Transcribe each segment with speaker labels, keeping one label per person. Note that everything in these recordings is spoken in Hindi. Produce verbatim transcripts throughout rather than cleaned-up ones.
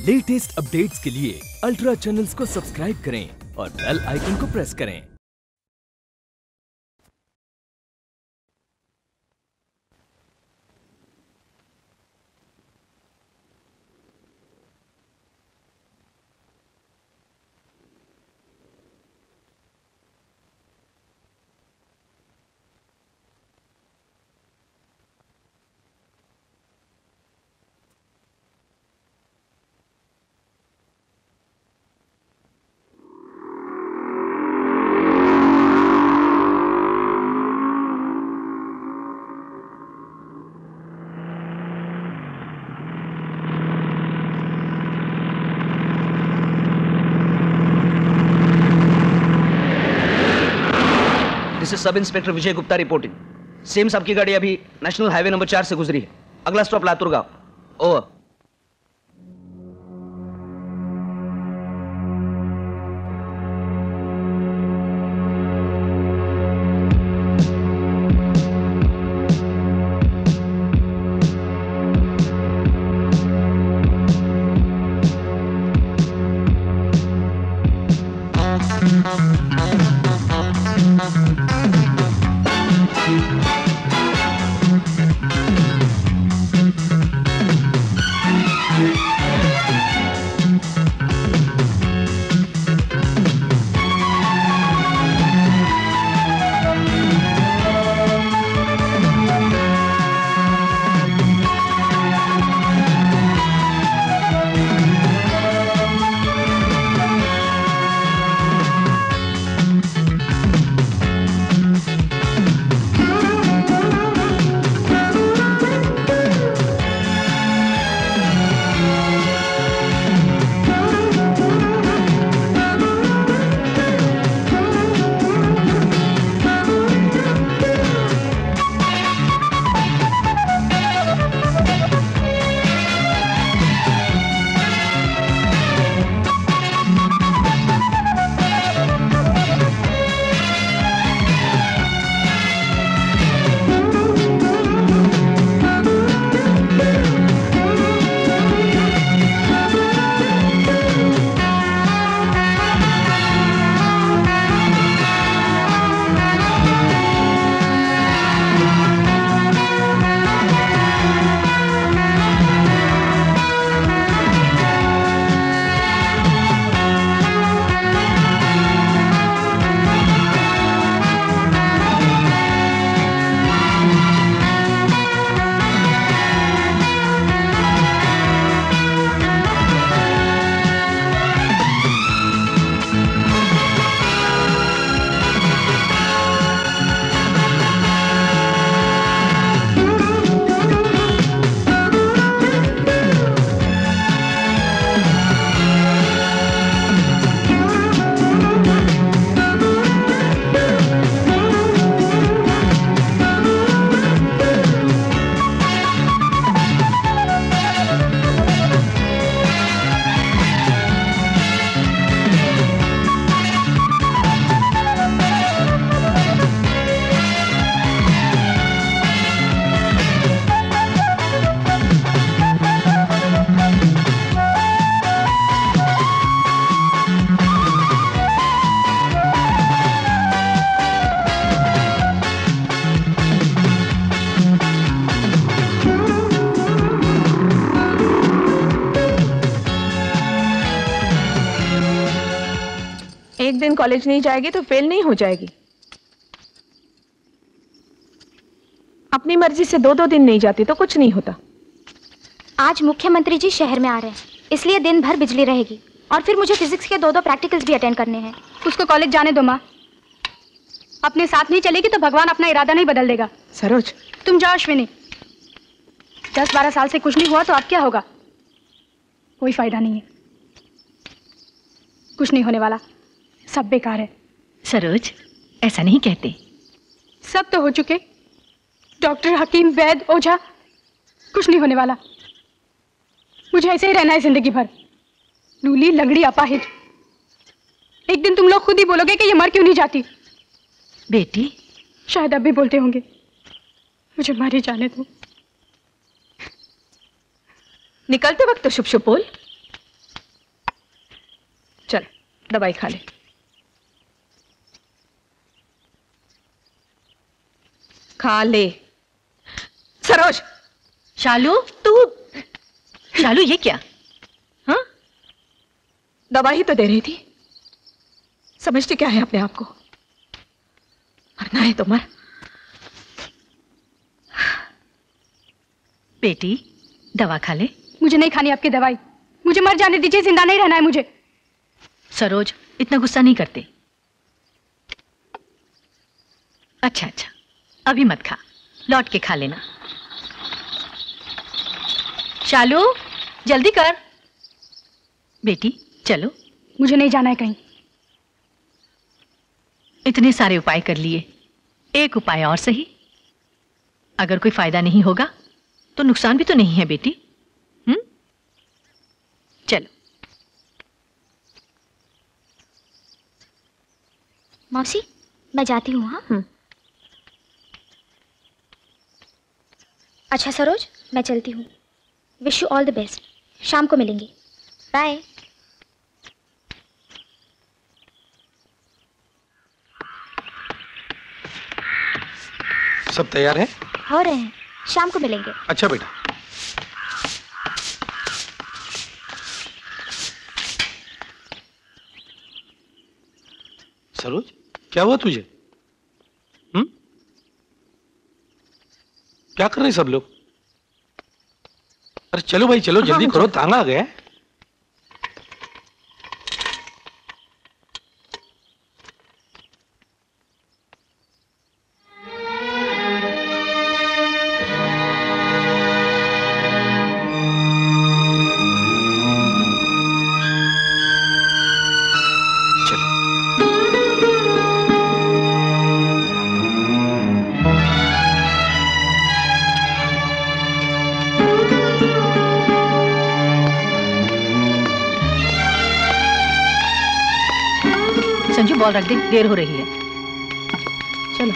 Speaker 1: लेटेस्ट अपडेट्स के लिए अल्ट्रा चैनल्स को सब्सक्राइब करें और बेल आइकन को प्रेस करें।
Speaker 2: सब इंस्पेक्टर विजय गुप्ता रिपोर्टिंग। सेम साहब की गाड़ी अभी नेशनल हाईवे नंबर चार से गुजरी है। अगला स्टॉप लातूर गांव। ओवर।
Speaker 3: एक दिन कॉलेज नहीं जाएगी तो फेल नहीं हो जाएगी। अपनी मर्जी से दो दो दिन नहीं जाती तो कुछ नहीं होता।
Speaker 4: आज मुख्यमंत्री जी शहर में आ रहे हैं, इसलिए दिन भर बिजली रहेगी और फिर मुझे फिजिक्स के दो दो प्रैक्टिकल्स भी अटेंड करने हैं।
Speaker 5: उसको कॉलेज जाने दो माँ। अपने साथ नहीं चलेगी तो भगवान अपना इरादा नहीं बदल देगा।
Speaker 3: सरोज
Speaker 5: तुम जाओ अश्विनी। दस बारह साल से कुछ नहीं हुआ तो अब क्या होगा? कोई फायदा नहीं है, कुछ नहीं होने वाला, सब बेकार है।
Speaker 3: सरोज ऐसा नहीं कहते।
Speaker 5: सब तो हो चुके, डॉक्टर, हकीम, वैद, ओझा, कुछ नहीं होने वाला। मुझे ऐसे ही रहना है जिंदगी भर, लूली, लंगड़ी, अपाहिज। एक दिन तुम लोग खुद ही बोलोगे कि ये मर क्यों नहीं जाती।
Speaker 3: बेटी
Speaker 5: शायद अब भी बोलते होंगे, मुझे मर ही जाने दो।
Speaker 3: निकलते वक्त तो शुभ शुभ बोल। दवाई खा ले। खा ले। सरोज।
Speaker 6: शालू, तू शालू ये क्या? हाँ,
Speaker 3: दवा ही तो दे रही थी। समझते क्या है अपने आप को? मरना है तो मर।
Speaker 6: बेटी दवा खा ले।
Speaker 5: मुझे नहीं खानी आपकी दवाई, मुझे मर जाने दीजिए, जिंदा नहीं रहना है मुझे।
Speaker 6: सरोज, इतना गुस्सा नहीं करते। अच्छा अच्छा, अभी मत खा, लौट के खा लेना। शालू, जल्दी कर। बेटी चलो।
Speaker 5: मुझे नहीं जाना है कहीं।
Speaker 6: इतने सारे उपाय कर लिए, एक उपाय और सही। अगर कोई फायदा नहीं होगा तो नुकसान भी तो नहीं है बेटी। हम्म, चलो।
Speaker 4: मौसी, मैं जाती हूँ। हाँ, अच्छा सरोज, मैं चलती हूँ। Wish you all the best. शाम को मिलेंगे। बाय।
Speaker 7: सब तैयार है?
Speaker 4: हो रहे हैं, शाम को मिलेंगे।
Speaker 7: अच्छा बेटा। सरोज, क्या हुआ तुझे? हम्म? क्या कर रहे हैं सब लोग? अरे चलो भाई चलो, जल्दी करो, तांग आ गया।
Speaker 6: संजू, बॉल रख दे, देर हो रही है।
Speaker 3: चलो।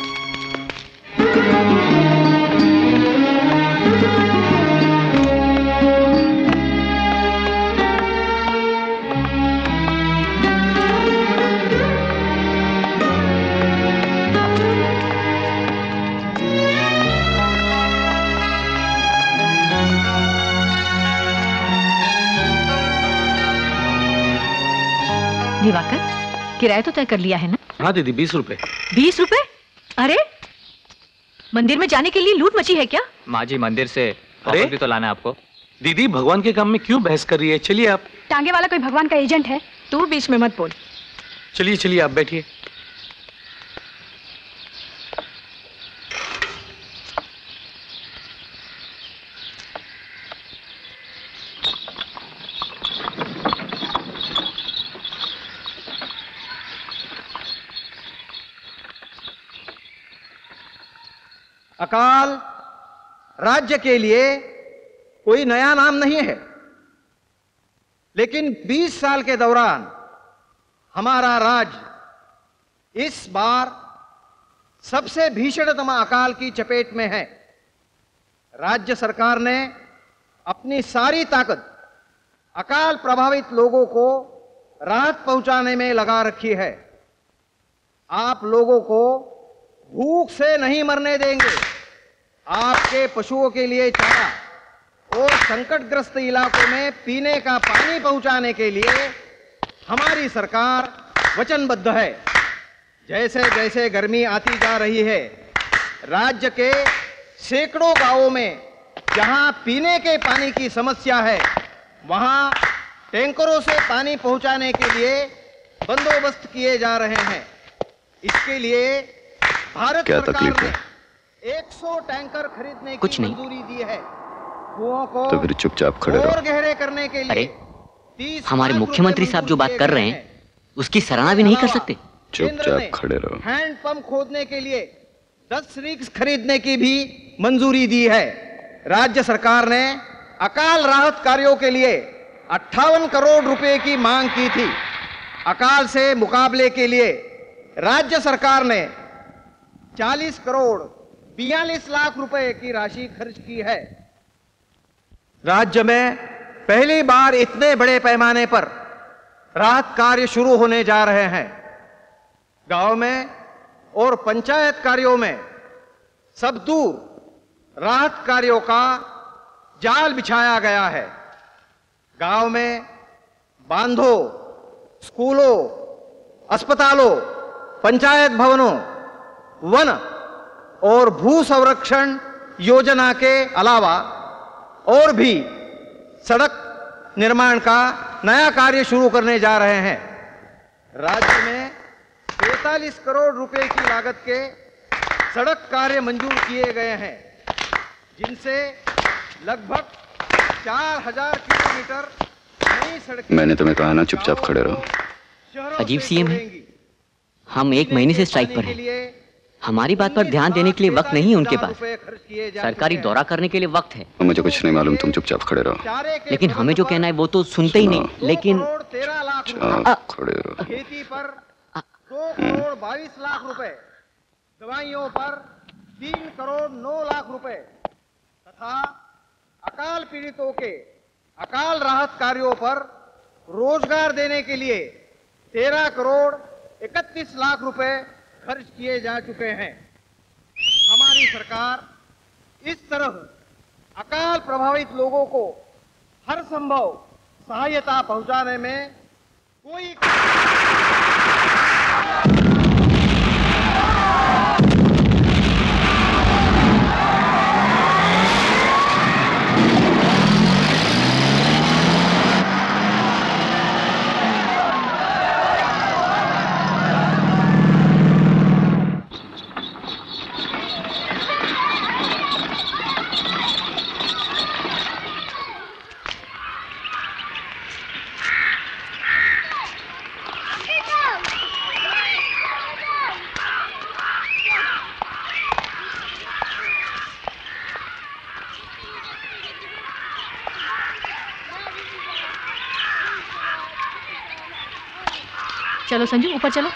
Speaker 6: दिवाकर, किराया तो तय कर लिया है ना?
Speaker 7: हाँ दीदी, बीस रुपए।
Speaker 6: बीस रुपए? अरे, मंदिर में जाने के लिए लूट मची है क्या?
Speaker 8: माँ जी, मंदिर से
Speaker 7: अरे
Speaker 8: भी तो लाना है आपको।
Speaker 7: दीदी, भगवान के काम में क्यों बहस कर रही है? चलिए आप।
Speaker 5: टांगे वाला कोई भगवान का एजेंट है?
Speaker 3: तू बीच में मत बोल।
Speaker 7: चलिए चलिए, आप बैठिए।
Speaker 9: अकाल राज्य के लिए कोई नया नाम नहीं है, लेकिन बीस साल के दौरान हमारा राज्य इस बार सबसे भीषणतम अकाल की चपेट में है। राज्य सरकार ने अपनी सारी ताकत अकाल प्रभावित लोगों को राहत पहुंचाने में लगा रखी है। आप लोगों को भूख से नहीं मरने देंगे। आपके पशुओं के लिए चारा और संकटग्रस्त इलाकों में पीने का पानी पहुंचाने के लिए हमारी सरकार वचनबद्ध है। जैसे जैसे गर्मी आती जा रही है, राज्य के सैकड़ों गांवों में जहां पीने के पानी की समस्या है, वहां टैंकरों से पानी पहुंचाने के लिए बंदोबस्त किए जा रहे हैं। इसके लिए भारत
Speaker 10: क्या
Speaker 9: सरकार
Speaker 10: तकलीफ
Speaker 9: ने
Speaker 10: है?
Speaker 9: सौ टैंकर खरीदने
Speaker 8: कुछ
Speaker 9: की
Speaker 8: नहीं।
Speaker 9: मंजूरी दी है। कुओं को
Speaker 10: तो फिर चुपचाप खड़े रहो।
Speaker 9: और गहरे करने के लिए
Speaker 8: अरे,
Speaker 9: तीस
Speaker 8: हमारे
Speaker 9: लाख
Speaker 8: मुख्यमंत्री
Speaker 9: रुपए
Speaker 8: साहब जो बात
Speaker 9: मंजूर
Speaker 8: कर
Speaker 9: किए
Speaker 8: रहे
Speaker 9: गए
Speaker 8: हैं, उसकी सराहना भी नहीं कर सकते?
Speaker 10: चुपचाप खड़े रहो।
Speaker 9: हैंड पंप खोदने के लिए दस रिग्स खरीदने की भी मंजूरी दी है। राज्य सरकार ने अकाल राहत कार्यों के लिए अट्ठावन करोड़ रुपए की मांग की थी। अकाल से मुकाबले के लिए राज्य सरकार ने चालीस करोड़ बयालीस लाख रुपए की राशि खर्च की है। राज्य में पहली बार इतने बड़े पैमाने पर राहत कार्य शुरू होने जा रहे हैं। गांव में और पंचायत कार्यों में सब दूर राहत कार्यों का जाल बिछाया गया है। गांव में बांधों, स्कूलों, अस्पतालों, पंचायत भवनों, वन और भू संरक्षण योजना के अलावा और भी सड़क निर्माण का नया कार्य शुरू करने जा रहे हैं। राज्य में पैंतालीस करोड़ रुपए की लागत के सड़क कार्य मंजूर किए गए हैं, जिनसे लगभग चार हजार किलोमीटर नई सड़कें।
Speaker 10: मैंने तुम्हें कहा ना चुपचाप खड़े रहो।
Speaker 8: अजीब सीएम है, हम एक महीने से स्ट्राइक पर हैं। हमारी बात पर ध्यान देने के लिए वक्त नहीं है उनके पास। सरकारी दौरा करने के लिए वक्त है।
Speaker 10: मुझे कुछ नहीं मालूम, तुम चुपचाप खड़े रहो।
Speaker 8: लेकिन हमें जो कहना है वो तो सुनते ही नहीं। लेकिन
Speaker 10: चुपचाप खड़े रहो।
Speaker 9: खेती पर दो करोड़ बाईस लाख रुपए, दवाइयों पर तीन करोड़ नौ लाख रुपए तथा अकाल पीड़ितों के अकाल राहत कार्यों पर रोजगार देने के लिए तेरह करोड़ इकतीस लाख रुपए खर्च किए जा चुके हैं। हमारी सरकार इस तरह अकाल प्रभावित लोगों को हर संभव सहायता पहुंचाने में कोई
Speaker 6: चलो संजू, ऊपर चलो।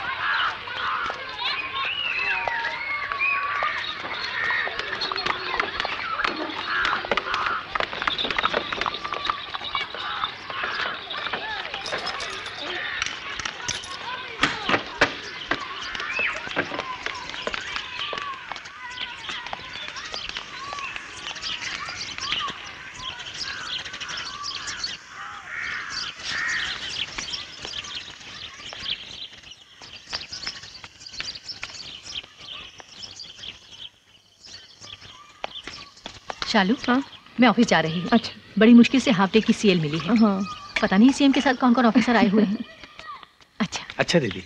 Speaker 6: शालू, हाँ? मैं ऑफिस जा रही हूँ। अच्छा। बड़ी मुश्किल से हाफ डे की सीएल मिली है। हाँ। पता नहीं सीएम के साथ कौन कौन ऑफिसर आए हुए हैं। अच्छा
Speaker 7: अच्छा दीदी।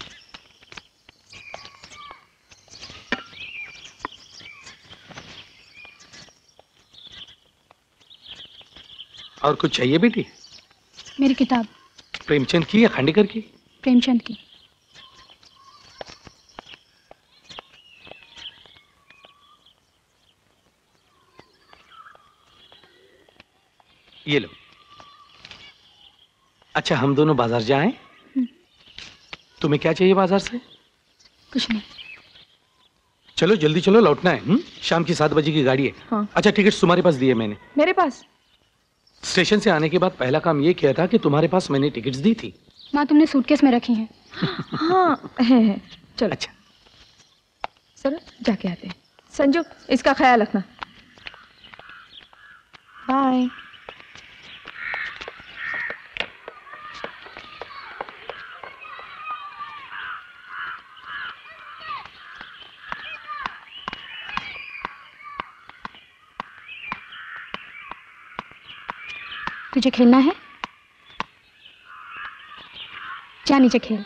Speaker 7: और कुछ चाहिए बेटी?
Speaker 5: मेरी किताब।
Speaker 7: प्रेमचंद की या खांडेकर की?
Speaker 5: प्रेमचंद की।
Speaker 7: ये लो। अच्छा, हम दोनों बाजार जाएं? तुम्हें क्या चाहिए बाजार से?
Speaker 5: कुछ नहीं।
Speaker 7: चलो जल्दी चलो, लौटना है। हुँ? शाम की सात बजे की गाड़ी है। हाँ। अच्छा, टिकट्स तुम्हारे पास दिए मैंने।
Speaker 3: मेरे पास?
Speaker 7: स्टेशन से आने के बाद पहला काम ये किया था कि तुम्हारे पास मैंने टिकट्स दी थी।
Speaker 5: माँ, तुमने सूटकेस में रखी हैं।
Speaker 3: हाँ है, है। चलो।
Speaker 7: अच्छा
Speaker 3: चलो जाके आते हैं। संजू, इसका ख्याल रखना। बाय।
Speaker 5: तुझे खेलना है? जा नीचे खेल।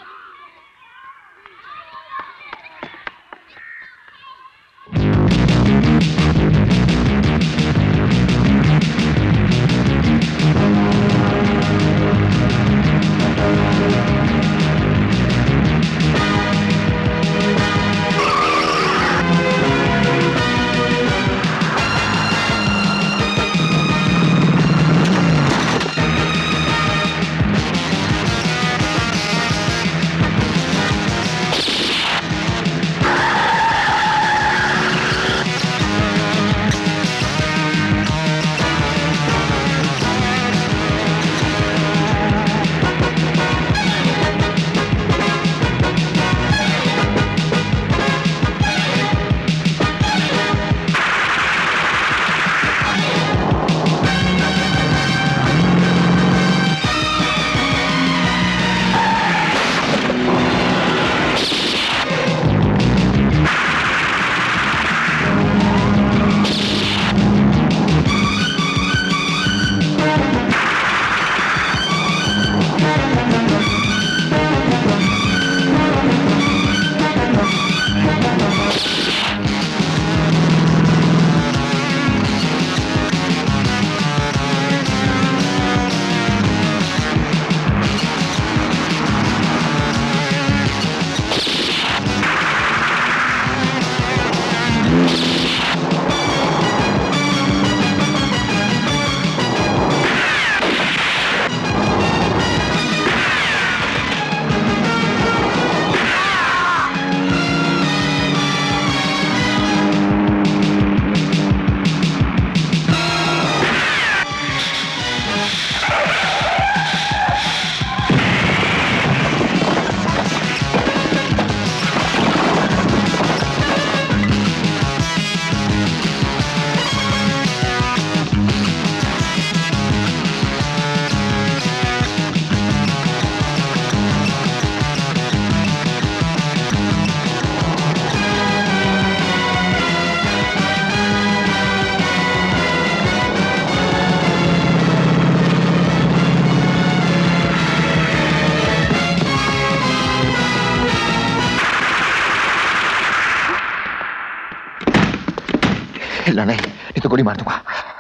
Speaker 11: हिलना नहीं, नहीं तो गोली मार दूंगा।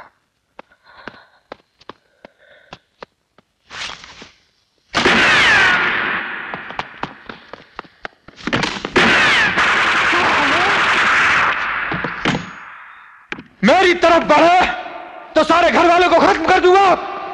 Speaker 11: मेरी तरफ बढ़े तो सारे घर वालों को खत्म कर दूंगा।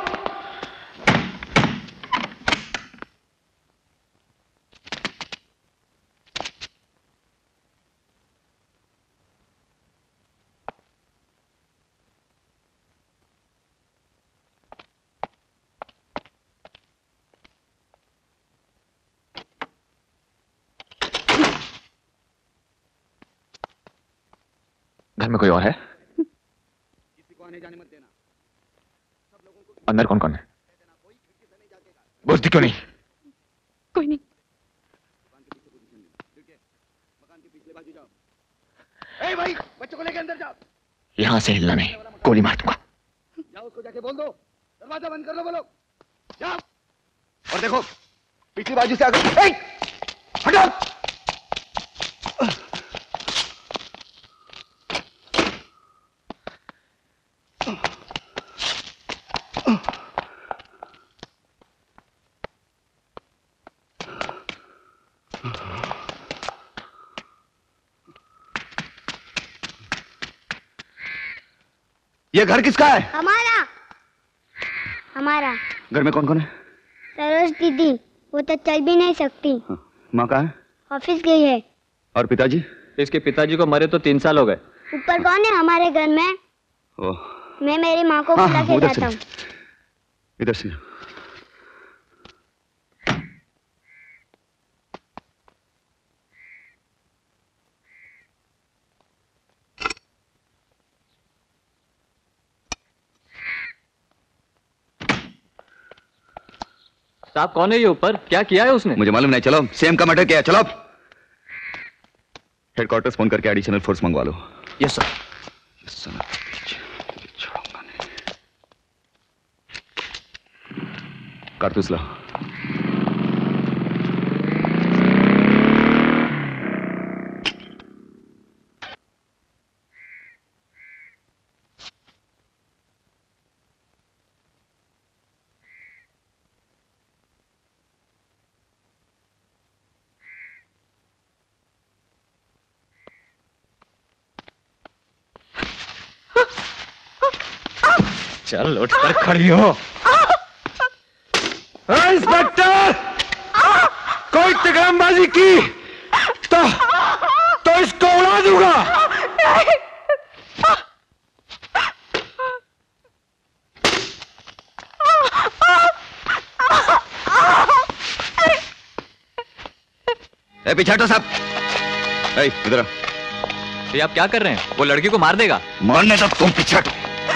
Speaker 11: घर में कोई और है? अंदर कौन कौन है? बोलती क्यों नहीं?
Speaker 5: कोई नहीं।
Speaker 9: ए भाई, बच्चों को लेके अंदर जाओ।
Speaker 11: यहां से हिलना नहीं, गोली मार दूंगा।
Speaker 9: जाओ उसको जाके बोल दो, दरवाजा बंद कर लो बोलो। जाओ। और देखो, पिछली बाजू से आकर, ए, हटो। ये घर किसका है?
Speaker 12: हमारा। हमारा।
Speaker 10: घर में कौन कौन है?
Speaker 12: सरोज दीदी, वो तो चल भी नहीं सकती।
Speaker 10: माँ कहाँ है?
Speaker 12: ऑफिस गई है।
Speaker 10: और पिताजी?
Speaker 8: इसके पिताजी को मरे तो तीन साल हो गए।
Speaker 12: ऊपर कौन है हमारे घर में?
Speaker 10: ओ,
Speaker 12: मैं मेरी माँ को बुला के जाता हूँ।
Speaker 10: इधर से।
Speaker 8: साहब कौन है ये ऊपर? क्या किया है उसने?
Speaker 10: मुझे मालूम नहीं। चलो, सेम का मर्डर किया है। चलो हेडक्वार्टर्स फोन करके एडिशनल फोर्स मंगवा लो।
Speaker 8: Yes sir.
Speaker 10: Yes sir. कारतूस ला।
Speaker 11: चल उठ कर खड़ी हो। इंस्पेक्टर, कोई तिकड़मबाजी की तो तो इसको उड़ा दूंगा।
Speaker 10: ए पीछे हटो साहब। ए इधर।
Speaker 8: ये आप क्या कर रहे हैं? वो लड़की को मार देगा।
Speaker 10: मारने तक तुम पीछे हटो।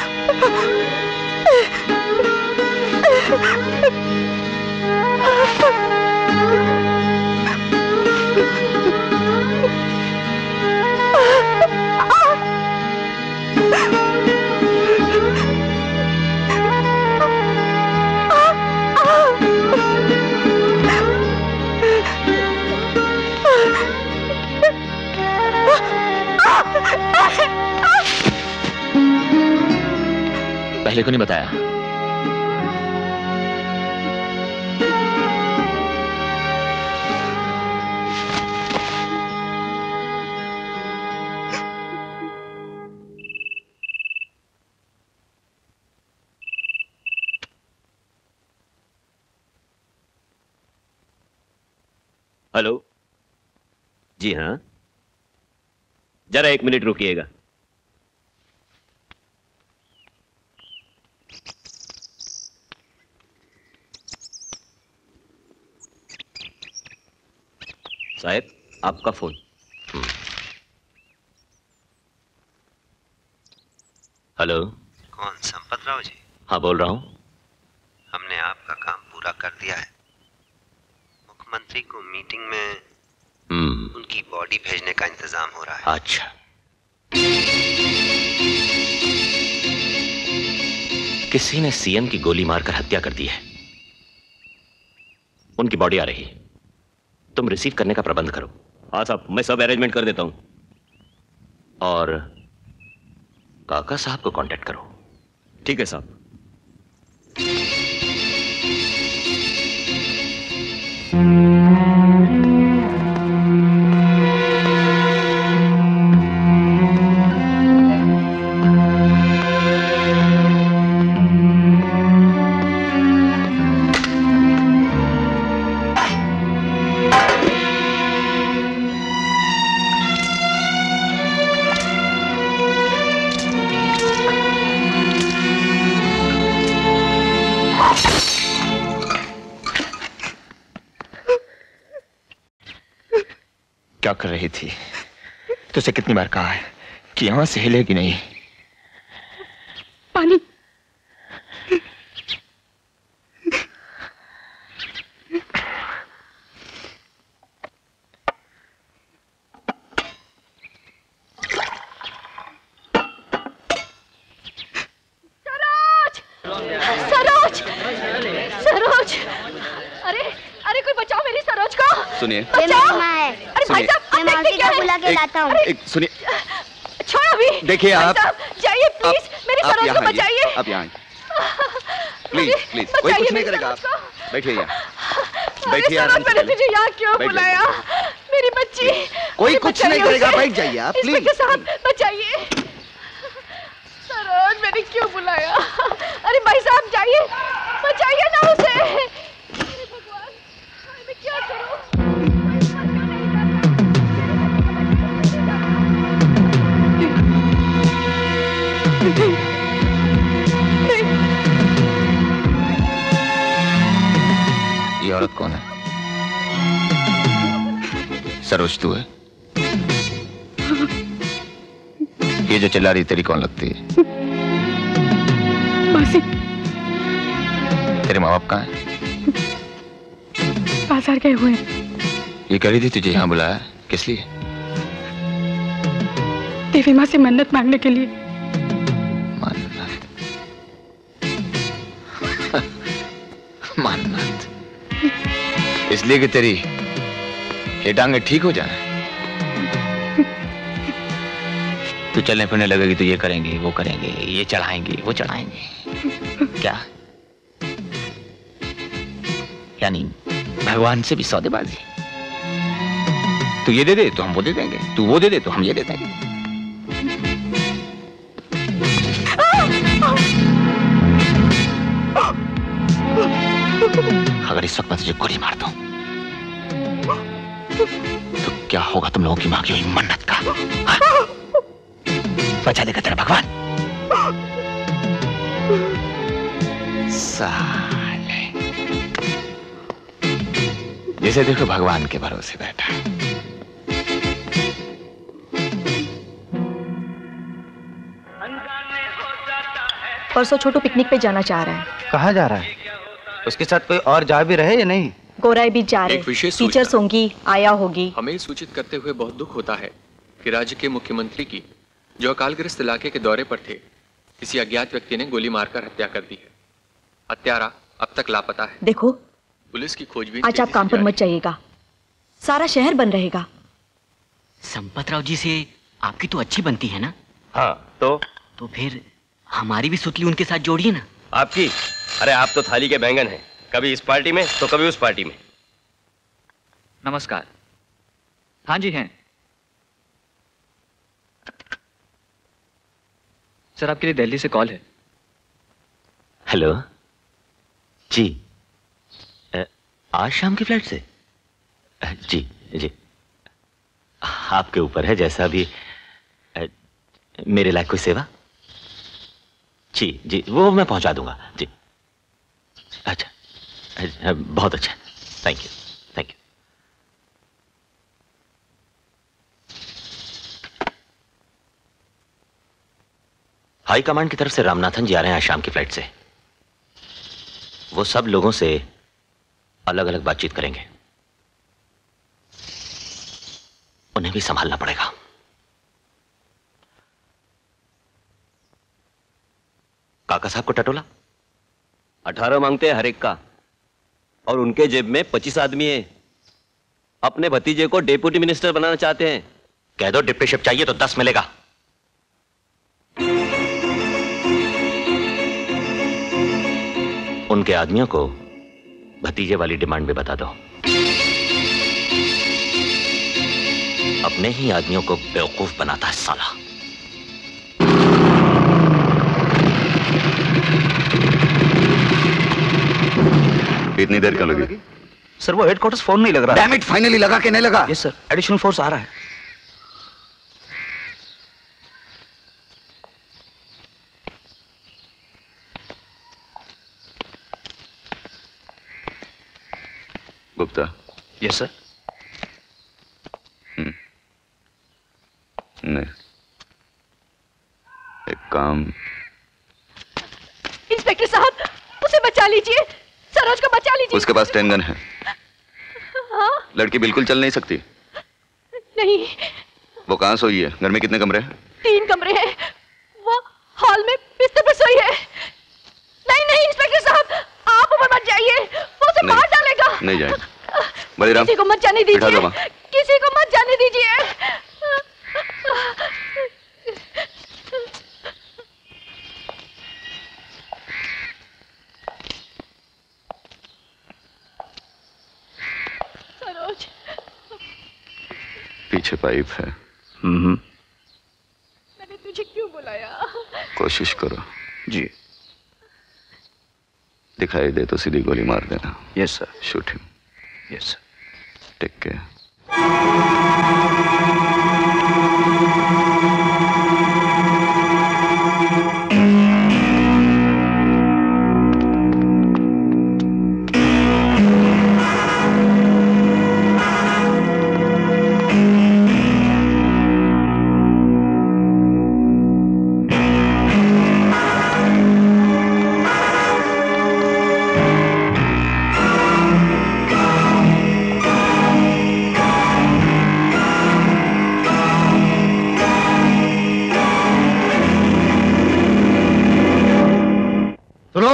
Speaker 11: पहले को नहीं बताया?
Speaker 13: हेलो जी हाँ, जरा एक मिनट रुकिएगा। साहब आपका फोन। हेलो।
Speaker 14: कौन? संपत राव जी?
Speaker 13: हाँ बोल रहा हूँ।
Speaker 14: हमने आपका काम पूरा कर दिया है। मुख्यमंत्री को मीटिंग में उनकी बॉडी भेजने का इंतजाम हो रहा है।
Speaker 13: अच्छा। किसी ने सीएम की गोली मारकर हत्या कर दी है। उनकी बॉडी आ रही है, तुम रिसीव करने का प्रबंध करो। हाँ साहब, मैं सब अरेंजमेंट कर देता हूं। और काका साहब को कांटेक्ट करो।
Speaker 15: ठीक है साहब।
Speaker 16: क्या कर रही थी? तुझसे कितनी बार कहा है कि यहां से हिलेगी नहीं।
Speaker 5: पानी।
Speaker 3: सरोज! सरोज! अरे अरे कोई बचाओ मेरी सरोज को।
Speaker 10: सुनिए।
Speaker 3: बचाओ। अरे भाई साहब आप देखते क्या
Speaker 12: बुला के लाता हूँ।
Speaker 10: एक सुनिए।
Speaker 3: छोड़ो अभी।
Speaker 10: देखिए आप
Speaker 3: जाइए प्लीज मेरी सरोज को बचाइए।
Speaker 10: आप यहाँ प्लीज प्लीज कोई कुछ नहीं करेगा। आप बैठिए यहाँ। बैठिए आराम से।
Speaker 3: मैंने तुझे यहाँ क्यों बुलाया? मेरी बच्ची।
Speaker 10: कोई कुछ नहीं करेगा, बैठ जाइए आप प्लीज।
Speaker 3: साहब बचाइए। सरोज मैंने क्यों बुलाया? अरे भाई साहब जाइए, बचाइए ना उसे। अरे भगवान मैं क्या करूं?
Speaker 16: ये औरत कौन है? सरोज तू है? ये जो चिल्ला रही तेरी कौन लगती है?
Speaker 5: मासी।
Speaker 16: तेरे माँ बाप कहाँ हैं?
Speaker 5: बाजार गए हुए हैं।
Speaker 16: ये कह रही थी तुझे यहाँ बुलाया किस लिए?
Speaker 5: देवी माँ से मन्नत मांगने के लिए।
Speaker 16: मन्नत। मन्नत। इसलिए कि तेरी ये टांगे ठीक हो जाए। तू चलने फिरने लगेगी तो ये करेंगे वो करेंगे, ये चढ़ाएंगे वो चढ़ाएंगे। क्या यानी भगवान से भी सौदेबाजी? तू ये दे दे तो हम वो दे देंगे, तू वो दे दे तो हम ये दे देंगे। अगर इस वक्त मैं तुझे गोली मार दूं तो क्या होगा तुम लोगों की मां की हुई मन्नत का? हाँ? बचा देगा तेरा भगवान? साले जैसे देखो भगवान के भरोसे बैठा।
Speaker 3: परसों छोटू पिकनिक पे जाना चाह रहा है।
Speaker 9: कहाँ जा रहा है? उसके साथ कोई और जा भी रहे या नहीं?
Speaker 3: गोराई भी जा रहे।
Speaker 15: एक विशेष
Speaker 3: टीचर्स होंगी, आया होगी।
Speaker 15: हमें सूचित करते हुए बहुत दुख होता है कि राज्य के मुख्यमंत्री की जो अकालग्रस्त इलाके के दौरे पर थे, किसी अज्ञात व्यक्ति ने गोली मारकर हत्या कर दी है। हत्यारा अब तक लापता है।
Speaker 3: देखो
Speaker 15: पुलिस की खोजबीन
Speaker 3: आज आप काम पर मत जाइएगा, सारा शहर बंद रहेगा।
Speaker 8: संपतराव जी से आपकी तो अच्छी बनती है ना?
Speaker 17: हाँ तो
Speaker 8: तो फिर हमारी भी सुतली उनके साथ जोड़िए ना।
Speaker 17: आपकी? अरे आप तो थाली के बैंगन हैं, कभी इस पार्टी में तो कभी उस पार्टी में।
Speaker 18: नमस्कार। हाँ जी हैं। सर आपके लिए दिल्ली से कॉल है।
Speaker 13: हेलो जी, आज शाम की फ्लाइट से? जी जी आपके ऊपर है, जैसा भी। मेरे लायक कोई सेवा? जी जी वो मैं पहुंचा दूंगा जी। अच्छा बहुत अच्छा, thank you thank you. High command की तरफ से रामनाथन जी आ रहे हैं आज शाम की फ्लाइट से। वो सब लोगों से अलग अलग बातचीत करेंगे, उन्हें भी संभालना पड़ेगा। काका साहब को टटोला?
Speaker 17: अठारह मांगते हैं हर एक का, और उनके जेब में पच्चीस आदमी है। अपने भतीजे को डेप्यूटी मिनिस्टर बनाना चाहते हैं।
Speaker 13: कह दो डिप्टी शिप चाहिए तो दस मिलेगा। उनके आदमियों को भतीजे वाली डिमांड में बता दो। अपने ही आदमियों को बेवकूफ बनाता है साला।
Speaker 10: इतनी देर क्यों लगी?
Speaker 2: सर वो हेडक्वार्टर्स फोन नहीं लग रहा।
Speaker 10: डैम इट, फाइनली लगा के नहीं लगा?
Speaker 2: यस सर, एडिशनल फोर्स आ रहा है।
Speaker 10: गुप्ता।
Speaker 2: Yes sir.
Speaker 10: हम्म। नहीं, एक काम।
Speaker 3: इंस्पेक्टर साहब, उसे बचा लीजिए, सरोज को बचा लीजिए।
Speaker 10: उसके पास टेन गन है।
Speaker 3: हाँ?
Speaker 10: लड़की बिल्कुल चल नहीं सकती।
Speaker 3: नहीं।
Speaker 10: वो कहाँ सोई है? घर में कितने कमरे हैं?
Speaker 3: तीन कमरे हैं। वो हॉल में बिस्तर पर सोई है। नहीं नहीं इंस्पेक्टर साहब, आप ऊपर मत जाइए, वो उसे मार डालेगा।
Speaker 10: नहीं जाए। बलिराम,
Speaker 3: किसी को मत जाने
Speaker 10: बिठा
Speaker 3: दीजिए,
Speaker 10: दो वहाँ।
Speaker 3: किसी को मत जाने दीजिए। सरोज,
Speaker 10: पीछे पाइप है।
Speaker 2: हम्म।
Speaker 3: मैंने तुझे क्यों बुलाया?
Speaker 10: कोशिश करो
Speaker 2: जी।
Speaker 10: दिखाई दे तो सीधी गोली मार देना।
Speaker 2: Yes sir.
Speaker 10: Shoot him.
Speaker 2: Yes sir.
Speaker 10: Take care.
Speaker 9: सुनो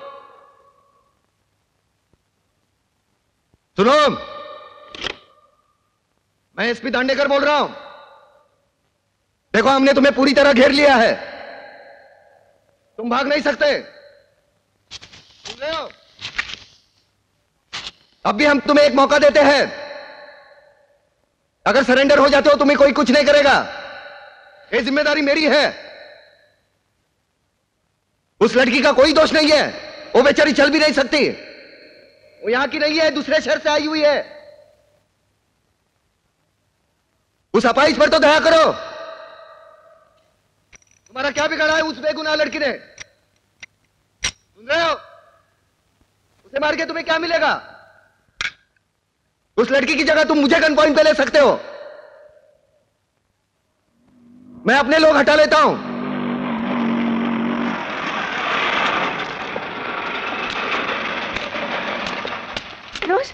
Speaker 9: सुनो, मैं एसपी दांडेकर बोल रहा हूं। देखो, हमने तुम्हें पूरी तरह घेर लिया है, तुम भाग नहीं सकते, सुन रहे हो? अब भी हम तुम्हें एक मौका देते हैं। अगर सरेंडर हो जाते हो तुम्हें कोई कुछ नहीं करेगा, ये जिम्मेदारी मेरी है। उस लड़की का कोई दोष नहीं है, वो बेचारी चल भी नहीं सकती, वो यहां की नहीं है, दूसरे शहर से आई हुई है। उस अपाइज पर तो दया करो। तुम्हारा क्या बिगाड़ा है उस बेगुनाह लड़की ने? सुन रहे हो? उसे मार के तुम्हें क्या मिलेगा? उस लड़की की जगह तुम मुझे गन पॉइंट पे ले सकते हो, मैं अपने लोग हटा लेता हूं।
Speaker 3: सरोज,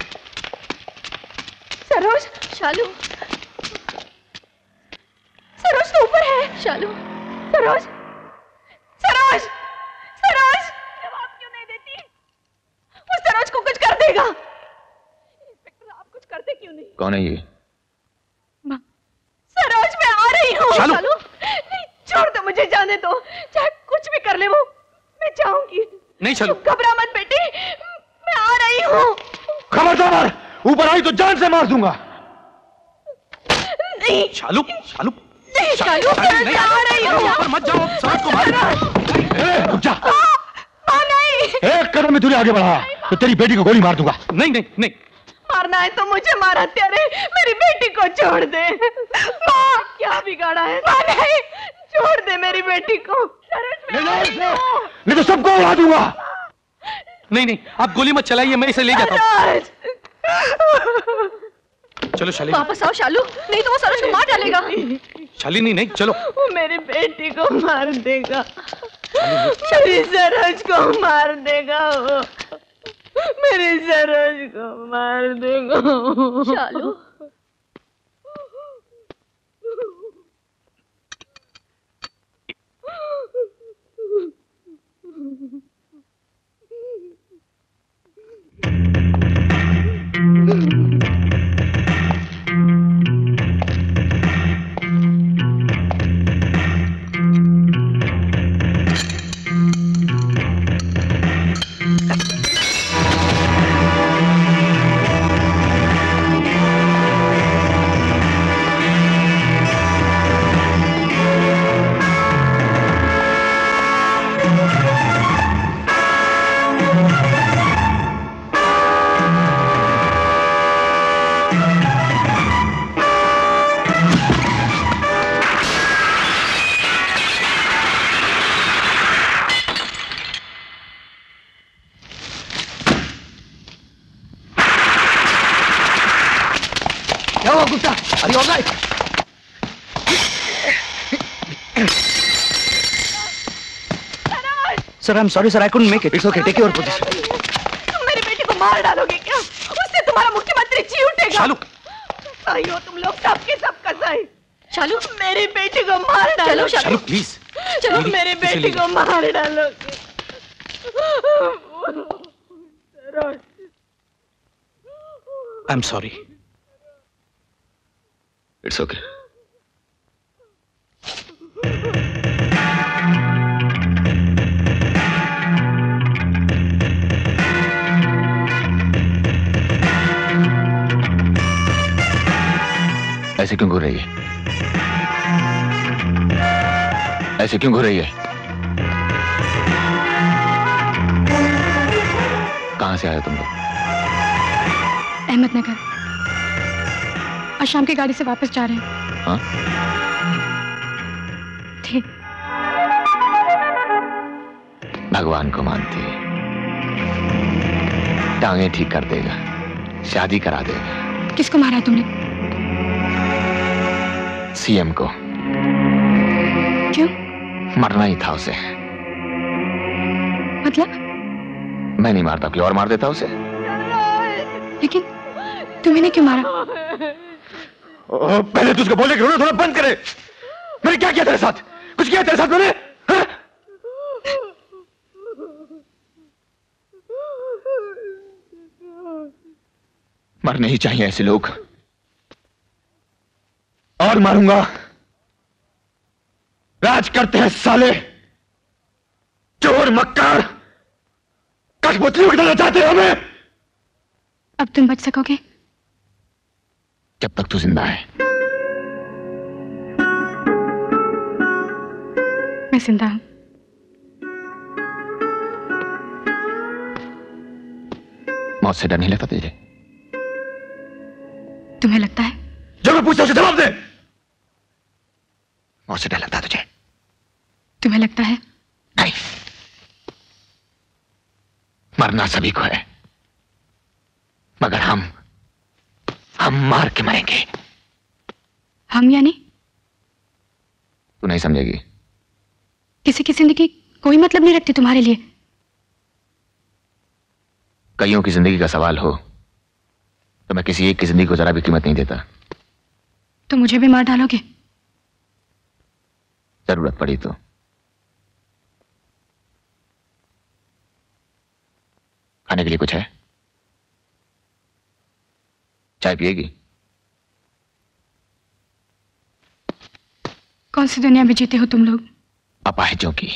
Speaker 3: सरोज, शालू, सरोज तो ऊपर है। शालू, सरोज, सरोज, सरोज, जवाब क्यों नहीं देती? वो सरोज को कुछ कर देगा। इंस्पेक्टर, आप कुछ करते क्यों नहीं?
Speaker 16: कौन है ये?
Speaker 3: सरोज, मैं आ रही हूँ।
Speaker 16: शालू।
Speaker 3: शालू, नहीं, छोड़ दो, मुझे जाने दो, चाहे कुछ भी कर ले वो, मैं जाऊंगी।
Speaker 7: नहीं शालू।
Speaker 3: घबरा मत बेटी, मैं आ रही हूँ।
Speaker 11: खबरदार, ऊपर आई तो जान से मार दूंगा।
Speaker 3: नहीं
Speaker 7: शालू, शालू,
Speaker 3: नहीं शालू, मैं आ रही हूँ।
Speaker 11: ऊपर मत जाओ, सरोज को मार। ए, रुक जा।
Speaker 3: माँ नहीं।
Speaker 11: एक कदम में तूने आगे बढ़ा तो तेरी बेटी को गोली मार दूंगा।
Speaker 7: नहीं नहीं नहीं,
Speaker 3: मारना है तो मुझे मार, हत्यारे, मेरी बेटी को छोड़ दे। माँ, क्या बिगाड़ा है? माँ नहीं, छोड़ दे मेरी बेटी को।
Speaker 11: नहीं तो सबको उड़ा दूंगा।
Speaker 7: नहीं नहीं, आप गोली मत चलाइए, मैं इसे ले जाता हूँ। चलो शालिनी।
Speaker 3: वापस आओ शालू, नहीं तो वो सरोज को मार डालेगा।
Speaker 7: शालिनी नहीं, चलो।
Speaker 3: वो मेरी बेटी को मार देगा, मेरी सरोज को मार देगा, वो मेरी सरोज को मार देगा। शालू,
Speaker 11: स्टॉप गुप्ता, अरे all right.
Speaker 2: Sir I am sorry sir, I couldn't make it. It's okay, take your position.
Speaker 3: तुम मेरी बेटी को मार डालोगे क्या? उससे तुम्हारा मुख्यमंत्री जी उठेगा।
Speaker 2: शालू,
Speaker 3: कसाई हो तुम लोग, सबके सब कसाई। शालू, मेरी बेटी को मार डालो।
Speaker 2: शालू प्लीज,
Speaker 3: चलो मेरी बेटी को मार डालो।
Speaker 2: I am sorry.
Speaker 13: It's okay. ऐसे क्यों घूर रही है? ऐसे क्यों घूर रही है? कहां से आए तुम लोग?
Speaker 5: अहमदनगर। आज शाम की गाड़ी से वापस जा रहे हैं।
Speaker 13: हाँ?
Speaker 5: थे।
Speaker 16: भगवान को मानती है, टांगे ठीक कर देगा, शादी करा देगा।
Speaker 5: किसको मारा है तुमने?
Speaker 16: सीएम को।
Speaker 5: क्यों?
Speaker 16: मरना ही था उसे।
Speaker 5: मतलब?
Speaker 16: मैं नहीं मारता, कोई और मार देता उसे।
Speaker 5: लेकिन तुम इन्हें क्यों मारा?
Speaker 11: ओ, पहले तुझको बोले कि रोना थोड़ा बंद करे। मैंने क्या किया तेरे साथ? कुछ किया तेरे साथ मैंने? हा?
Speaker 16: मरने ही चाहिए ऐसे लोग।
Speaker 11: और मारूंगा। राज करते हैं साले, चोर मक्कार, कठपुतलियों की तरह चाहते हैं हमें।
Speaker 5: अब तुम बच सकोगे?
Speaker 16: जब तक तू जिंदा है।
Speaker 5: मैं जिंदा हूं।
Speaker 16: मौत से डर नहीं लगता तुझे?
Speaker 5: तुम्हें लगता है?
Speaker 11: जो मैं पूछता हूं जवाब दे।
Speaker 16: मौत से डर लगता है तुझे?
Speaker 5: तुम्हें लगता है?
Speaker 16: नहीं। मरना सभी को है, मगर हम हम मार के मरेंगे।
Speaker 5: हम यानी?
Speaker 16: तू नहीं समझेगी।
Speaker 5: किसी की जिंदगी कोई मतलब नहीं रखती तुम्हारे लिए?
Speaker 16: कईयों की जिंदगी का सवाल हो तो मैं किसी एक की जिंदगी को जरा भी कीमत नहीं देता।
Speaker 5: तो मुझे भी मार डालोगे?
Speaker 16: जरूरत पड़ी तो। खाने के लिए कुछ है? चाय पिएगी?
Speaker 5: कौन सी दुनिया में जीते हो तुम लोग?
Speaker 16: अपाहिजों की।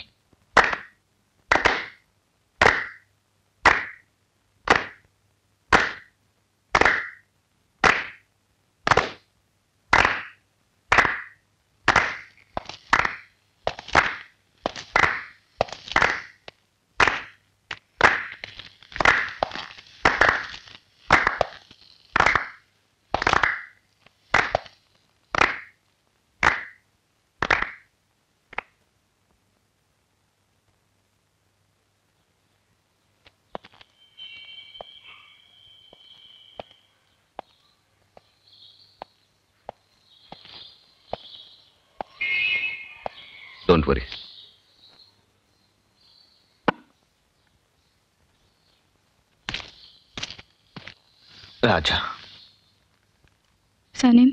Speaker 13: Don't worry.
Speaker 16: राजा।
Speaker 5: सरनेम?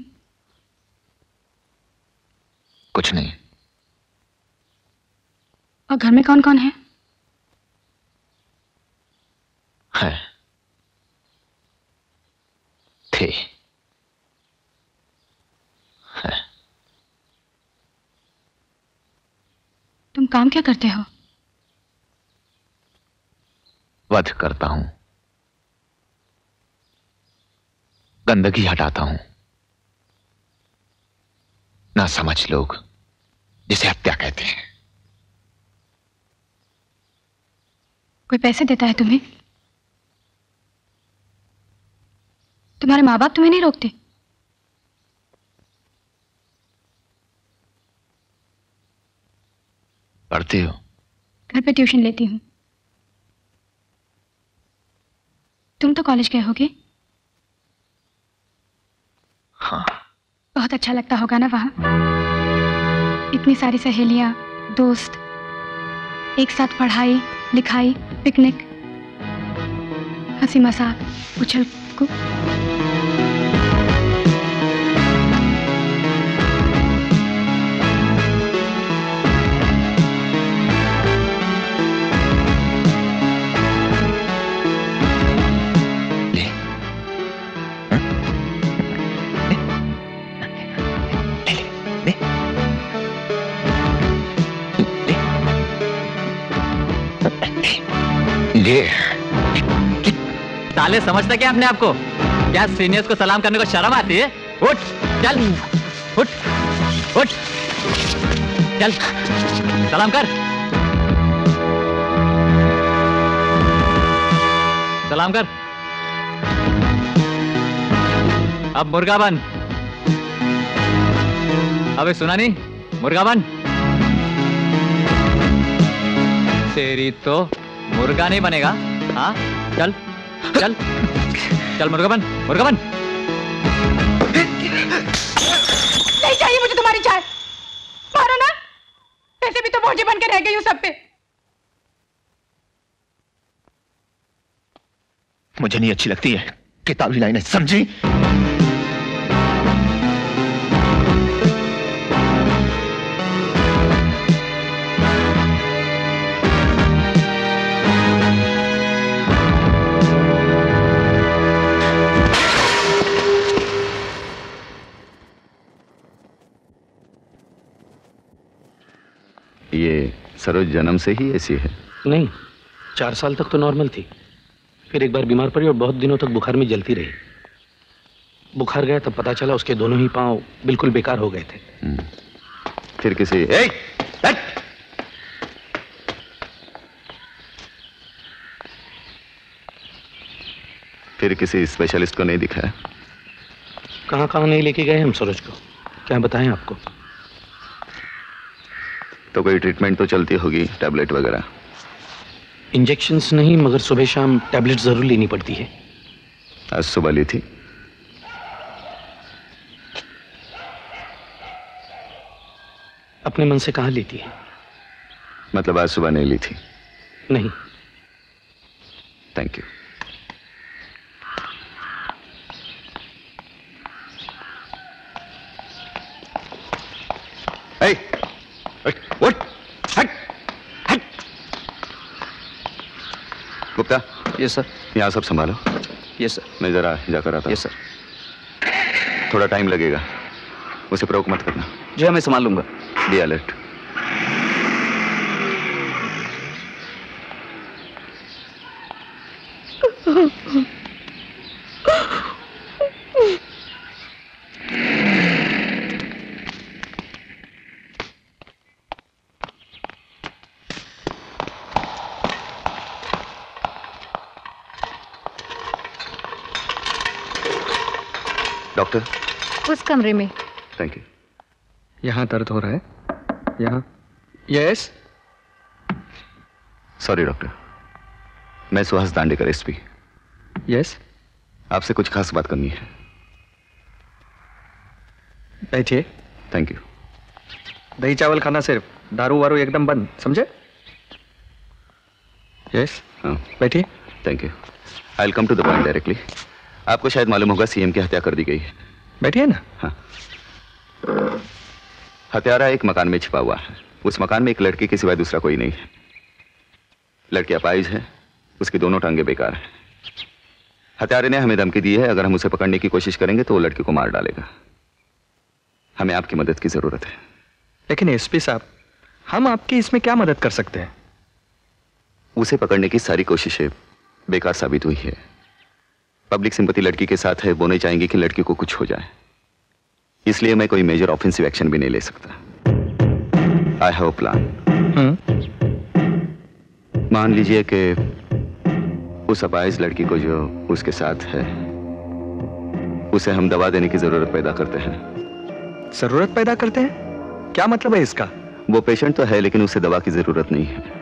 Speaker 16: कुछ नहीं।
Speaker 5: और घर में कौन कौन है?
Speaker 16: है, थे, है।
Speaker 5: तुम काम क्या करते हो?
Speaker 16: वध करता हूं, गंदगी हटाता हूं। ना समझ लोग जिसे हत्या कहते हैं।
Speaker 5: कोई पैसे देता है तुम्हें? तुम्हारे माँ बाप तुम्हें नहीं रोकते?
Speaker 16: पढ़ती हो?
Speaker 5: घर पे ट्यूशन लेती हूँ। तुम तो कॉलेज गए होगे?
Speaker 16: हाँ।
Speaker 5: बहुत अच्छा लगता होगा ना वहाँ? इतनी सारी सहेलियाँ, दोस्त, एक साथ पढ़ाई, लिखाई, पिकनिक, हंसी मजाक, उछल कूद।
Speaker 18: साले समझता क्या अपने आपको? क्या सीनियर्स को सलाम करने को शर्म आती है? उठ, चल, उठ, उठ, चल, सलाम कर, सलाम कर। अब मुर्गा बन। अबे सुना नहीं? मुर्गा बन। तेरी तो मुर्गा नहीं बनेगा। हाँ, चल चल चल, मुर्गा बन, मुर्गा बन।
Speaker 5: नहीं चाहिए मुझे तुम्हारी चाय। मारो ना, वैसे भी तो बोझी बन के रह गई हूँ सब पे।
Speaker 11: मुझे नहीं अच्छी लगती है किताबी लाइनें, समझी?
Speaker 10: ये सरोज जन्म से ही ऐसी है?
Speaker 7: नहीं, चार साल तक तो नॉर्मल थी, फिर एक बार बीमार पड़ी और बहुत दिनों तक बुखार में जलती रही। बुखार गया तब पता चला उसके दोनों ही पांव बिल्कुल बेकार हो गए थे।
Speaker 10: फिर किसी ए, ए! फिर किसी स्पेशलिस्ट को नहीं दिखाया?
Speaker 7: कहाँ कहाँ नहीं लेके गए हम सरोज को, क्या बताएं आपको?
Speaker 10: तो कोई ट्रीटमेंट तो चलती होगी, टैबलेट वगैरह?
Speaker 7: इंजेक्शंस नहीं, मगर सुबह शाम टैबलेट जरूर लेनी पड़ती है।
Speaker 10: आज सुबह ली थी?
Speaker 7: अपने मन से कहाँ लेती है?
Speaker 10: मतलब आज सुबह नहीं ली थी?
Speaker 7: नहीं।
Speaker 10: Thank you. Hey! What? हट! हट! गुप्ता।
Speaker 2: Yes sir.
Speaker 10: यहाँ सब संभालो।
Speaker 2: Yes sir.
Speaker 10: मैं जरा जाकर आता हूँ।
Speaker 2: Yes sir.
Speaker 10: थोड़ा टाइम लगेगा, उसे प्रोवोक मत करना।
Speaker 2: जी हाँ, मैं संभाल लूंगा।
Speaker 10: Be alert. डॉक्टर,
Speaker 6: उस कमरे में।
Speaker 10: Thank you.
Speaker 15: यहाँ दर्द हो रहा है? यहाँ? यस।
Speaker 10: सॉरी डॉक्टर, मैं सुहास दांडेकर, एसपी।
Speaker 15: यस।
Speaker 10: आपसे कुछ खास बात करनी है।
Speaker 15: बैठिए।
Speaker 10: Thank you.
Speaker 15: दही चावल खाना सिर्फ, दारू वारू एकदम बंद, समझे? यस।
Speaker 10: हाँ,
Speaker 15: बैठिए।
Speaker 10: Thank you. I will come to the point directly. आपको शायद मालूम होगा सीएम की हत्या कर दी गई है।
Speaker 15: बैठिए ना।
Speaker 10: हाँ। हत्यारा एक मकान में छिपा हुआ है। उस मकान में एक लड़की के सिवाय दूसरा कोई नहीं है। लड़की अपाहिज है, उसकी दोनों टांगे बेकार हैं। हत्यारे ने हमें धमकी दी है, अगर हम उसे पकड़ने की कोशिश करेंगे तो वो लड़की को मार डालेगा। हमें आपकी मदद की जरूरत है।
Speaker 15: लेकिन एसपी साहब, हम आपकी इसमें क्या मदद कर सकते हैं?
Speaker 10: उसे पकड़ने की सारी कोशिशें बेकार साबित हुई है। पब्लिक सिंपैथी लड़की के साथ है, वो नहीं चाहेंगे कि लड़की को कुछ हो जाए, इसलिए मैं कोई मेजर ऑफेंसिव एक्शन भी नहीं ले सकता। I have a plan. मान लीजिए कि उस अपाहिज लड़की को जो उसके साथ है, उसे हम दवा देने की जरूरत पैदा करते हैं।
Speaker 15: जरूरत पैदा करते हैं? क्या मतलब है इसका?
Speaker 10: वो पेशेंट तो है, लेकिन उसे दवा की जरूरत नहीं है।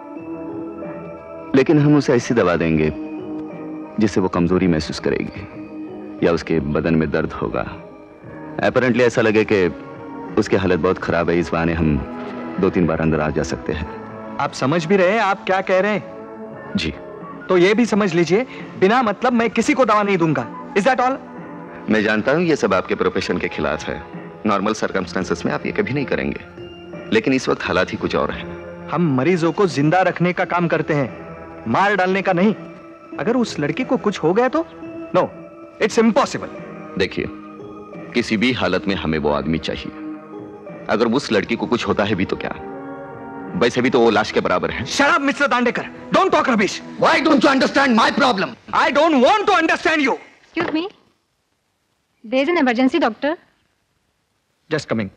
Speaker 10: लेकिन हम उसे ऐसी दवा देंगे जिससे वो कमजोरी महसूस करेगी, या उसके बदन में दर्द होगा, अपरेंटली ऐसा लगे कि उसकी हालत बहुत खराब है, इस बहाने हम दो तीन बार अंदर आ जा सकते हैं।
Speaker 19: आप समझ भी रहे हैं आप क्या कह रहे हैं?
Speaker 10: जी।
Speaker 19: तो ये भी समझ लीजिए, बिना मतलब मैं किसी को दवा नहीं दूंगा। Is that all?
Speaker 10: मैं जानता हूं ये सब आपके प्रोफेशन के खिलाफ है। नॉर्मल सर्कमस्टेंसेस में आप ये कभी नहीं करेंगे, लेकिन इस वक्त हालात ही कुछ और हैं।
Speaker 19: हम मरीजों को जिंदा रखने का काम करते हैं, मार डालने का नहीं। अगर उस लड़की को कुछ हो गया तो नो, इट्स इम्पॉसिबल।
Speaker 10: देखिए, किसी भी हालत में हमें वो आदमी चाहिए। अगर उस लड़की को कुछ होता है भी तो क्या, वैसे भी तो वो लाश के बराबर है।
Speaker 19: Shut up, mister Dandekar. Don't talk rubbish.
Speaker 9: Why don't you understand my problem?
Speaker 19: I don't want to understand you.
Speaker 5: Excuse me. There is an emergency, doctor.
Speaker 19: Just coming.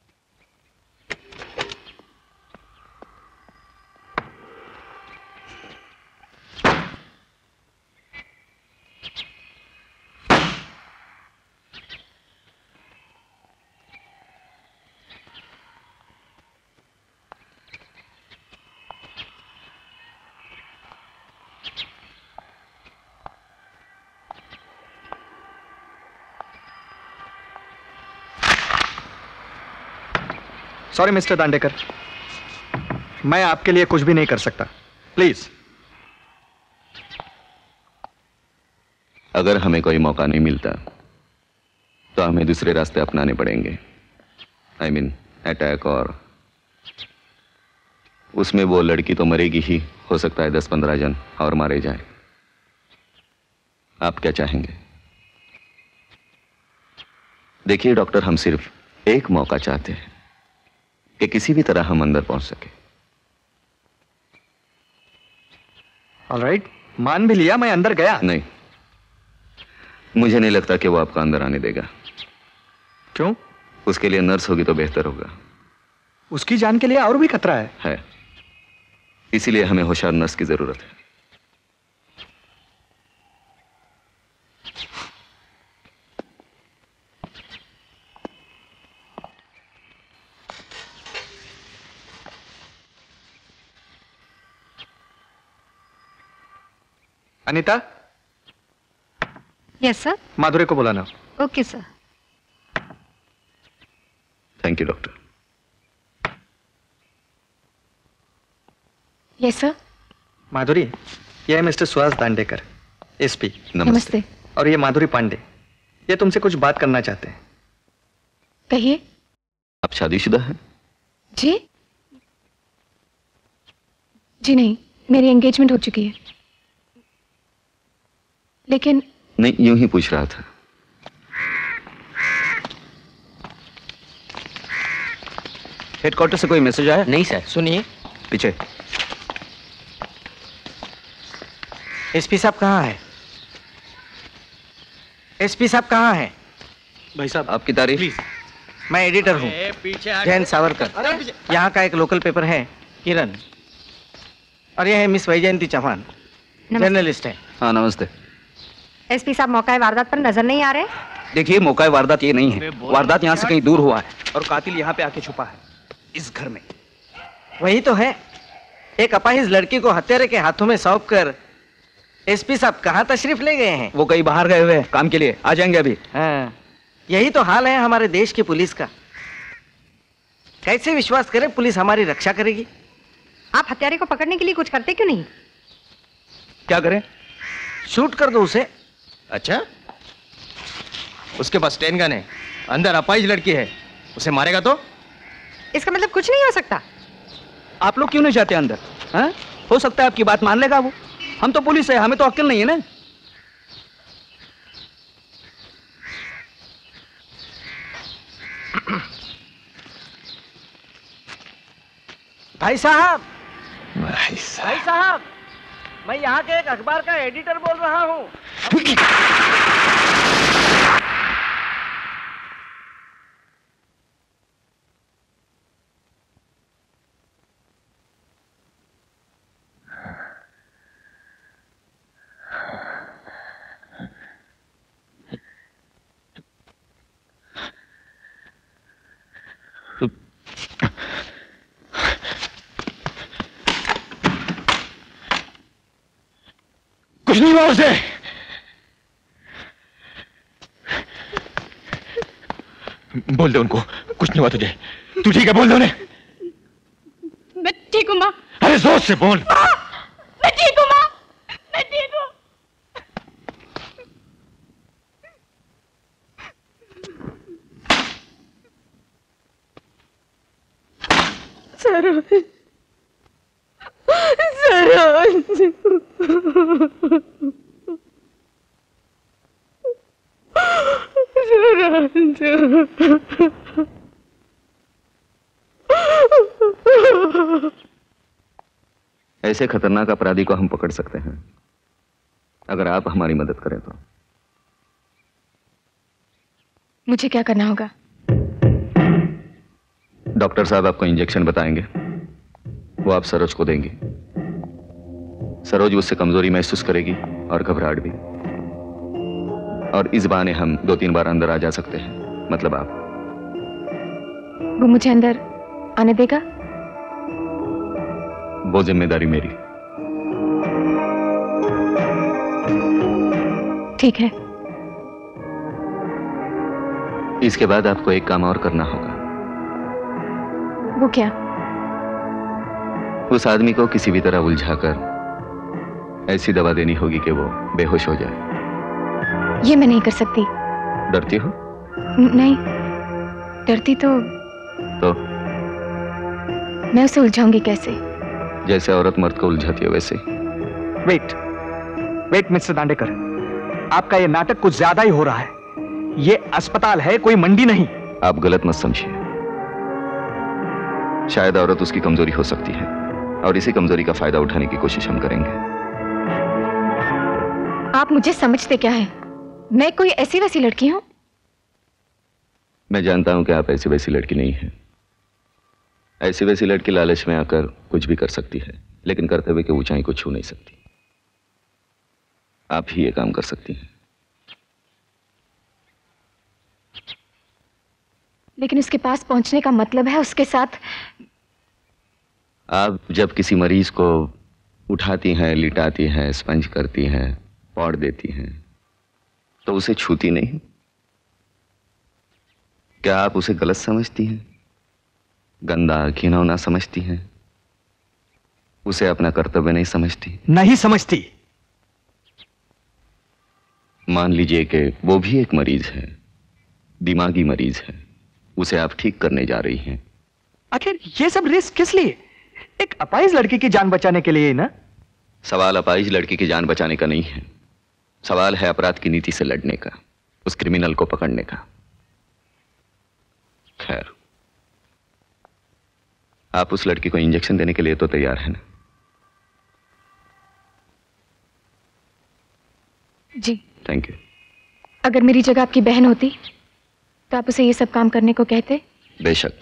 Speaker 19: Sorry mister Dandekar, मैं आपके लिए कुछ भी नहीं कर सकता। प्लीज।
Speaker 10: अगर हमें कोई मौका नहीं मिलता तो हमें दूसरे रास्ते अपनाने पड़ेंगे। आई मीन अटैक, और उसमें वो लड़की तो मरेगी ही, हो सकता है दस पंद्रह जन और मारे जाए। आप क्या चाहेंगे? देखिए डॉक्टर, हम सिर्फ एक मौका चाहते हैं कि किसी भी तरह हम अंदर पहुंच सके।
Speaker 19: ऑलराइट, मान भी लिया, मैं अंदर गया।
Speaker 10: नहीं, मुझे नहीं लगता कि वो आपका अंदर आने देगा।
Speaker 19: क्यों?
Speaker 10: उसके लिए नर्स होगी तो बेहतर होगा।
Speaker 19: उसकी जान के लिए और भी खतरा है।
Speaker 10: है, इसीलिए हमें होशियार नर्स की जरूरत है।
Speaker 19: अनीता।
Speaker 5: Yes sir.
Speaker 19: माधुरी को बुलाना।
Speaker 5: Okay sir.
Speaker 10: Thank you doctor.
Speaker 5: Yes sir.
Speaker 19: Madhuri, यह है मिस्टर सुहास दांडेकर, एसपी।
Speaker 5: नमस्ते।
Speaker 19: और ये माधुरी पांडे, ये तुमसे कुछ बात करना चाहते हैं।
Speaker 5: कहिए।
Speaker 10: आप शादीशुदा हैं?
Speaker 5: जी जी नहीं, मेरी एंगेजमेंट हो चुकी है। लेकिन
Speaker 10: नहीं, यूं ही पूछ रहा था।
Speaker 2: हेडक्वार्टर से कोई मैसेज आया?
Speaker 8: नहीं सर।
Speaker 2: सुनिए पीछे।
Speaker 9: एसपी साहब कहाँ है? एसपी साहब कहाँ है?
Speaker 7: भाई साहब
Speaker 10: आपकी तारीफ।
Speaker 9: मैं एडिटर हूँ, जयंत सावरकर। यहाँ का एक लोकल पेपर है किरण, और यह है मिस वैजयंती चौहान, जर्नलिस्ट है।
Speaker 10: हाँ नमस्ते।
Speaker 5: एसपी साहब, मौका वारदात पर नजर नहीं आ रहे?
Speaker 2: देखिए, मौका वारदात ये नहीं है। वारदात यहाँ से कहीं दूर हुआ है और कातिल यहाँ पे आके छुपा है, इस घर में।
Speaker 9: वही तो है, एक अपाहिज लड़की को हत्यारे के हाथों में सौंप कर एसपी साहब कहाँ तशरीफ ले गए हैं?
Speaker 2: वो कहीं बाहर गए हुए हैं काम के लिए, आ जाएंगे अभी।
Speaker 9: हाँ, यही तो हाल है हमारे देश की पुलिस का। कैसे विश्वास करें पुलिस हमारी रक्षा करेगी?
Speaker 5: आप हत्यारे को पकड़ने के लिए कुछ करते क्यों नहीं?
Speaker 2: क्या करें?
Speaker 9: शूट कर दो उसे।
Speaker 20: अच्छा, उसके पास टेन गन है, अंदर अपाहिज लड़की है, उसे मारेगा तो?
Speaker 5: इसका मतलब कुछ नहीं हो सकता।
Speaker 2: आप लोग क्यों नहीं जाते अंदर? हा? हो सकता है आपकी बात मान लेगा वो। हम तो पुलिस है, हमें तो अक्ल नहीं है ना।
Speaker 9: भाई साहब,
Speaker 20: भाई
Speaker 9: भाई साहब, मैं यहाँ के एक अखबार का एडिटर बोल रहा हूँ।
Speaker 11: कुछ नहीं हुआ उसे। बोल दे उनको, कुछ नहीं हुआ तुझे। तू ठीक है? बोल दे उन्हें।
Speaker 5: मैं ठीक हूँ माँ।
Speaker 11: अरे जोर से बोल।
Speaker 5: मैं ठीक हूँ माँ, मैं ठीक हूँ।
Speaker 3: सरोज, सरोज,
Speaker 10: ऐसे खतरनाक अपराधी को हम पकड़ सकते हैं अगर आप हमारी मदद करें तो।
Speaker 5: मुझे क्या करना होगा?
Speaker 10: डॉक्टर साहब आपको इंजेक्शन बताएंगे, वो आप सरोज को देंगी। सरोज उससे कमजोरी महसूस करेगी और घबराहट भी, और इस बहाने हम दो तीन बार अंदर आ जा सकते हैं। मतलब आप।
Speaker 5: वो मुझे अंदर आने देगा?
Speaker 10: वो जिम्मेदारी मेरी।
Speaker 5: ठीक है।
Speaker 10: इसके बाद आपको एक काम और करना होगा।
Speaker 5: वो क्या?
Speaker 10: उस आदमी को किसी भी तरह उलझाकर ऐसी दवा देनी होगी कि वो बेहोश हो जाए।
Speaker 5: ये मैं नहीं कर सकती।
Speaker 10: डरती हो?
Speaker 5: न- नहीं, डरती तो
Speaker 10: तो
Speaker 5: मैं उसे उलझाऊंगी कैसे?
Speaker 10: जैसे औरत मर्द को उलझाती है वैसे।
Speaker 19: वेट वेट मिस्टर दांडेकर, आपका ये नाटक कुछ ज्यादा ही हो रहा है। ये अस्पताल है, कोई मंडी नहीं।
Speaker 10: आप गलत मत समझिए। शायद औरत उसकी कमजोरी हो सकती है और इसी कमजोरी का फायदा उठाने की कोशिश हम करेंगे।
Speaker 5: आप मुझे समझते क्या है? मैं कोई ऐसी वैसी लड़की हूं?
Speaker 10: मैं जानता हूं कि आप ऐसी वैसी लड़की नहीं हैं। ऐसी वैसी लड़की लालच में आकर कुछ भी कर सकती है, लेकिन कर्तव्य की ऊंचाई को छू नहीं सकती। आप ही ये काम कर सकती हैं।
Speaker 5: लेकिन उसके पास पहुंचने का मतलब है उसके साथ।
Speaker 10: आप जब किसी मरीज को उठाती हैं, लिटाती हैं, स्पंज करती हैं, पौड़ देती हैं, तो उसे छूती नहीं। क्या आप उसे गलत समझती हैं, गंदा घिनौना समझती हैं? उसे अपना कर्तव्य नहीं समझती?
Speaker 19: नहीं समझती।
Speaker 10: मान लीजिए कि वो भी एक मरीज है, दिमागी मरीज है, उसे आप ठीक करने जा रही हैं।
Speaker 19: आखिर ये सब रिस्क किस लिए? एक अपाहिज लड़की की जान बचाने के लिए ना?
Speaker 10: सवाल अपाहिज लड़की की जान बचाने का नहीं है, सवाल है अपराध की नीति से लड़ने का, उस क्रिमिनल को पकड़ने का। खैर, आप उस लड़की को इंजेक्शन देने के लिए तो तैयार हैं ना?
Speaker 5: जी।
Speaker 10: Thank you.
Speaker 5: अगर मेरी जगह आपकी बहन होती तो आप उसे ये सब काम करने को कहते?
Speaker 10: बेशक।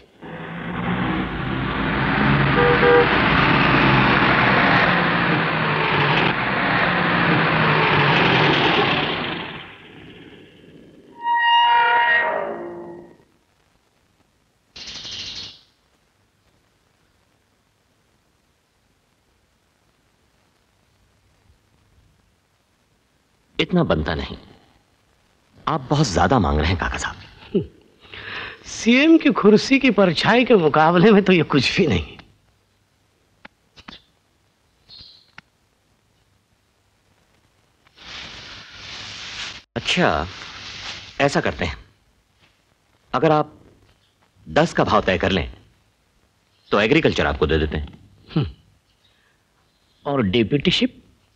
Speaker 13: इतना बनता नहीं, आप बहुत ज्यादा मांग रहे हैं काका साहब।
Speaker 21: सीएम की कुर्सी की परछाई के मुकाबले में तो ये कुछ भी नहीं।
Speaker 13: अच्छा, ऐसा करते हैं, अगर आप दस का भाव तय कर लें तो एग्रीकल्चर आपको दे देते हैं।
Speaker 21: और डिप्यूटीशिप?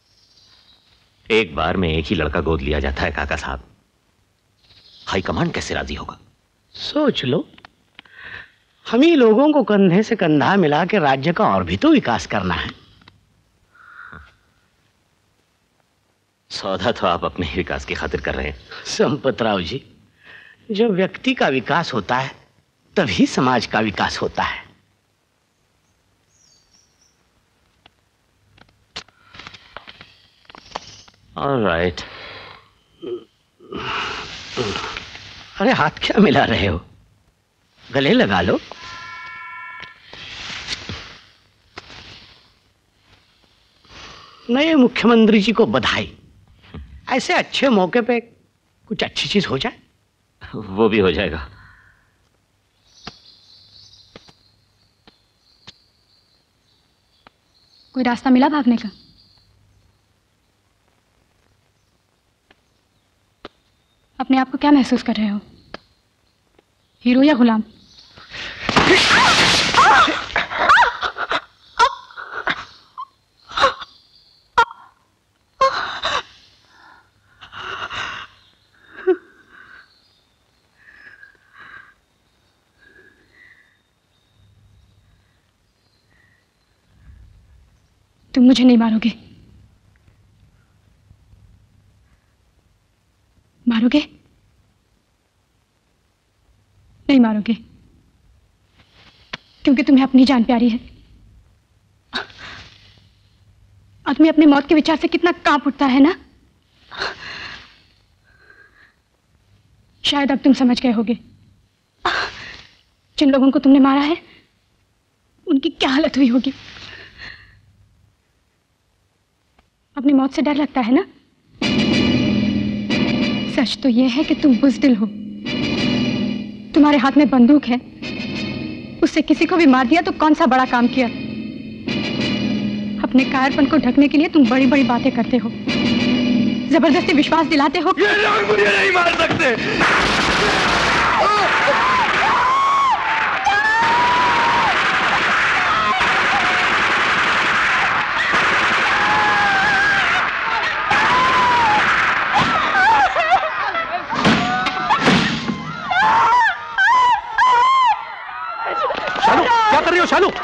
Speaker 13: एक बार में एक ही लड़का गोद लिया जाता है काका साहब, हाईकमांड कैसे राजी होगा?
Speaker 21: सोच लो, हम ही लोगों को कंधे से कंधा मिला के राज्य का और भी तो विकास करना है।
Speaker 13: सौदा तो आप अपने ही विकास की खातिर कर रहे हैं।
Speaker 21: संपतराव जी, जब व्यक्ति का विकास होता है तभी समाज का विकास होता है।
Speaker 13: ऑलराइट।
Speaker 21: अरे हाथ क्या मिला रहे हो? गले लगा लो। नए मुख्यमंत्री जी को बधाई। ऐसे अच्छे मौके पे कुछ अच्छी चीज हो जाए।
Speaker 13: वो भी हो जाएगा।
Speaker 5: कोई रास्ता मिला भागने का? अपने आप को क्या महसूस कर रहे हो, हीरो या गुलाम? तुम मुझे नहीं मारोगे? मारोगे? नहीं मारोगे, क्योंकि तुम्हें अपनी जान प्यारी है। आदमी अपनी मौत के विचार से कितना कांप उठता है ना। शायद अब तुम समझ गए होगे जिन लोगों को तुमने मारा है उनकी क्या हालत हुई होगी। अपनी मौत से डर लगता है ना? सच तो यह है कि तुम बुज़दिल हो। तुम्हारे हाथ में बंदूक है, उससे किसी को भी मार दिया तो कौन सा बड़ा काम किया। अपने कायरपन को ढकने के लिए तुम बड़ी बड़ी बातें करते हो, जबरदस्ती विश्वास दिलाते हो।
Speaker 11: ये लोग मुझे नहीं मार सकते।
Speaker 19: क्या कर रही हो शालू?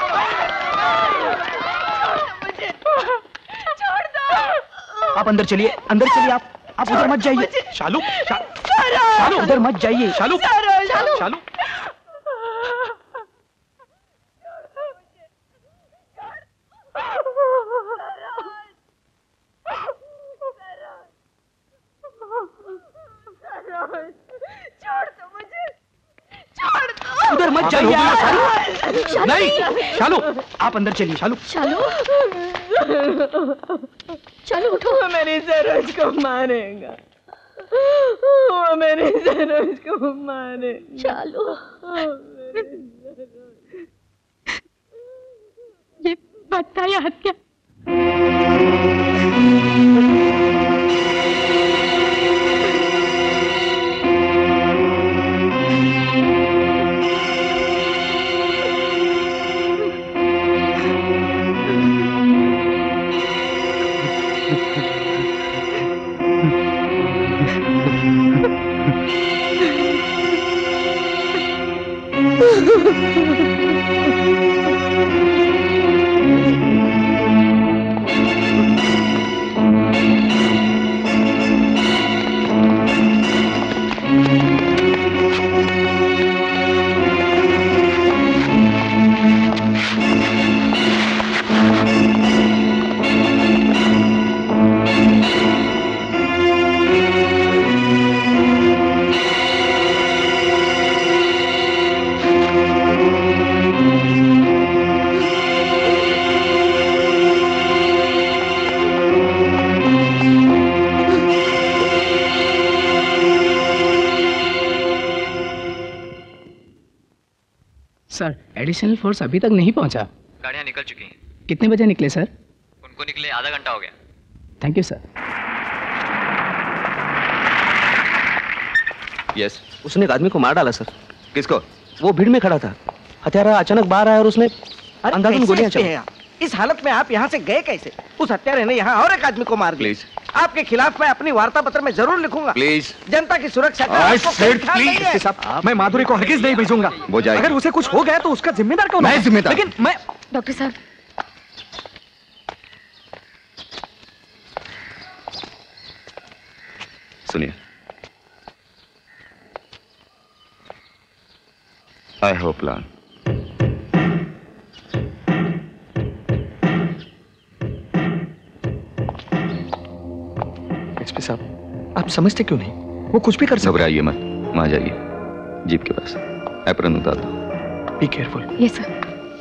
Speaker 19: आप अंदर चलिए, अंदर चलिए। आप आप उधर मत जाइए। शालू, शा, शालू उधर मत जाइए। शालू, शालू, शालू। उधर मत जाइए। शालू, नहीं, शालू आप अंदर चलिए। शालू,
Speaker 3: शालू, शालू उठो। वो मेरी सरोज को मारेगा, वो मेरी सरोज को मारेगा। शालू,
Speaker 5: ये बदता या हत्या?
Speaker 18: सर, एडिशनल फोर्स अभी तक नहीं पहुंचा।
Speaker 15: गाड़ियां निकल चुकी हैं।
Speaker 18: कितने बजे निकले सर?
Speaker 15: उनको निकले आधा घंटा हो गया।
Speaker 18: Thank you sir.
Speaker 2: Yes yes. उसने एक आदमी को मार डाला सर। किसको? वो भीड़ में खड़ा था, हत्यारा अचानक बाहर आया और उसने अंधाधुंध गोलियां चलाई।
Speaker 9: इस हालत में आप यहाँ से गए कैसे? उस हत्यारे ने यहाँ और एक आदमी को मार दिया। आपके खिलाफ मैं अपनी वार्ता पत्र में जरूर लिखूंगा।
Speaker 10: प्लीज
Speaker 9: जनता की सुरक्षा का
Speaker 19: I
Speaker 9: आपको
Speaker 19: said
Speaker 9: कोई ख्याल नहीं है।
Speaker 19: प्लीज। मैं माधुरी को हरगिज नहीं भेजूंगा।
Speaker 10: वो जाएगी।
Speaker 19: अगर उसे कुछ हो गया तो उसका जिम्मेदार कौन?
Speaker 10: मैं जिम्मेदार।
Speaker 19: लेकिन मैं
Speaker 4: डॉक्टर साहब,
Speaker 10: सुनिए, आई होप लर्न
Speaker 19: एसपी साहब, आप समझते क्यों नहीं? वो कुछ भी कर सकता है।
Speaker 10: घबराइए मत, वहां जाइए, जीप के पास एप्रन उतार दो।
Speaker 19: Be careful.
Speaker 4: Yes sir.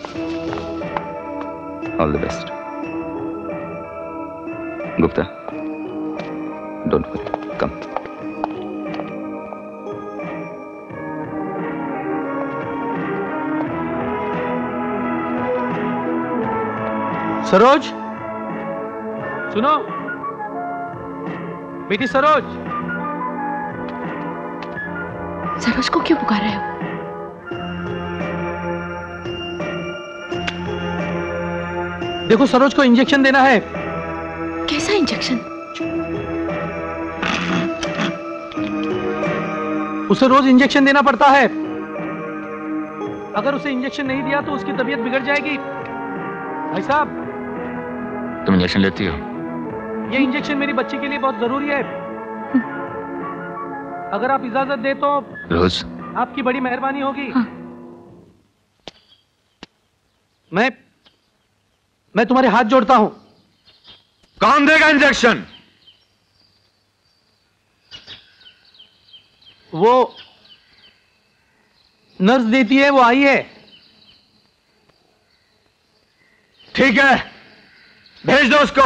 Speaker 10: All the best. Gupta, don't worry, come.
Speaker 7: Saroj, सुनो बेटी सरोज।
Speaker 5: सरोज को क्यों पुकार रहे हो?
Speaker 7: देखो सरोज को इंजेक्शन देना है।
Speaker 5: कैसा इंजेक्शन?
Speaker 7: उसे रोज इंजेक्शन देना पड़ता है। अगर उसे इंजेक्शन नहीं दिया तो उसकी तबीयत बिगड़ जाएगी। भाई साहब,
Speaker 16: तुम इंजेक्शन लेती हो?
Speaker 7: ये इंजेक्शन मेरी बच्ची के लिए बहुत जरूरी है। अगर आप इजाजत दे तो
Speaker 16: रोज
Speaker 7: आपकी बड़ी मेहरबानी होगी। हाँ। मैं मैं तुम्हारे हाथ जोड़ता हूं।
Speaker 11: कौन देगा इंजेक्शन?
Speaker 7: वो नर्स देती है, वो आई है।
Speaker 11: ठीक है, भेज दो उसको।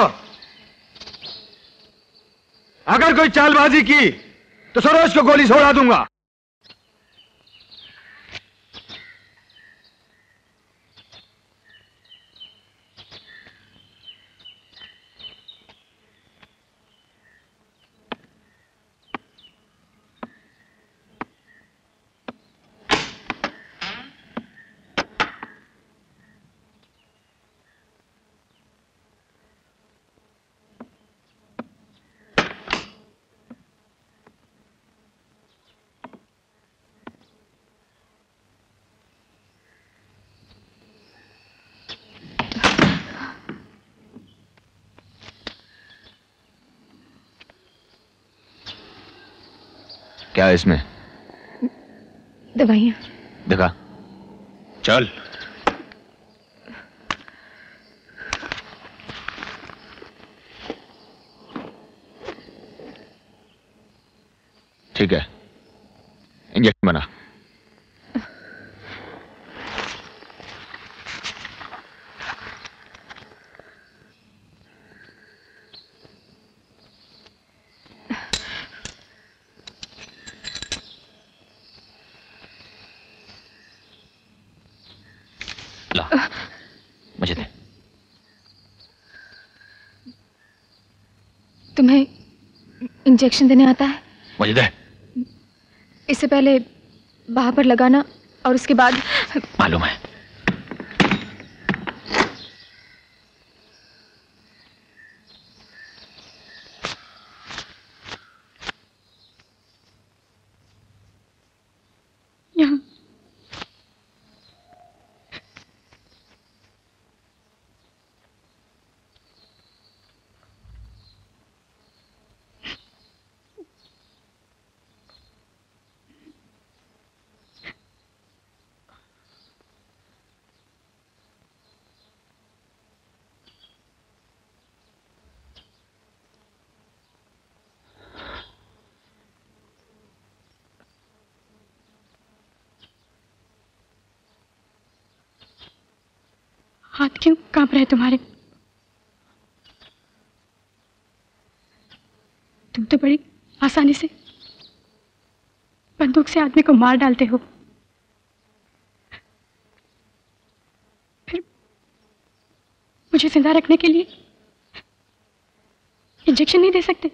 Speaker 11: अगर कोई चालबाजी की तो सरोज को गोली से उड़ा दूंगा।
Speaker 16: क्या है इसमें?
Speaker 5: दवाइयां।
Speaker 16: दिखा। चल। ठीक है, इंजेक्शन बना। मुझे दे।
Speaker 5: तुम्हें इंजेक्शन देने आता है?
Speaker 16: मुझे दे।
Speaker 5: इससे पहले बाह पर लगाना और उसके बाद।
Speaker 16: मालूम है।
Speaker 5: यहाँ हाथ क्यों कांप रहे तुम्हारे? तुम तो बड़ी आसानी से बंदूक से आदमी को मार डालते हो, फिर मुझे जिंदा रखने के लिए इंजेक्शन नहीं दे सकते?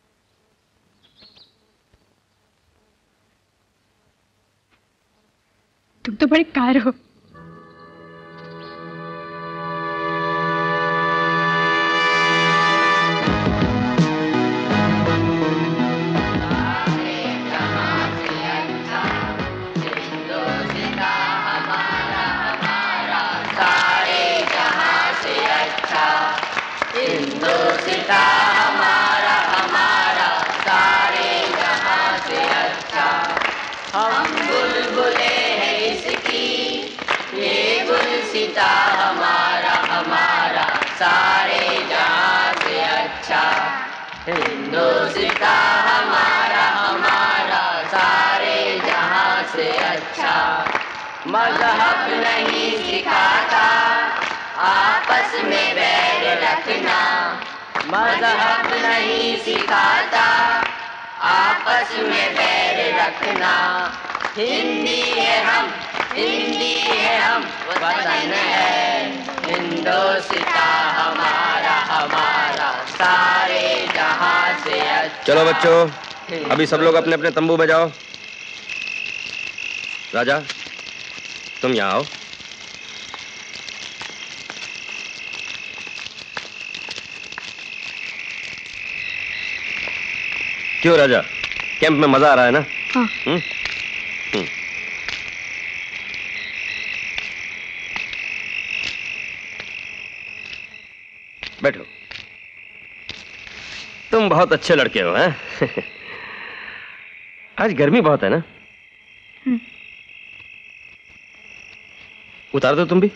Speaker 5: तुम तो बड़े कायर हो।
Speaker 1: हिंदुस्तां हमारा हमारा सारे जहां से अच्छा। मजहब नहीं सिखाता आपस में बैर रखना, मजहब नहीं सिखाता आपस में बैर रखना। हिंदी है हम, हिंदी है हम, वतन है हिंदुस्तां। हमारा सारे जहां से अच्छा।
Speaker 20: चलो बच्चों, अभी सब लोग अपने अपने तंबू में जाओ। राजा, तुम यहाँ आओ। क्यों राजा, कैंप में मजा आ रहा है ना?
Speaker 5: हाँ।
Speaker 20: हुँ? हुँ। बैठो। तुम बहुत अच्छे लड़के हो, हैं? आज गर्मी बहुत है ना?
Speaker 5: हम्म।
Speaker 20: उतार दो तुम भी।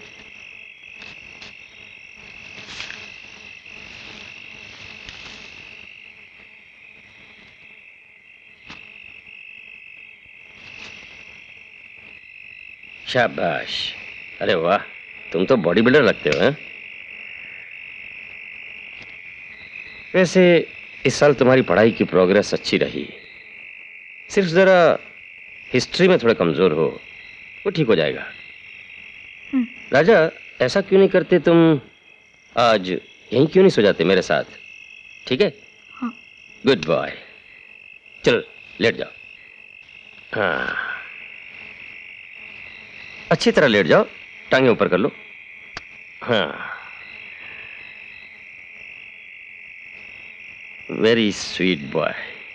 Speaker 20: शाबाश, अरे वाह, तुम तो बॉडी बिल्डर लगते हो, हैं? वैसे इस साल तुम्हारी पढ़ाई की प्रोग्रेस अच्छी रही, सिर्फ जरा हिस्ट्री में थोड़े कमजोर हो, वो ठीक हो जाएगा। राजा, ऐसा क्यों नहीं करते तुम, आज यहीं क्यों नहीं सो जाते मेरे साथ? ठीक है?
Speaker 5: हाँ।
Speaker 20: Good boy. चलो लेट जाओ। हाँ, अच्छी तरह लेट जाओ, टांगे ऊपर कर लो। हाँ, वेरी स्वीट बॉय।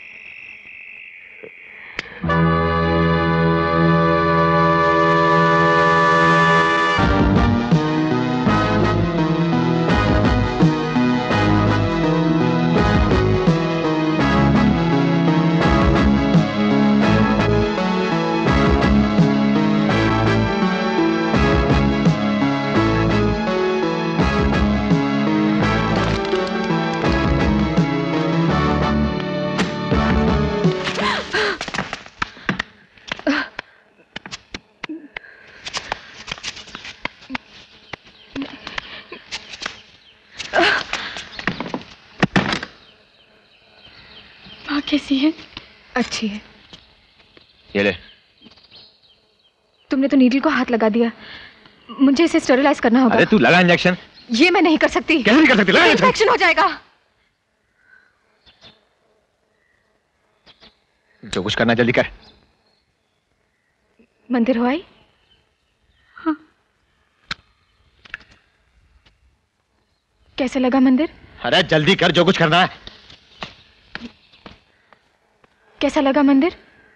Speaker 5: कैसी है?
Speaker 3: अच्छी है।
Speaker 20: ये ले।
Speaker 3: तुमने तो नीडल को हाथ लगा दिया, मुझे इसे स्टेरिलाइज करना होगा।
Speaker 11: अरे तू लगा इंजेक्शन।
Speaker 3: ये मैं नहीं कर सकती।
Speaker 11: कैसे नहीं कर सकती? लगा इंजेक्शन।
Speaker 3: इन्फेक्शन हो जाएगा।
Speaker 11: जो कुछ करना जल्दी कर।
Speaker 3: मंदिर हो आई?
Speaker 5: हाँ।
Speaker 3: कैसा लगा मंदिर?
Speaker 11: अरे जल्दी कर, जो कुछ करना है।
Speaker 3: कैसा लगा मंदिर?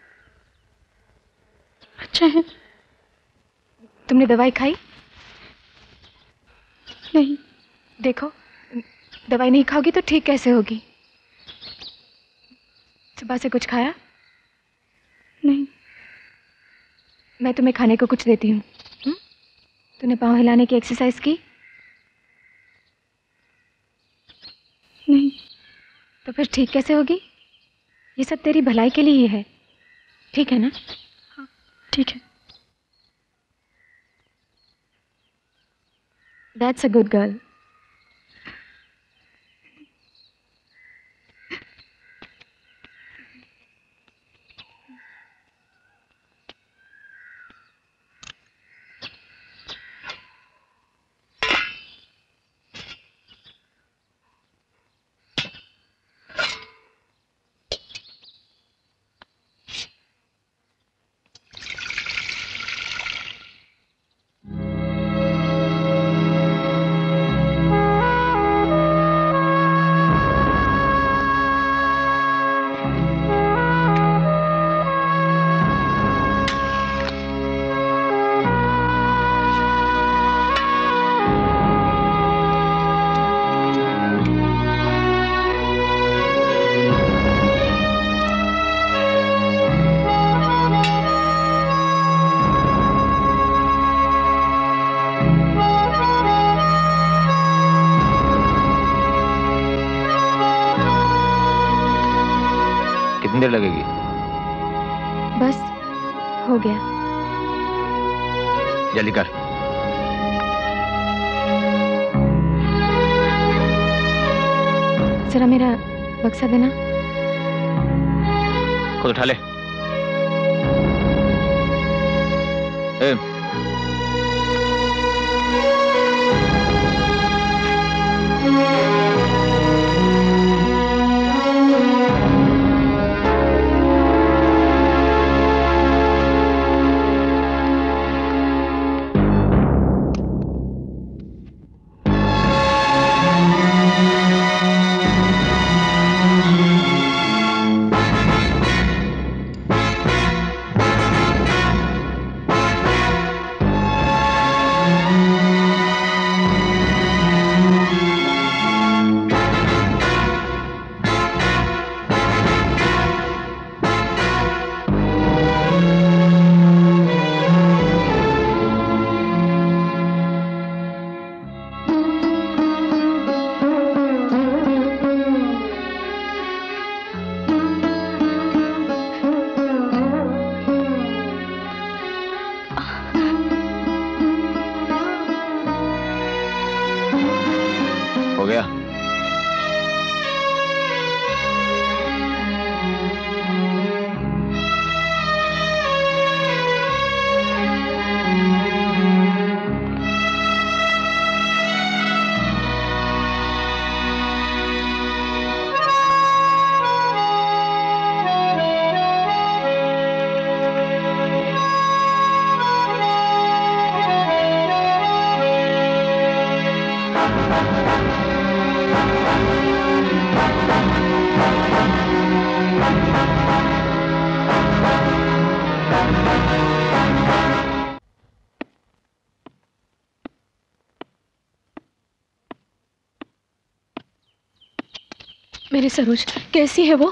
Speaker 5: अच्छा है।
Speaker 3: तुमने दवाई खाई?
Speaker 5: नहीं।
Speaker 3: देखो, दवाई नहीं खाओगी तो ठीक कैसे होगी? सुबह से कुछ खाया?
Speaker 5: नहीं।
Speaker 3: मैं तुम्हें खाने को कुछ देती हूँ। तूने पाँव हिलाने की एक्सरसाइज की?
Speaker 5: नहीं।
Speaker 3: तो फिर ठीक कैसे होगी? ये सब तेरी भलाई के लिए ही है, ठीक है ना?
Speaker 5: हाँ, ठीक है।
Speaker 3: That's a good girl.
Speaker 11: कितनी देर लगेगी?
Speaker 3: बस हो गया।
Speaker 11: जल्दी कर।
Speaker 3: जरा मेरा बक्सा देना।
Speaker 11: खुद उठा ले। ए,
Speaker 5: मेरी सरोज कैसी है वो?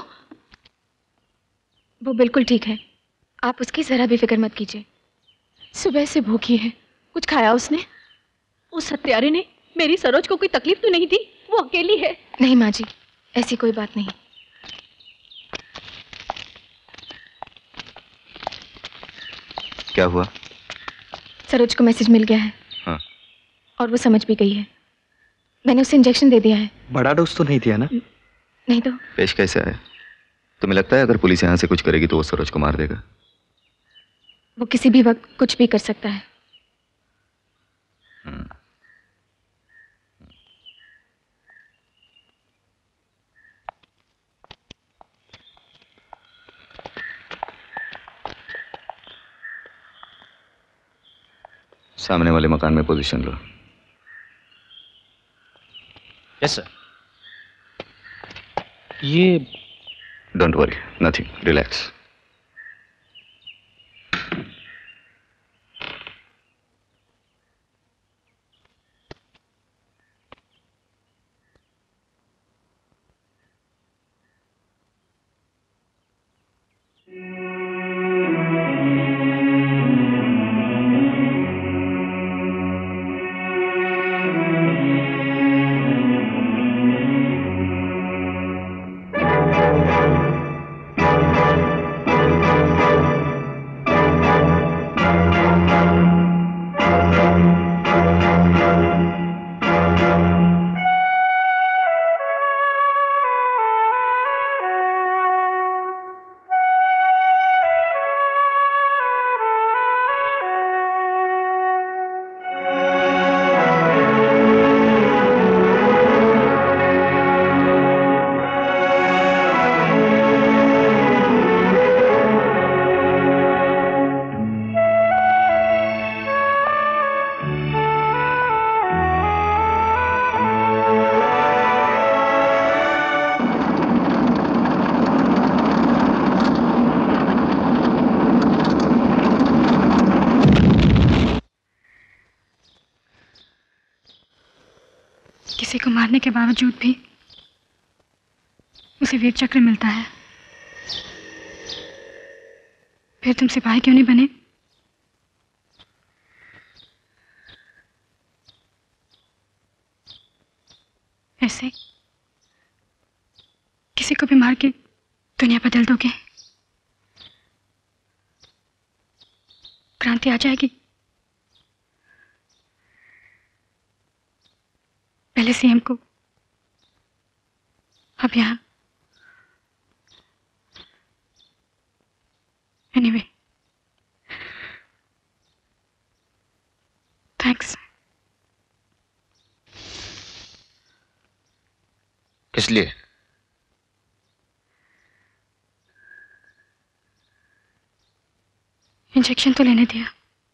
Speaker 4: वो बिल्कुल ठीक है, आप उसकी जरा भी फिक्र मत कीजिए।
Speaker 5: सुबह से भूखी है, कुछ खाया उसने? उस हत्यारे ने मेरी सरोज को कोई तकलीफ तो नहीं दी? वो अकेली है।
Speaker 4: नहीं माँ जी, ऐसी कोई बात नहीं।
Speaker 10: क्या हुआ?
Speaker 4: सरोज को मैसेज मिल गया है।
Speaker 10: हाँ।
Speaker 4: और वो समझ भी गई है। मैंने उसे इंजेक्शन दे दिया है।
Speaker 19: बड़ा डोज तो नहीं दिया ना?
Speaker 4: नहीं तो।
Speaker 10: पेश कैसे आया? तुम्हें लगता है अगर पुलिस यहाँ से कुछ करेगी तो वो सरोज को मार देगा?
Speaker 4: वो किसी भी वक्त कुछ भी कर सकता है।
Speaker 10: सामने वाले मकान में पोजीशन लो।
Speaker 7: Yes sir. ये
Speaker 10: डोंट वरी, नथिंग, रिलैक्स।
Speaker 5: किसी को मारने के बावजूद भी उसे वीर चक्र मिलता है। फिर तुम सिपाही क्यों नहीं बने? ऐसे किसी को भी मार के दुनिया बदल दोगे? क्रांति आ जाएगी। पहले सीएम को, अब यहाँ। Anyway, thanks.
Speaker 16: किस लिए?
Speaker 5: इंजेक्शन तो लेने दिया।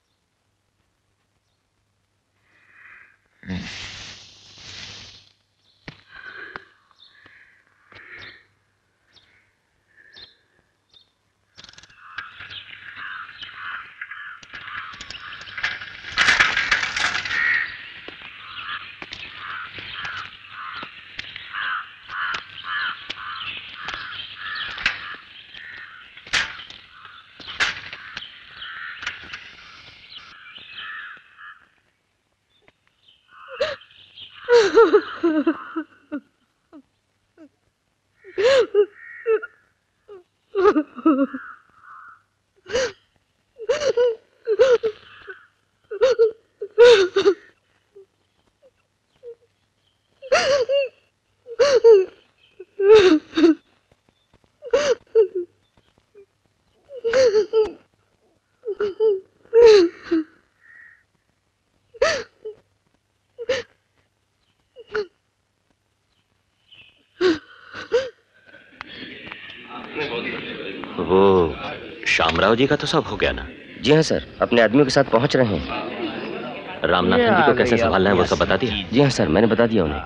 Speaker 13: शामराव जी का तो सब हो गया ना?
Speaker 20: जी हाँ सर, अपने आदमियों के साथ पहुंच रहे हैं।
Speaker 13: रामनाथन जी को कैसे संभालना है वो सब बता दिया?
Speaker 20: जी हाँ सर, मैंने बता दिया उन्हें।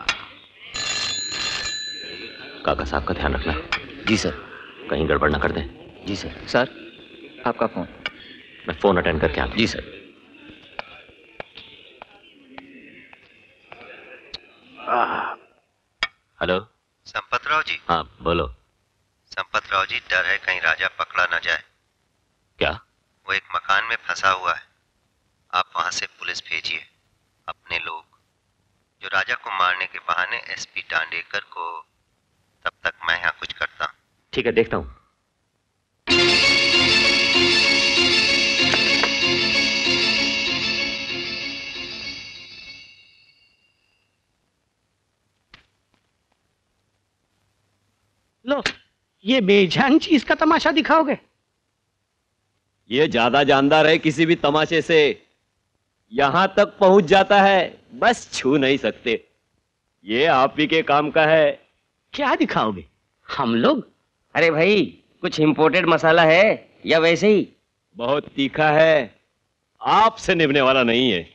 Speaker 13: काका साहब का ध्यान रखना।
Speaker 20: जी सर।
Speaker 13: कहीं गड़बड़ ना कर दें।
Speaker 20: जी सर।
Speaker 8: सर, आपका फोन।
Speaker 13: मैं फोन अटेंड करके आता हूं।
Speaker 20: जी सर।
Speaker 13: हेलो
Speaker 14: संपतराव जी।
Speaker 17: हाँ बोलो।
Speaker 14: संपतराव जी, डर है कहीं राजा पकड़ा न जाए।
Speaker 17: क्या?
Speaker 14: वो एक मकान में फंसा हुआ है, आप वहां से पुलिस भेजिए। अपने लोग जो राजा को मारने के बहाने एसपी डांडेकर को, तब तक मैं यहाँ कुछ करता हूँ।
Speaker 17: ठीक है, देखता हूँ।
Speaker 21: लो, ये बेजान चीज का तमाशा दिखाओगे?
Speaker 17: ये ज्यादा जानदार है किसी भी तमाशे से, यहां तक पहुंच जाता है, बस छू नहीं सकते। ये आप ही के काम का है।
Speaker 21: क्या दिखाओगे? हम लोग?
Speaker 20: अरे भाई, कुछ इंपोर्टेड मसाला है या वैसे ही?
Speaker 17: बहुत तीखा है, आपसे निभने वाला नहीं है।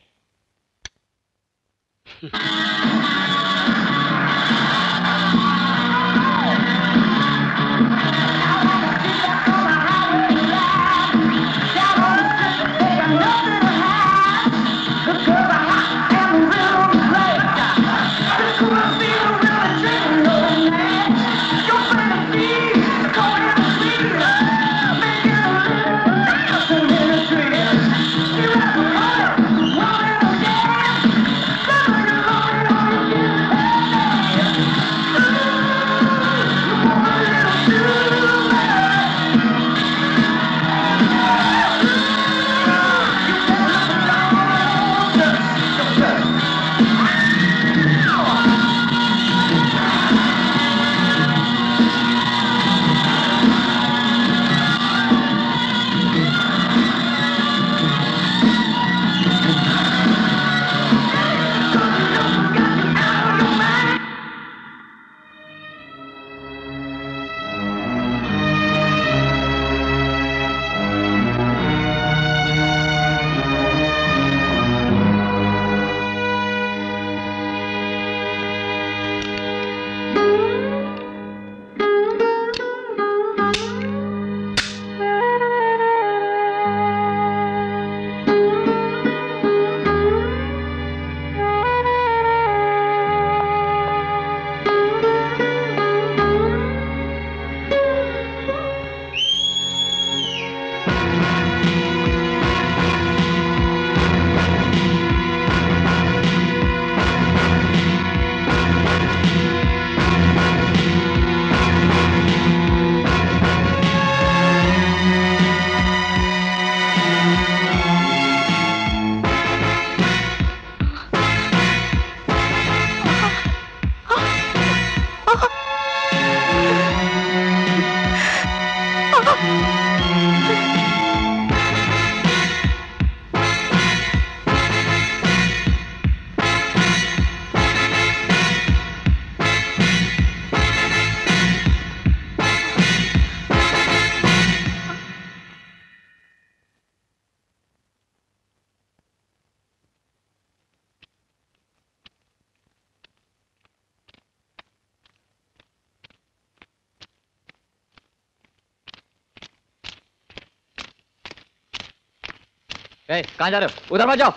Speaker 18: ए, कहाँ जा रहे हो? उधर मत जाओ।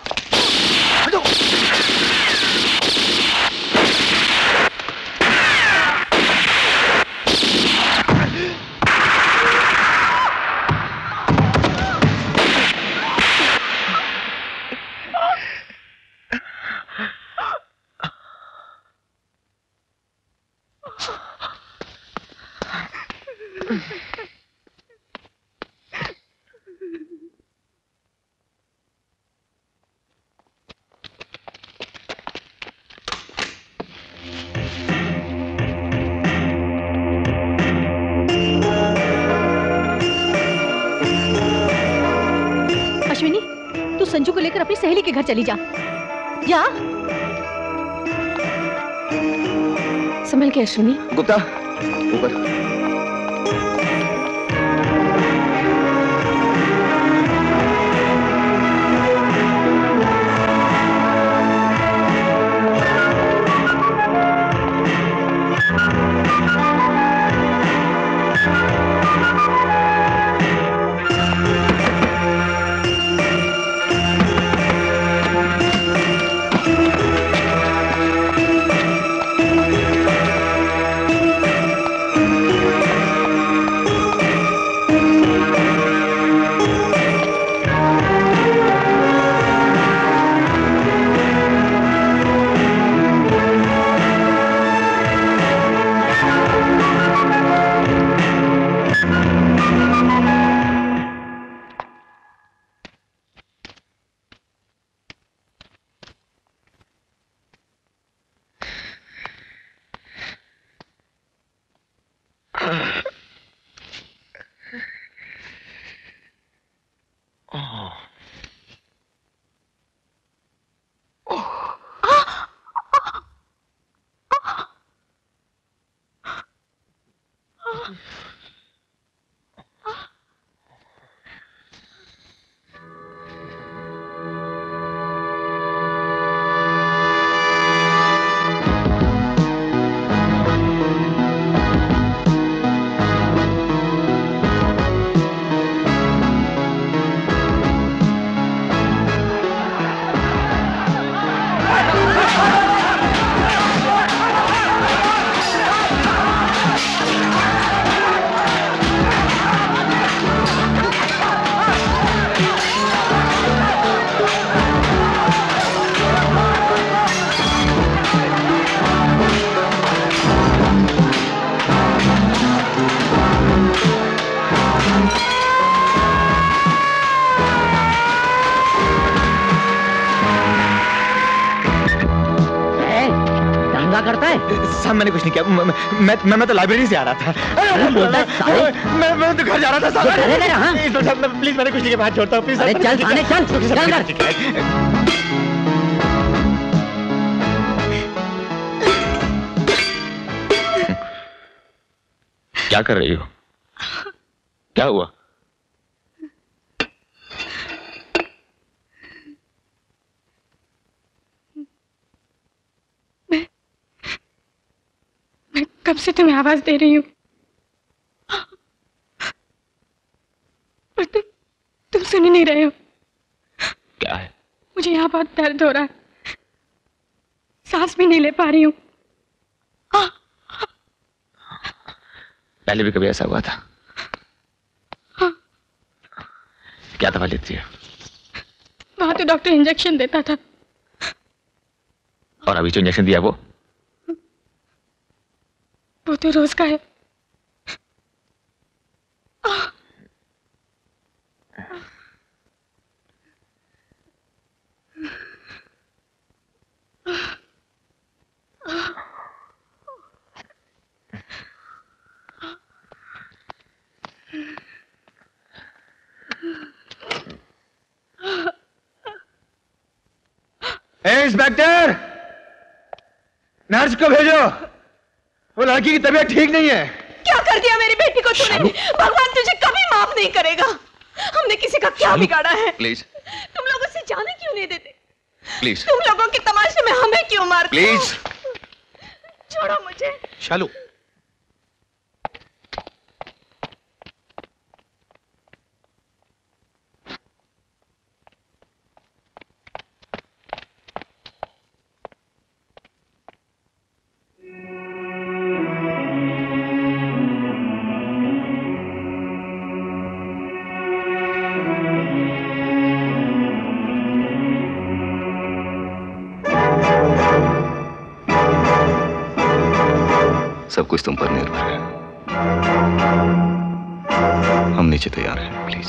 Speaker 6: संजू को लेकर अपनी सहेली के घर चली जा। जा। संभल के अश्विनी।
Speaker 10: गुप्ता, ऊपर।
Speaker 11: साहब मैंने कुछ नहीं किया। मैं मैं, मैं, मैं तो लाइब्रेरी से आ रहा था। मैं मैं तो घर जा रहा था साहब। प्लीज मैंने कुछ नहीं किया, हाथ छोड़ता हूँ प्लीज।
Speaker 8: अरे चल थाने चल, चल
Speaker 16: क्या कर रही हो? क्या हुआ?
Speaker 5: मैं कब से तुम्हें आवाज दे रही हूँ, पर तुम तुम सुन ही नहीं रहे हो।
Speaker 16: क्या है?
Speaker 5: मुझे यहाँ बहुत दर्द हो रहा है, सांस भी नहीं ले पा रही हूँ।
Speaker 16: पहले भी कभी ऐसा हुआ था? क्या दवा लेती है?
Speaker 5: वहां तो डॉक्टर इंजेक्शन देता था।
Speaker 16: और अभी जो इंजेक्शन दिया वो?
Speaker 5: वो तो रोज का है।
Speaker 11: इंस्पेक्टर, नर्स को भेजो, वो लड़की की तबीयत ठीक नहीं है।
Speaker 3: क्या कर दिया मेरी बेटी को तूने? भगवान तुझे कभी माफ नहीं करेगा। हमने किसी का क्या बिगाड़ा है?
Speaker 10: प्लीज
Speaker 3: तुम लोग उसे जाने क्यों नहीं देते?
Speaker 10: प्लीज
Speaker 3: तुम लोगों के तमाशे में हमें क्यों मारते हो?
Speaker 10: प्लीज
Speaker 3: छोड़ो मुझे।
Speaker 7: शालू,
Speaker 10: सब कुछ तुम पर निर्भर है। हम नीचे तैयार हैं, प्लीज।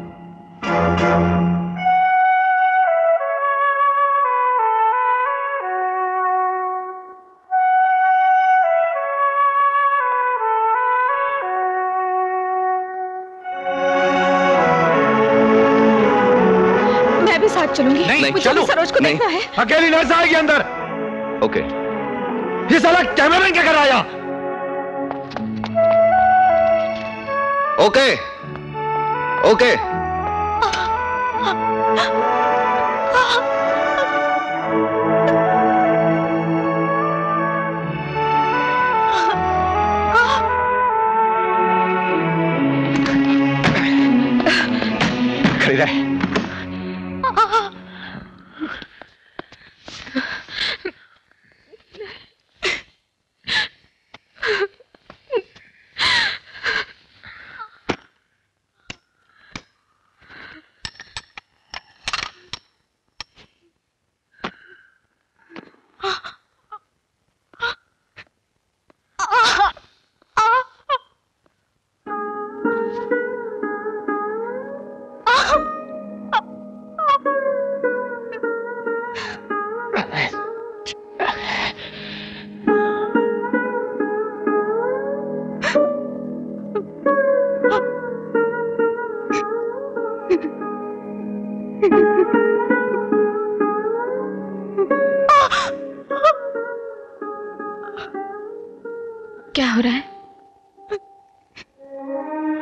Speaker 3: मैं भी साथ चलूंगी।
Speaker 11: नहीं,
Speaker 3: मुझे
Speaker 11: चलो।
Speaker 3: भी सरोज को
Speaker 11: नहीं।
Speaker 3: देखना है।
Speaker 11: अकेली नर्स आएगी अंदर।
Speaker 10: ओके।
Speaker 11: ये साला कैमरामैन क्या कर आया?
Speaker 10: ओके ओके
Speaker 11: खड़ी रहे।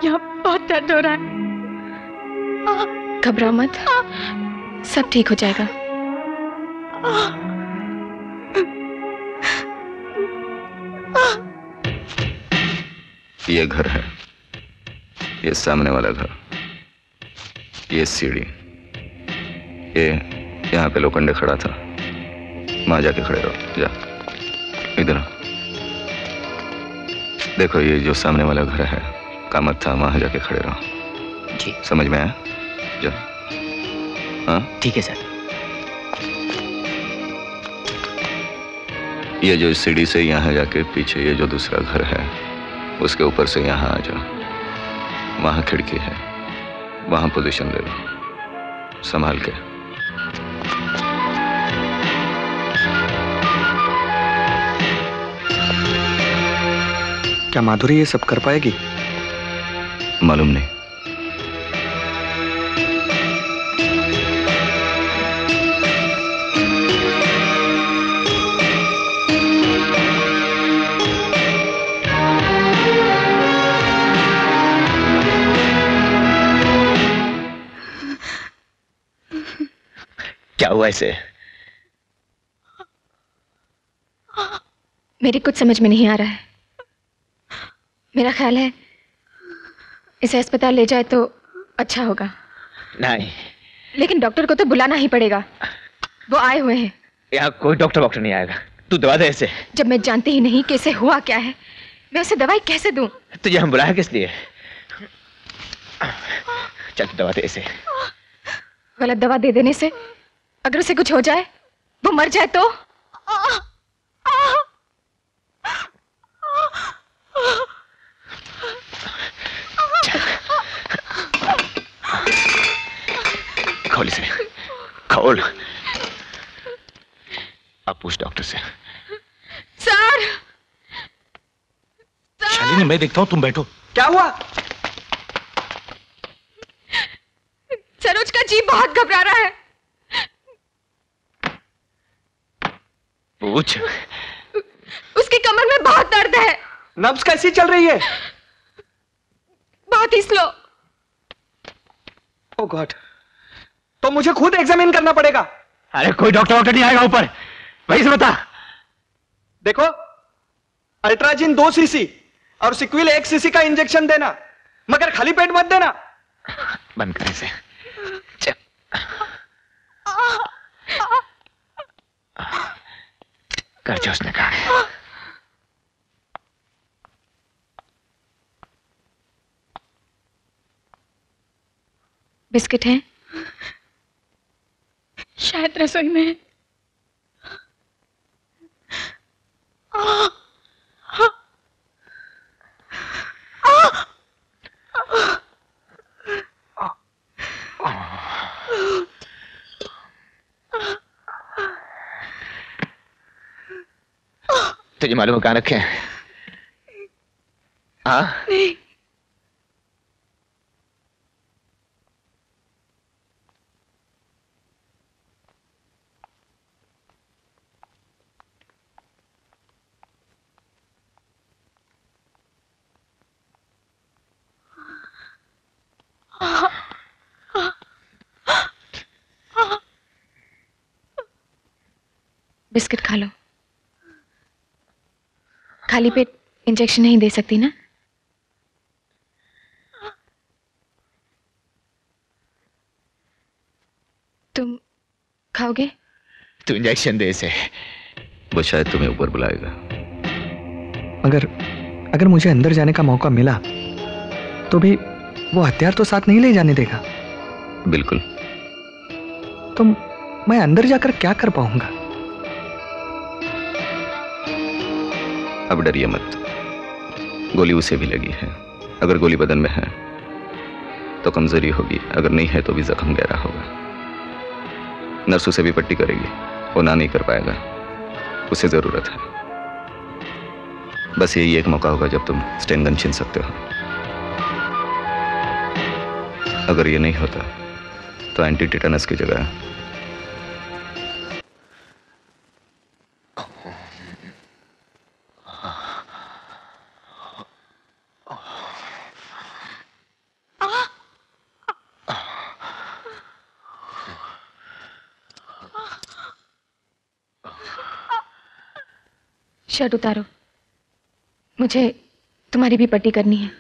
Speaker 5: यहाँ बहुत दर्द हो रहा है।
Speaker 3: घबराओ मत, सब ठीक हो जाएगा।
Speaker 10: ये घर है, ये सामने वाला घर, ये सीढ़ी, ये यहाँ पे लोखंडे खड़ा था, वहां जाके खड़े रहो। जा इधर आओ। देखो ये जो सामने वाला घर है, कामत था, वहां जाके खड़े रहो।
Speaker 16: जी
Speaker 10: समझ में आया? जा। हाँ
Speaker 16: ठीक है सर।
Speaker 10: ये जो सीढ़ी से यहाँ जाके पीछे ये जो दूसरा घर है, उसके ऊपर से यहाँ आ जाओ। वहां खिड़की है, वहां पोजीशन ले लो, संभाल के।
Speaker 19: क्या माधुरी ये सब कर पाएगी?
Speaker 10: मालूम नहीं।
Speaker 16: क्या हुआ इसे?
Speaker 3: मेरी कुछ समझ में नहीं आ रहा है। मेरा ख्याल है इसे अस्पताल ले जाए तो अच्छा होगा।
Speaker 16: नहीं,
Speaker 3: लेकिन डॉक्टर को तो बुलाना ही पड़ेगा, वो आए हुए हैं।
Speaker 16: यहाँ कोई डॉक्टर वॉक्टर नहीं आएगा। तू दवा दे इसे।
Speaker 3: जब मैं जानती ही नहीं कि इसे हुआ क्या है, मैं उसे दवाई कैसे दूं?
Speaker 16: तुझे हम बुलाया किस लिए? चल दवा दे इसे।
Speaker 3: गलत दवा दे देने से अगर उसे कुछ हो जाए, वो मर जाए तो?
Speaker 16: खोल इसे, खोल। अब पूछ डॉक्टर से।
Speaker 3: सर,
Speaker 7: शालिनी मैं देखता हूँ, तुम बैठो।
Speaker 19: क्या हुआ?
Speaker 3: सरोज का जी बहुत घबरा रहा है।
Speaker 16: पूछ।
Speaker 3: उसकी कमर में बहुत दर्द है।
Speaker 19: नब्ज कैसी चल रही है?
Speaker 3: बहुत ही स्लो।
Speaker 19: ओह गॉड, तो मुझे खुद एग्जामिन करना पड़ेगा।
Speaker 16: अरे कोई डॉक्टर वॉक्टर नहीं आएगा ऊपर, वही से बता।
Speaker 19: देखो, अल्ट्राजिन दो सीसी और सिक्विल एक सीसी का इंजेक्शन देना, मगर खाली पेट मत देना।
Speaker 16: बंद कर इसे। चल। कर जो उसने कहा।
Speaker 3: बिस्किट है?
Speaker 5: शायद रसोई में है।
Speaker 16: तुझे मालूम है कहाँ रखे हैं? हाँ?
Speaker 5: नहीं।
Speaker 3: बिस्किट खा लो। खाली पेट इंजेक्शन नहीं दे सकती ना? तुम खाओगे?
Speaker 16: तू इंजेक्शन दे इसे।
Speaker 10: वो शायद तुम्हें ऊपर बुलाएगा।
Speaker 19: अगर अगर मुझे अंदर जाने का मौका मिला तो भी वो हथियार तो साथ नहीं ले जाने देगा।
Speaker 10: बिल्कुल।
Speaker 19: तो मैं अंदर जाकर क्या कर पाऊंगा?
Speaker 10: अब डरिए मत, गोली उसे भी लगी है। अगर गोली बदन में है तो कमजोरी होगी, अगर नहीं है तो भी जख्म गहरा होगा। नर्स उसे भी पट्टी करेगी, वो ना नहीं कर पाएगा, उसे जरूरत है। बस यही एक मौका होगा जब तुम स्टेन गन छीन सकते हो। अगर ये नहीं होता तो एंटी टिटेनस की जगह
Speaker 5: शर्ट उतारो, मुझे तुम्हारी भी पट्टी करनी है।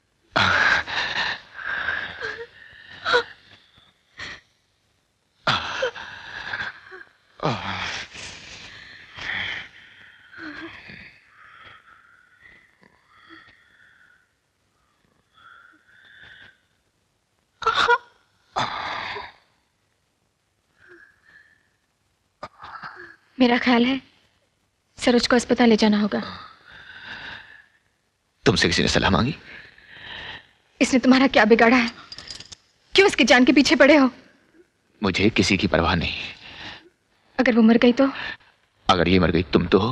Speaker 5: मेरा ख्याल है सरोज को अस्पताल ले जाना होगा।
Speaker 16: तुमसे किसी ने सलाह मांगी?
Speaker 5: इसने तुम्हारा क्या बिगाड़ा है? क्यों इसकी जान के पीछे पड़े हो?
Speaker 16: मुझे किसी की परवाह नहीं।
Speaker 5: अगर वो मर गई तो?
Speaker 16: अगर ये मर गई तुम तो हो।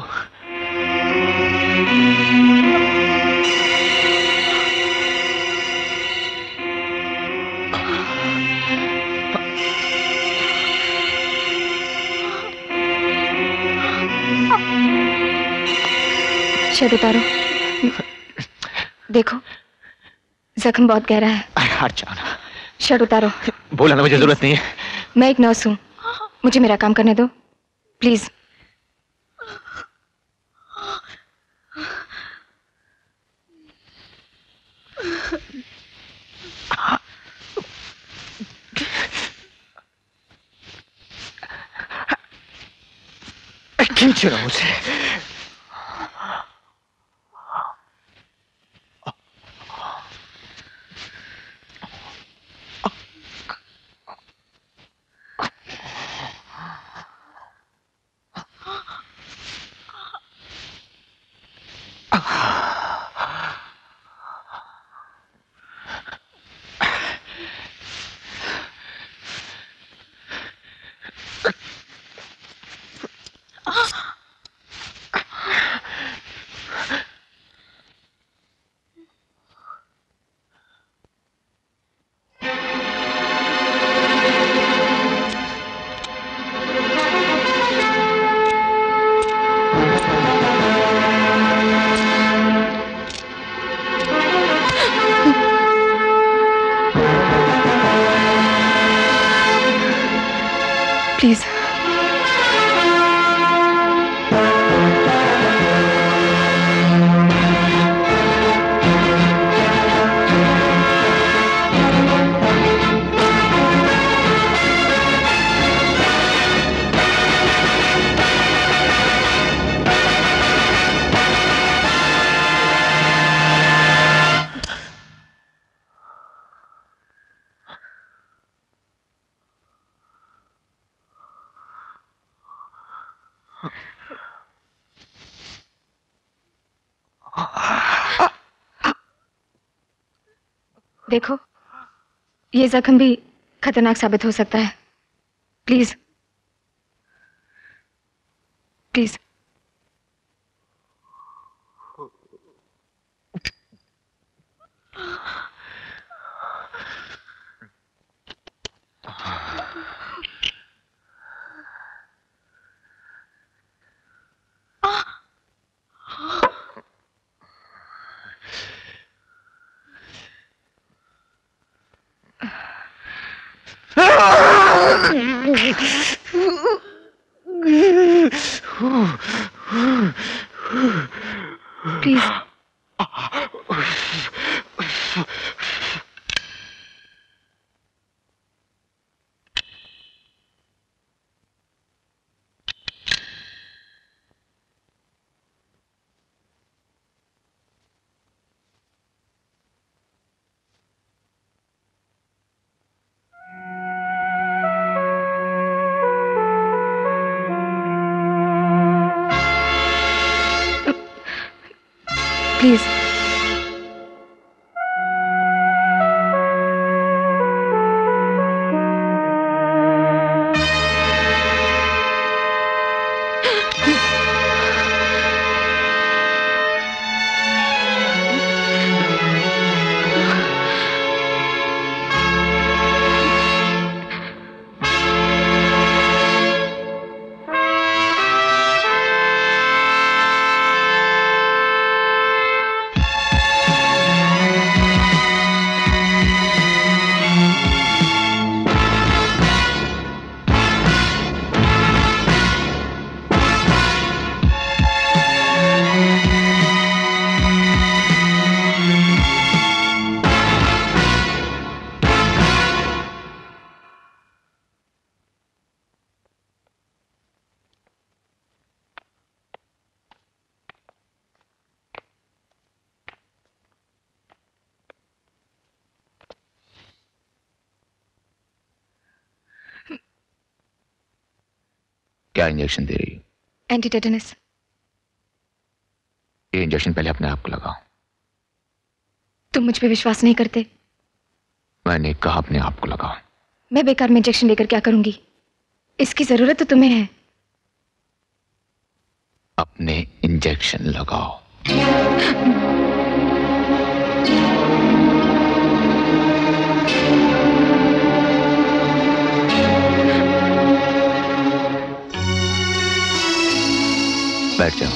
Speaker 5: शर्ट उतारो। देखो जख्म बहुत गहरा है।
Speaker 16: हट जाओ ना।
Speaker 5: शर्ट उतारो।
Speaker 16: बोला ना, मुझे जरूरत नहीं है।
Speaker 5: मैं एक नर्स हूँ, मुझे मेरा काम करने दो प्लीज।
Speaker 16: खींच रहा हूं उसे।
Speaker 5: प्लीज देखो ये जख्म भी खतरनाक साबित हो सकता है। प्लीज प्लीज प्लीज
Speaker 16: क्या इंजेक्शन दे रही हो?
Speaker 4: Anti tetanus.
Speaker 16: ये इंजेक्शन पहले अपने आप को लगाओ।
Speaker 4: तुम मुझ पे विश्वास नहीं करते।
Speaker 16: मैंने कहा अपने आप को लगाओ।
Speaker 4: मैं बेकार में इंजेक्शन लेकर क्या करूंगी? इसकी जरूरत तो तुम्हें है।
Speaker 16: अपने इंजेक्शन लगाओ। बैठ जाओ।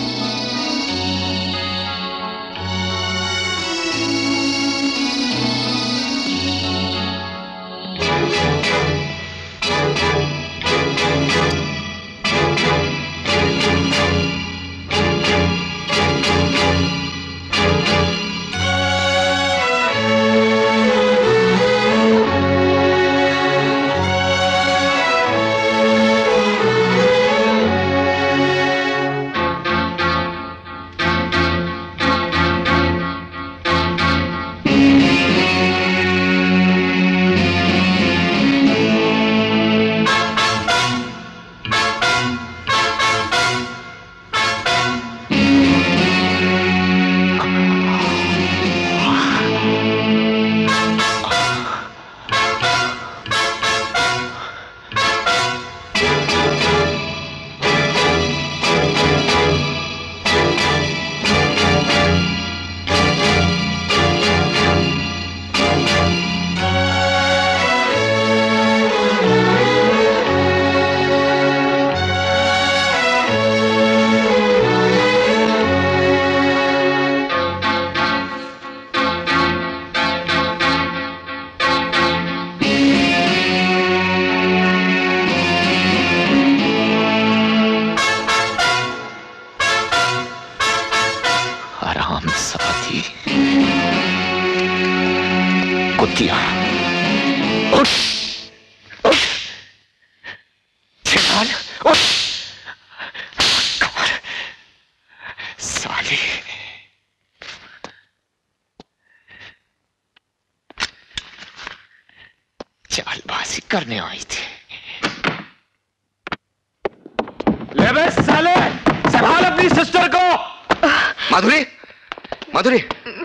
Speaker 16: करने आई थी।
Speaker 19: ले बे साले, संभाल अपनी सिस्टर को।
Speaker 11: माधुरी, माधुरी,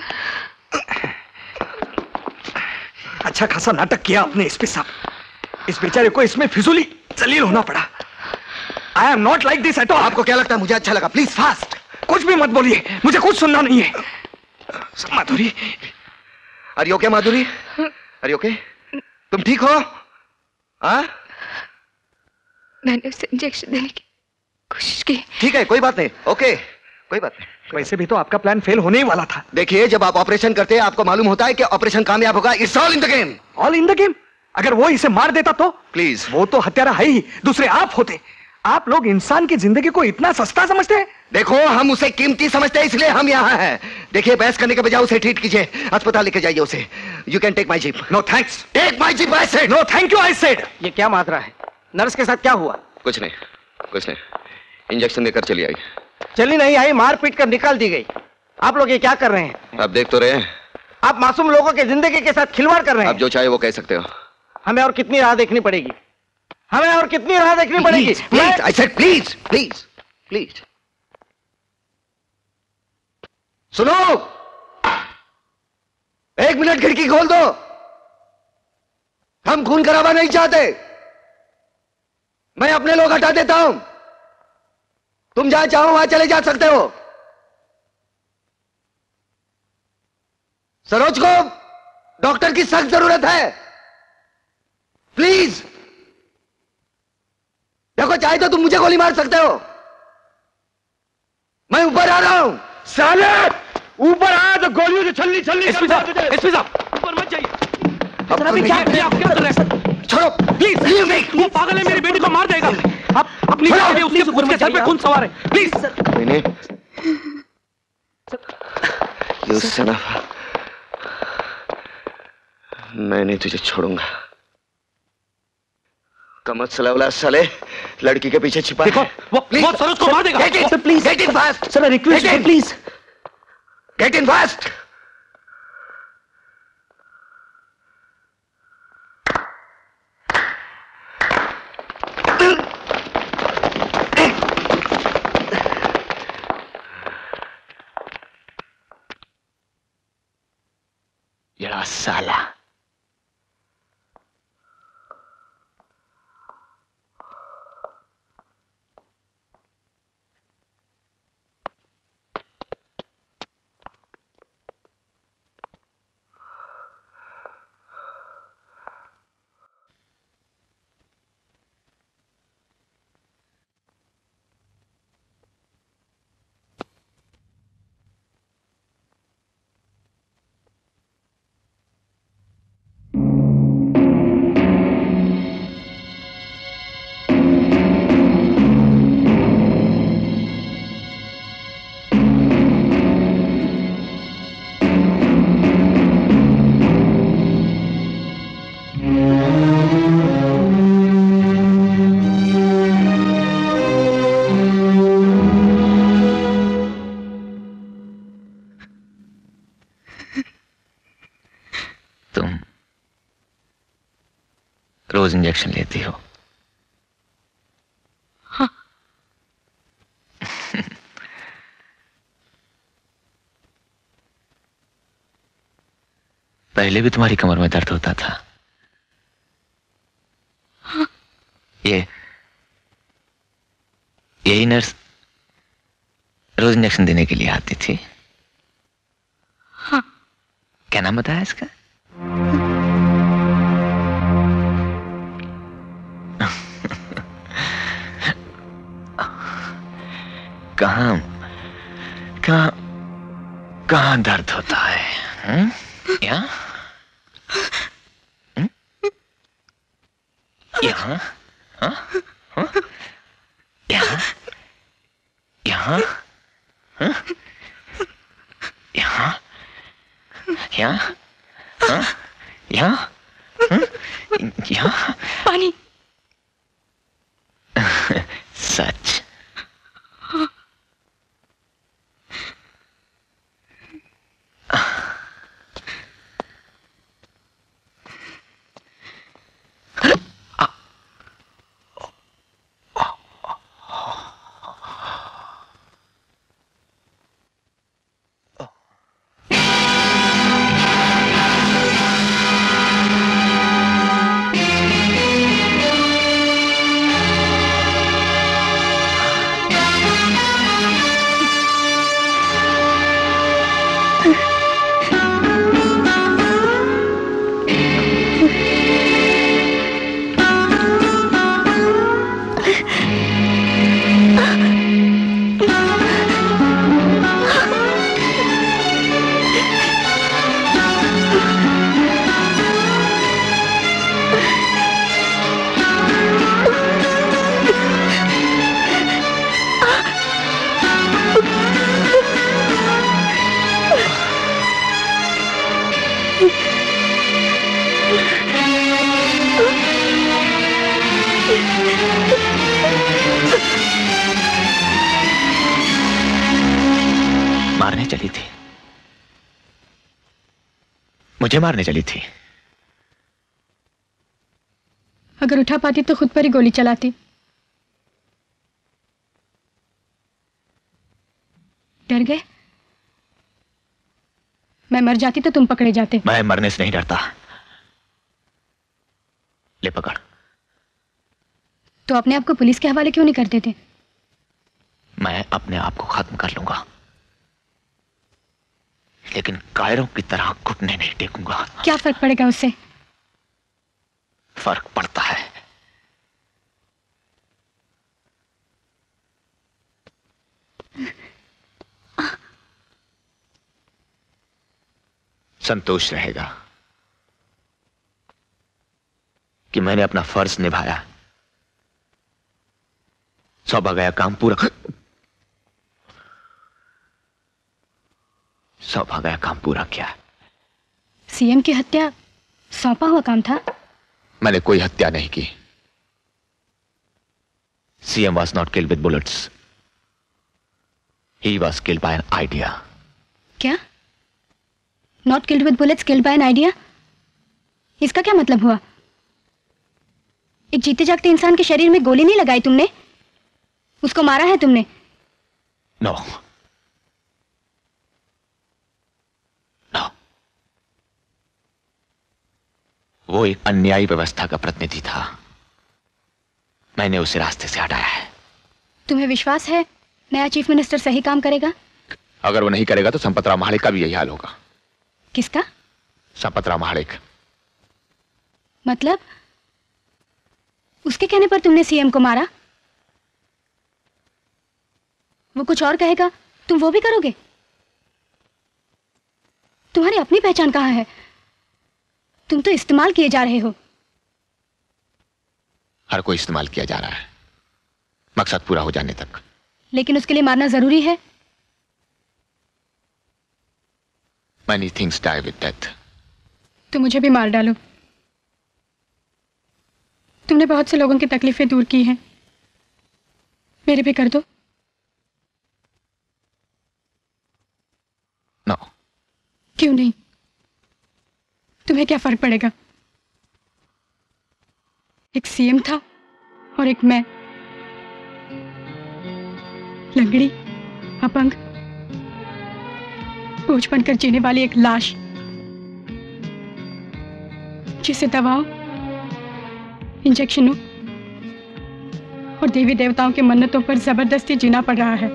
Speaker 19: अच्छा खासा नाटक किया आपने एसपी साहब। इस बेचारे को इसमें फिजूली जलील होना पड़ा। I am not like this at all.
Speaker 11: आपको क्या लगता है मुझे अच्छा लगा? Please fast.
Speaker 19: कुछ भी मत बोलिए, मुझे कुछ सुनना नहीं है। Madhuri,
Speaker 11: are you okay Madhuri? Are you okay? तुम ठीक हो? हाँ?
Speaker 4: मैंने उसे इंजेक्शन देने की कोशिश की।
Speaker 11: ठीक है, कोई बात नहीं। ओके, कोई बात नहीं।
Speaker 19: वैसे भी तो आपका प्लान फेल होने ही वाला था।
Speaker 11: देखिए, जब आप ऑपरेशन करते हैं आपको मालूम होता है कि ऑपरेशन कामयाब होगा। It's all in the game.
Speaker 19: All in the game? अगर वो इसे मार देता तो?
Speaker 11: प्लीज,
Speaker 19: वो तो हत्यारा है ही, दूसरे आप होते। आप लोग इंसान की जिंदगी को इतना सस्ता समझते हैं?
Speaker 11: देखो, हम उसे कीमती समझते हैं, इसलिए हम यहाँ हैं। देखिए, बहस करने के बजाय उसे ट्रीट कीजिए, अस्पताल लेके जाइए उसे। You can take my jeep.
Speaker 19: No thanks.
Speaker 11: Take my jeep I said.
Speaker 19: No thank you I said.
Speaker 2: ये क्या मात्रा है? नर्स के साथ क्या हुआ?
Speaker 10: कुछ नहीं, कुछ नहीं। इंजेक्शन देकर चली आई।
Speaker 2: चली नहीं आई, मार पीट कर निकाल दी गई। आप लोग ये क्या कर रहे हैं?
Speaker 10: आप देख तो रहे हैं।
Speaker 2: आप मासूम लोगों के जिंदगी के साथ खिलवाड़ कर रहे हैं।
Speaker 10: आप जो चाहे वो कह सकते हो।
Speaker 2: हमें और कितनी राह देखनी पड़ेगी? हमें और कितनी राह देखनी पड़ेगी?
Speaker 11: Please, I said please, please, please. सुनो, एक मिनट खिड़की खोल दो। हम खून खराबा नहीं चाहते। मैं अपने लोग हटा देता हूं। तुम जहां चाहो वहां चले जा सकते हो। सरोज को डॉक्टर की सख्त जरूरत है। प्लीज देखो, चाहे तो तुम मुझे गोली मार सकते हो। मैं ऊपर आ रहा हूं।
Speaker 19: साले ऊपर आया तो गोलियों से छलनी छलनी।
Speaker 2: एसपी साहब, एसपी साहब, ऊपर मत जाइए।
Speaker 19: सर, अभी क्या क्या क्या कर रहे हैं?
Speaker 11: छोड़ो
Speaker 19: प्लीज। वो पागल है, मेरी बेटी को मार देगा। आप अपनी बेटी उसके उसके सर पे खून सवार है। Please sir.
Speaker 11: मैंने यू सनफ, मैं नहीं तुझे छोड़ूंगा। कमत सलावला साले लड़की के पीछे छिपा।
Speaker 19: देखो, वो वो सर उसको मार देगा।
Speaker 11: Get in,
Speaker 19: please
Speaker 11: get in fast.
Speaker 19: Sir, request है, प्लीज
Speaker 11: गेट इन फास्ट।
Speaker 16: जरा साला। रोज इंजेक्शन लेती हो?
Speaker 5: हाँ।
Speaker 16: पहले भी तुम्हारी कमर में दर्द होता था?
Speaker 5: हाँ।
Speaker 16: ये यही नर्स रोज इंजेक्शन देने के लिए आती थी?
Speaker 5: हाँ।
Speaker 16: क्या नाम बताया इसका? कहाँ कहाँ कहाँ दर्द होता है? हुँ? यहाँ हुँ? यहाँ हाँ? हाँ? यहाँ यहाँ हाँ? यहाँ यहाँ हाँ? यहाँ हाँ? यहाँ
Speaker 5: पानी।
Speaker 16: सच? मारने चली थी? मुझे मारने चली थी?
Speaker 5: अगर उठा पाती तो खुद पर ही गोली चलाती। डर गए? मैं मर जाती तो तुम पकड़े जाते।
Speaker 16: मैं मरने से नहीं डरता। ले पकड़।
Speaker 5: तो अपने आप को पुलिस के हवाले क्यों नहीं कर देते?
Speaker 16: मैं अपने आप को खत्म कर लूंगा, लेकिन कायरों की तरह घुटने नहीं टेकूंगा।
Speaker 5: क्या फर्क पड़ेगा उससे?
Speaker 16: फर्क पड़ता है। संतोष रहेगा कि मैंने अपना फर्ज निभाया। सौंपा गया काम पूरा सौंपा गया काम पूरा किया।
Speaker 5: सीएम की हत्या सौंपा हुआ काम था?
Speaker 16: मैंने कोई हत्या नहीं की। CM was not killed with bullets. He was killed by an idea.
Speaker 5: क्या? Not killed with bullets, killed by an idea? इसका क्या मतलब हुआ? एक जीते जागते इंसान के शरीर में गोली नहीं लगाई तुमने? उसको मारा है तुमने?
Speaker 16: No. No. वो एक अन्यायी व्यवस्था का प्रतिनिधि था। मैंने उसे रास्ते से हटाया है।
Speaker 5: तुम्हें विश्वास है नया चीफ मिनिस्टर सही काम करेगा?
Speaker 16: अगर वो नहीं करेगा तो संपतराव महाड़िक का भी यही हाल होगा।
Speaker 5: किसका?
Speaker 16: संपतराव महाड़िक।
Speaker 5: मतलब उसके कहने पर तुमने सीएम को मारा? वो कुछ और कहेगा तुम वो भी करोगे? तुम्हारी अपनी पहचान कहाँ है? तुम तो इस्तेमाल किए जा रहे हो।
Speaker 16: हर कोई इस्तेमाल किया जा रहा है, मकसद पूरा हो जाने तक।
Speaker 5: लेकिन उसके लिए मारना जरूरी है।
Speaker 16: Many things die with death.
Speaker 5: तो मुझे भी मार डालो। तुमने बहुत से लोगों की तकलीफें दूर की हैं, मेरे भी कर दो।
Speaker 16: No.
Speaker 5: क्यों नहीं? तुम्हें क्या फर्क पड़ेगा? एक सीएम था और एक मैं, लंगड़ी, अपंग, बोझ बनकर जीने वाली एक लाश, जिसे दवाओं, इंजेक्शनों और देवी देवताओं के मन्नतों पर जबरदस्ती जीना पड़ रहा है।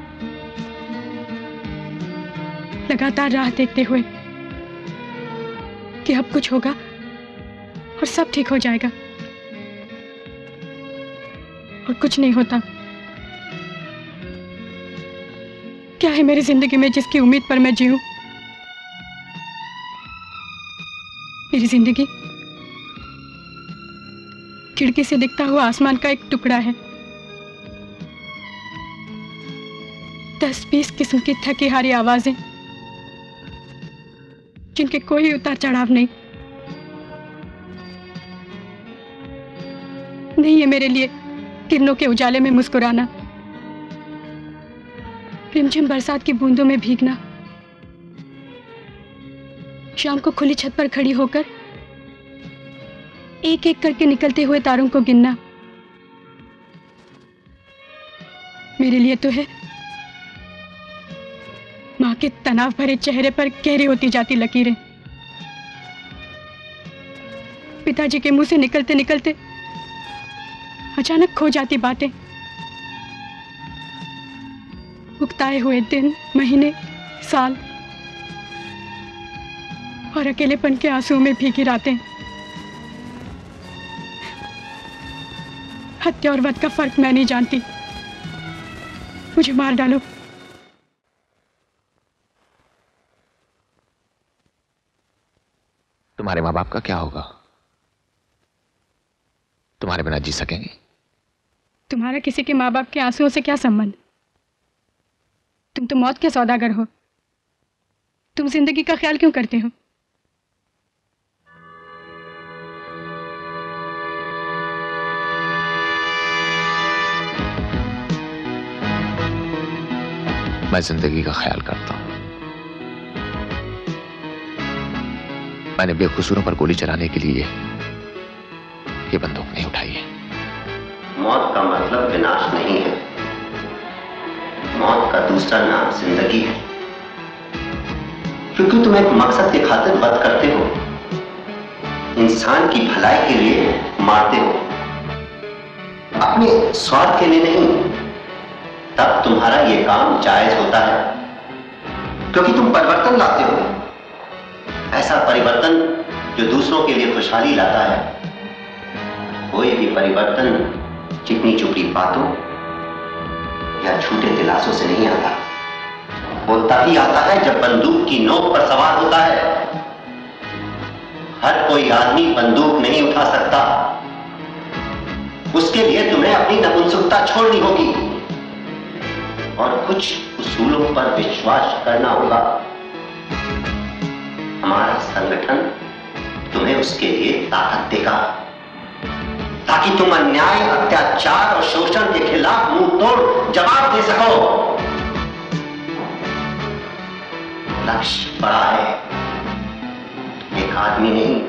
Speaker 5: लगातार राह देखते हुए कि अब कुछ होगा और सब ठीक हो जाएगा, और कुछ नहीं होता। क्या है मेरी जिंदगी में जिसकी उम्मीद पर मैं जीऊं? मेरी जिंदगी खिड़की से दिखता हुआ आसमान का एक टुकड़ा है। दस बीस किस्म की थकी हारी आवाजें, जिनके कोई उतार चढ़ाव नहीं। नहीं है मेरे लिए किरणों के उजाले में मुस्कुराना, रिमझिम बरसात की बूंदों में भीगना, शाम को खुली छत पर खड़ी होकर एक एक करके निकलते हुए तारों को गिनना। मेरे लिए तो है मां के तनाव भरे चेहरे पर गहरी होती जाती लकीरें, पिताजी के मुंह से निकलते निकलते अचानक खो जाती बातें, उकताए हुए दिन, महीने, साल और अकेलेपन के आंसुओं में भीगी रातें। हत्या और वध का फर्क मैं नहीं जानती। मुझे मार डालो।
Speaker 16: तुम्हारे माँ बाप का क्या होगा? तुम्हारे बिना जी सकेंगे?
Speaker 5: तुम्हारा किसी के माँ बाप के आंसुओं से क्या संबंध? तुम तो मौत के सौदागर हो। तुम जिंदगी का ख्याल क्यों करते हो?
Speaker 16: मैं जिंदगी का ख्याल करता हूं। मैंने बेकसूरों पर गोली चलाने के लिए ये बंदूक नहीं उठाई है।
Speaker 14: मौत का मतलब विनाश नहीं है। मौत का दूसरा नाम जिंदगी है, क्योंकि तुम एक मकसद के खातिर वध करते हो, इंसान की भलाई के लिए मारते हो, अपने स्वार्थ के लिए नहीं। तब तुम्हारा यह काम जायज होता है, क्योंकि तुम परिवर्तन लाते हो, ऐसा परिवर्तन जो दूसरों के लिए खुशहाली लाता है। कोई भी परिवर्तन चिकनी चुपड़ी बातों या झूठे दिलासों से नहीं आता। वो तभी आता है जब बंदूक की नोक पर सवार होता है। हर कोई आदमी बंदूक नहीं उठा सकता। उसके लिए तुम्हें अपनी नपुंसकता छोड़नी होगी और कुछ उसूलों पर विश्वास करना होगा। हमारा संगठन तुम्हें उसके लिए ताकत देगा, ताकि तुम अन्याय, अत्याचार और शोषण के खिलाफ मुंह तोड़ जवाब दे सको। लक्ष्य बड़ा है, एक आदमी नहीं।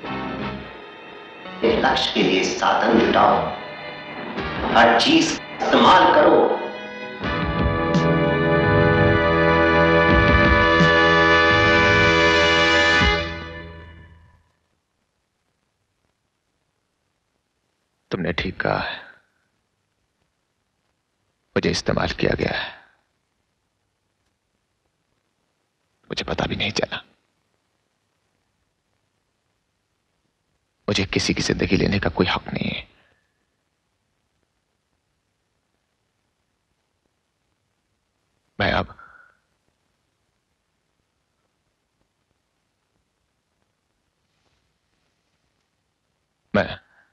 Speaker 14: एक लक्ष्य के लिए साधन जुटाओ, हर चीज इस्तेमाल करो।
Speaker 16: तुमने ठीक कहा है, मुझे इस्तेमाल किया गया है। मुझे पता भी नहीं चला। मुझे किसी की जिंदगी लेने का कोई हक नहीं है। मैं अब मैं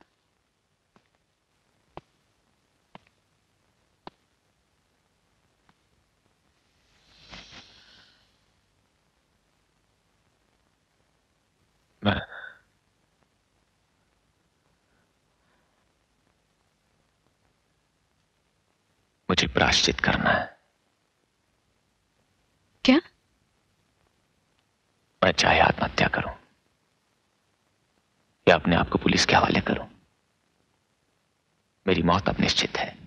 Speaker 16: मैं मुझे प्रायश्चित करना है।
Speaker 5: क्या?
Speaker 16: मैं चाहे आत्महत्या करूं या अपने आप को पुलिस के हवाले करूं, मेरी मौत अब निश्चित है।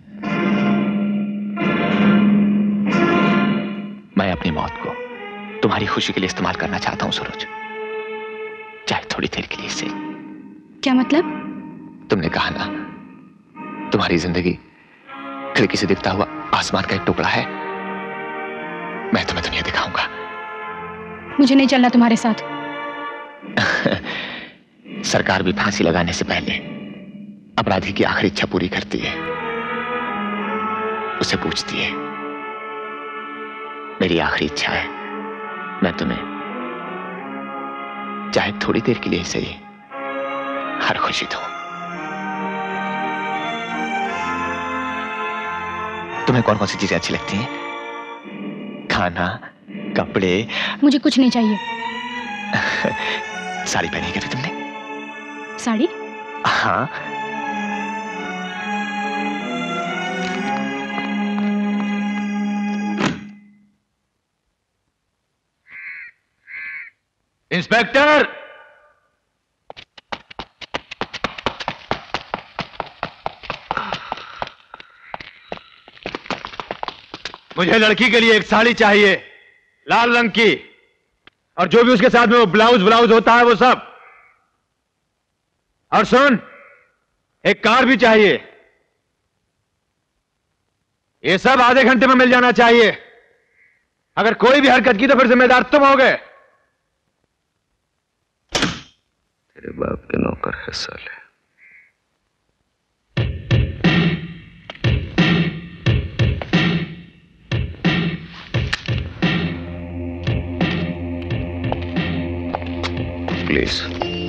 Speaker 16: मैं अपनी मौत को तुम्हारी खुशी के लिए इस्तेमाल करना चाहता हूं सरोज, चाहे थोड़ी देर के लिए से।
Speaker 5: क्या मतलब?
Speaker 16: तुमने कहा ना, तुम्हारी जिंदगी खिड़की से दिखता हुआ आसमान का एक टुकड़ा है। मैं तुम्हें दुनिया दिखाऊंगा।
Speaker 5: मुझे नहीं चलना तुम्हारे साथ।
Speaker 16: सरकार भी फांसी लगाने से पहले अपराधी की आखिरी इच्छा पूरी करती है, उसे पूछती है, मेरी आखिरी इच्छा है मैं तुम्हें चाहे थोड़ी देर के लिए सही हर खुशी दूं। तुम्हें कौन कौन सी चीजें अच्छी लगती हैं? खाना, कपड़े?
Speaker 5: मुझे कुछ नहीं चाहिए।
Speaker 16: साड़ी पहनी है कभी तुमने?
Speaker 5: साड़ी?
Speaker 16: हाँ।
Speaker 11: इंस्पेक्टर, मुझे लड़की के लिए एक साड़ी चाहिए, लाल रंग की, और जो भी उसके साथ में वो ब्लाउज ब्लाउज होता है वो सब। और सुन, एक कार भी चाहिए। ये सब आधे घंटे में मिल जाना चाहिए। अगर कोई भी हरकत की तो फिर जिम्मेदार तुम होगे।
Speaker 10: तेरे बाप के नौकर है साले। प्लीज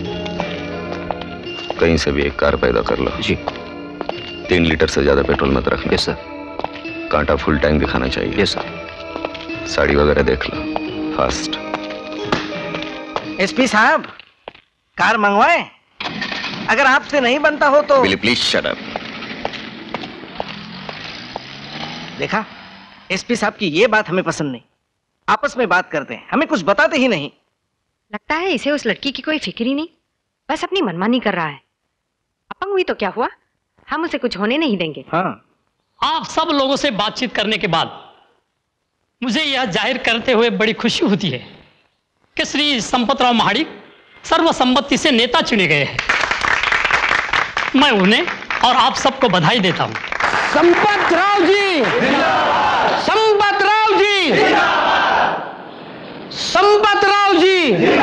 Speaker 10: कहीं से भी एक कार पैदा कर लो।
Speaker 16: जी।
Speaker 10: तीन लीटर से ज्यादा पेट्रोल मत रखना।
Speaker 16: Yes sir.
Speaker 10: कांटा फुल टैंक दिखाना चाहिए।
Speaker 16: Yes sir.
Speaker 10: साड़ी वगैरह देख लो, फास्ट।
Speaker 2: एसपी साहब, कार मंगवाएं? अगर आपसे नहीं बनता हो तो।
Speaker 10: Will you please shut up.
Speaker 2: देखा, एसपी साहब की ये बात हमें पसंद नहीं। आपस में बात करते हैं, हमें कुछ बताते ही नहीं।
Speaker 12: लगता है इसे उस लड़की की कोई फिक्र ही नहीं, बस अपनी मनमानी कर रहा है। अपंग हुई तो क्या हुआ, हम उसे कुछ होने नहीं देंगे।
Speaker 2: हाँ।
Speaker 22: आप सब लोगों से बातचीत करने के बाद मुझे यह जाहिर करते हुए बड़ी खुशी होती है कि श्री संपतराव महाडिक सर्वसम्मति से नेता चुने गए हैं। मैं उन्हें और आप सबको बधाई देता हूं।
Speaker 21: Sampatrao ji, Sampatrao ji, Sampatrao ji.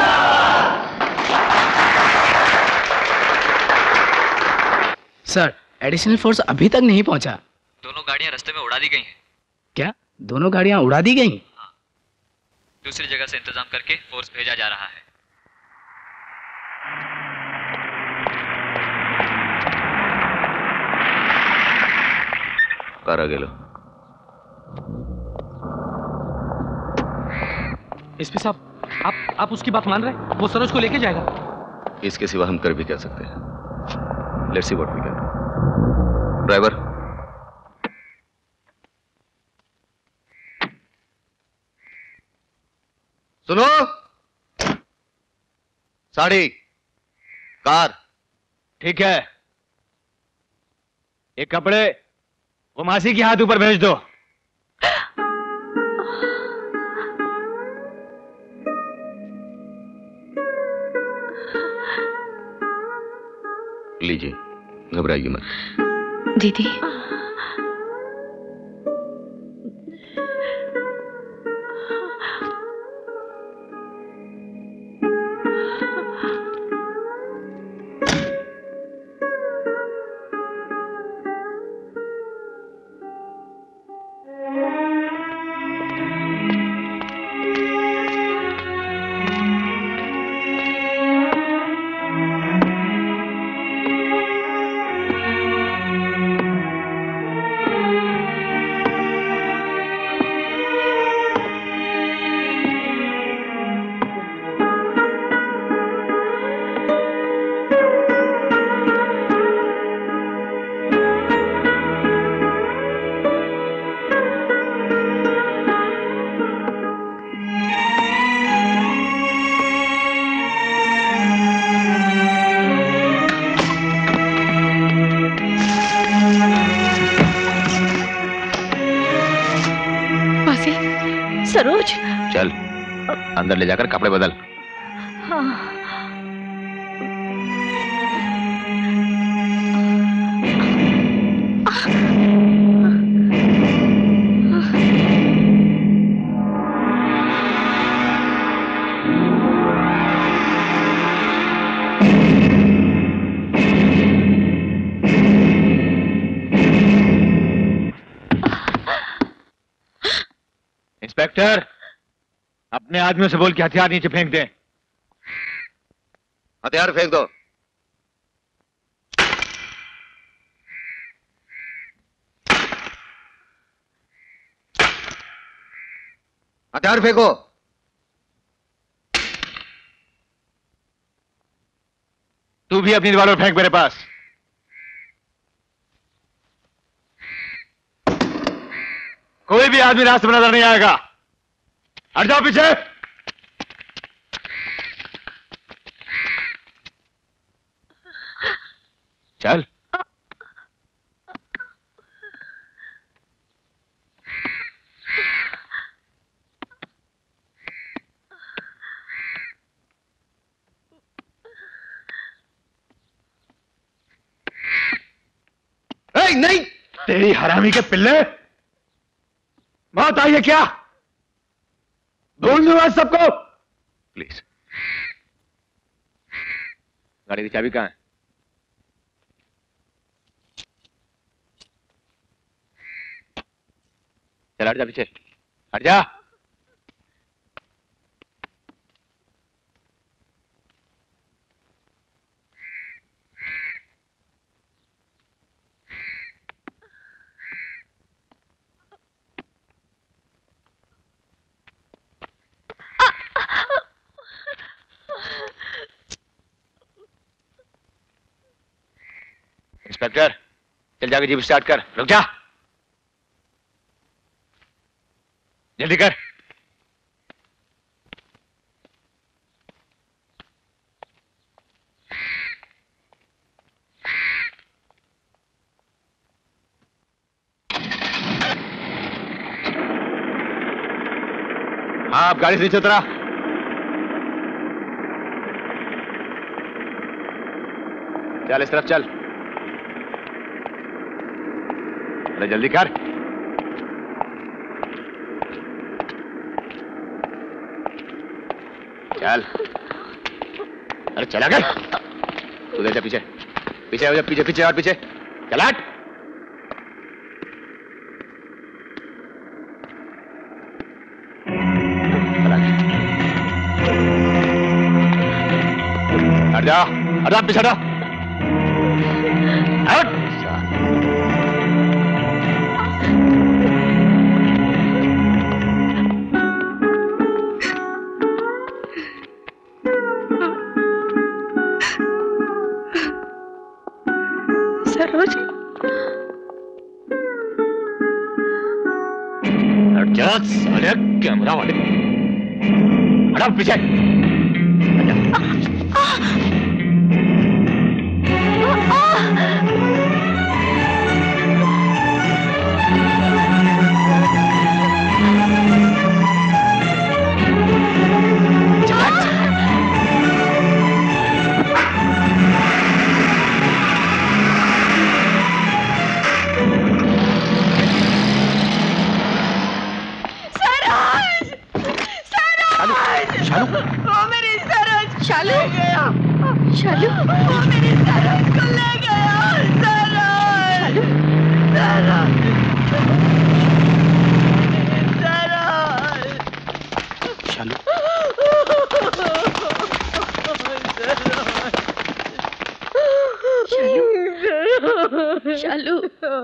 Speaker 18: Sir, additional force अभी तक नहीं पहुंचा।
Speaker 23: दोनों गाड़ियां रास्ते में उड़ा दी गई हैं।
Speaker 18: क्या दोनों गाड़ियां उड़ा दी गई?
Speaker 23: हाँ। दूसरी जगह से इंतजाम करके फोर्स भेजा जा रहा है।
Speaker 10: कार आगे लो।
Speaker 7: एसपी साहब, आप आप उसकी बात मान रहे? वो सरोज को लेके जाएगा।
Speaker 10: इसके सिवा हम कर भी क्या सकते हैं? Let's see what we can. Driver, सुनो, साड़ी, कार।
Speaker 11: ठीक है, ये कपड़े वो मासी के हाथ ऊपर भेज दो।
Speaker 10: लीजिए, घबराइए मत।
Speaker 6: दीदी,
Speaker 3: सरोज,
Speaker 16: चल अंदर ले जाकर कपड़े बदल।
Speaker 3: हाँ।
Speaker 11: इंस्पेक्टर, अपने आदमियों से बोल के हथियार नीचे फेंक दें।
Speaker 10: हथियार फेंक दो। हथियार फेंको।
Speaker 11: तू भी अपनी दीवारों फेंक मेरे पास। कोई भी आदमी रास्ते में नजर नहीं आएगा। हट जाओ पीछे।
Speaker 16: चल।
Speaker 11: ए, नहीं, तेरी हरामी के पिल्ले, मौत आई है क्या? भूल दूंगा सबको।
Speaker 16: प्लीज। गाड़ी की चाबी कहां है? चल हट जा पीछे, हट जा। इंस्पेक्टर, चल जाके जीप स्टार्ट कर। रुक जा, जल्दी कर। हाँ, आप गाड़ी से नीचे उतरा। चल इस तरफ चल। अरे जल्दी कर। चल। अरे चला कर। तू दे जा पीछे, पीछे हो जा, पीछे पीछे और पीछे। चल हट। हट जा, हट जा, पीछे हटा। हट।
Speaker 3: सरोज,
Speaker 11: हट जा साले कैमरा वाले। हटा पीछे।
Speaker 3: शालू शालू वो मेरी सरोज को ले गया। सरोज सरोज
Speaker 7: शालू
Speaker 3: शालू शालू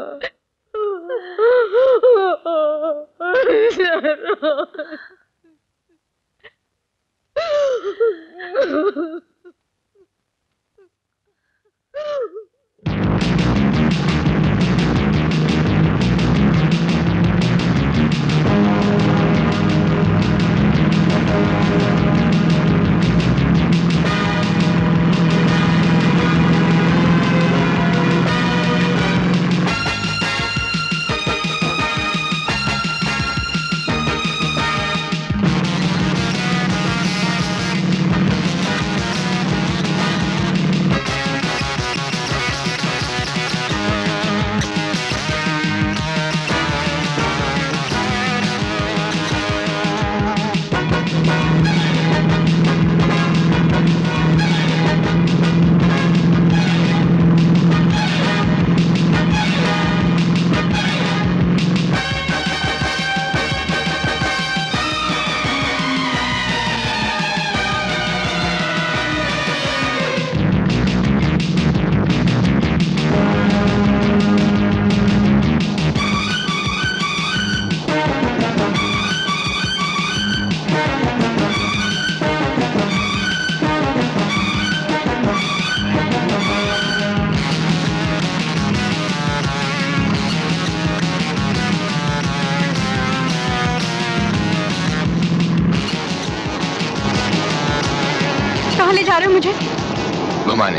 Speaker 5: ले जा रहे हो मुझे?
Speaker 16: घुमाने।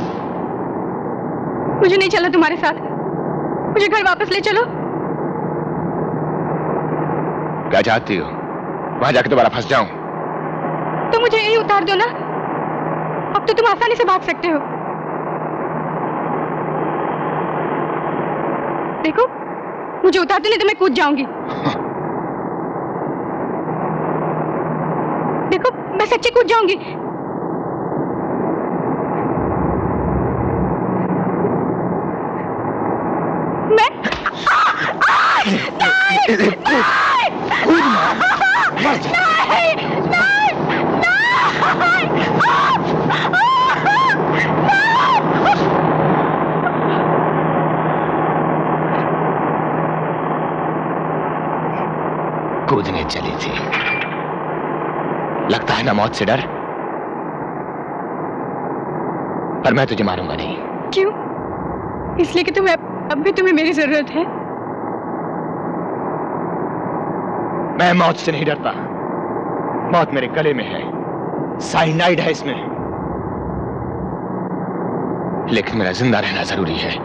Speaker 5: मुझे नहीं चला तुम्हारे साथ, मुझे घर वापस ले चलो।
Speaker 16: क्या चाहती हो? वहां जाके दोबारा फंस जाऊं?
Speaker 5: तो मुझे यही उतार दो ना, अब तो तुम आसानी से भाग सकते हो। देखो मुझे उतार दो नहीं तो मैं कूद जाऊंगी। देखो मैं सच्ची कूद जाऊंगी। मैं नहीं, नहीं,
Speaker 16: कूदने चली थी, लगता है ना मौत से डर, पर मैं तुझे मारूंगा नहीं।
Speaker 5: क्यों? इसलिए कि तुम्हें अब भी तुम्हें मेरी जरूरत है।
Speaker 16: मैं मौत से नहीं डरता, मौत मेरे गले में है, साइनाइड है इसमें, लेकिन मेरा जिंदा रहना जरूरी है।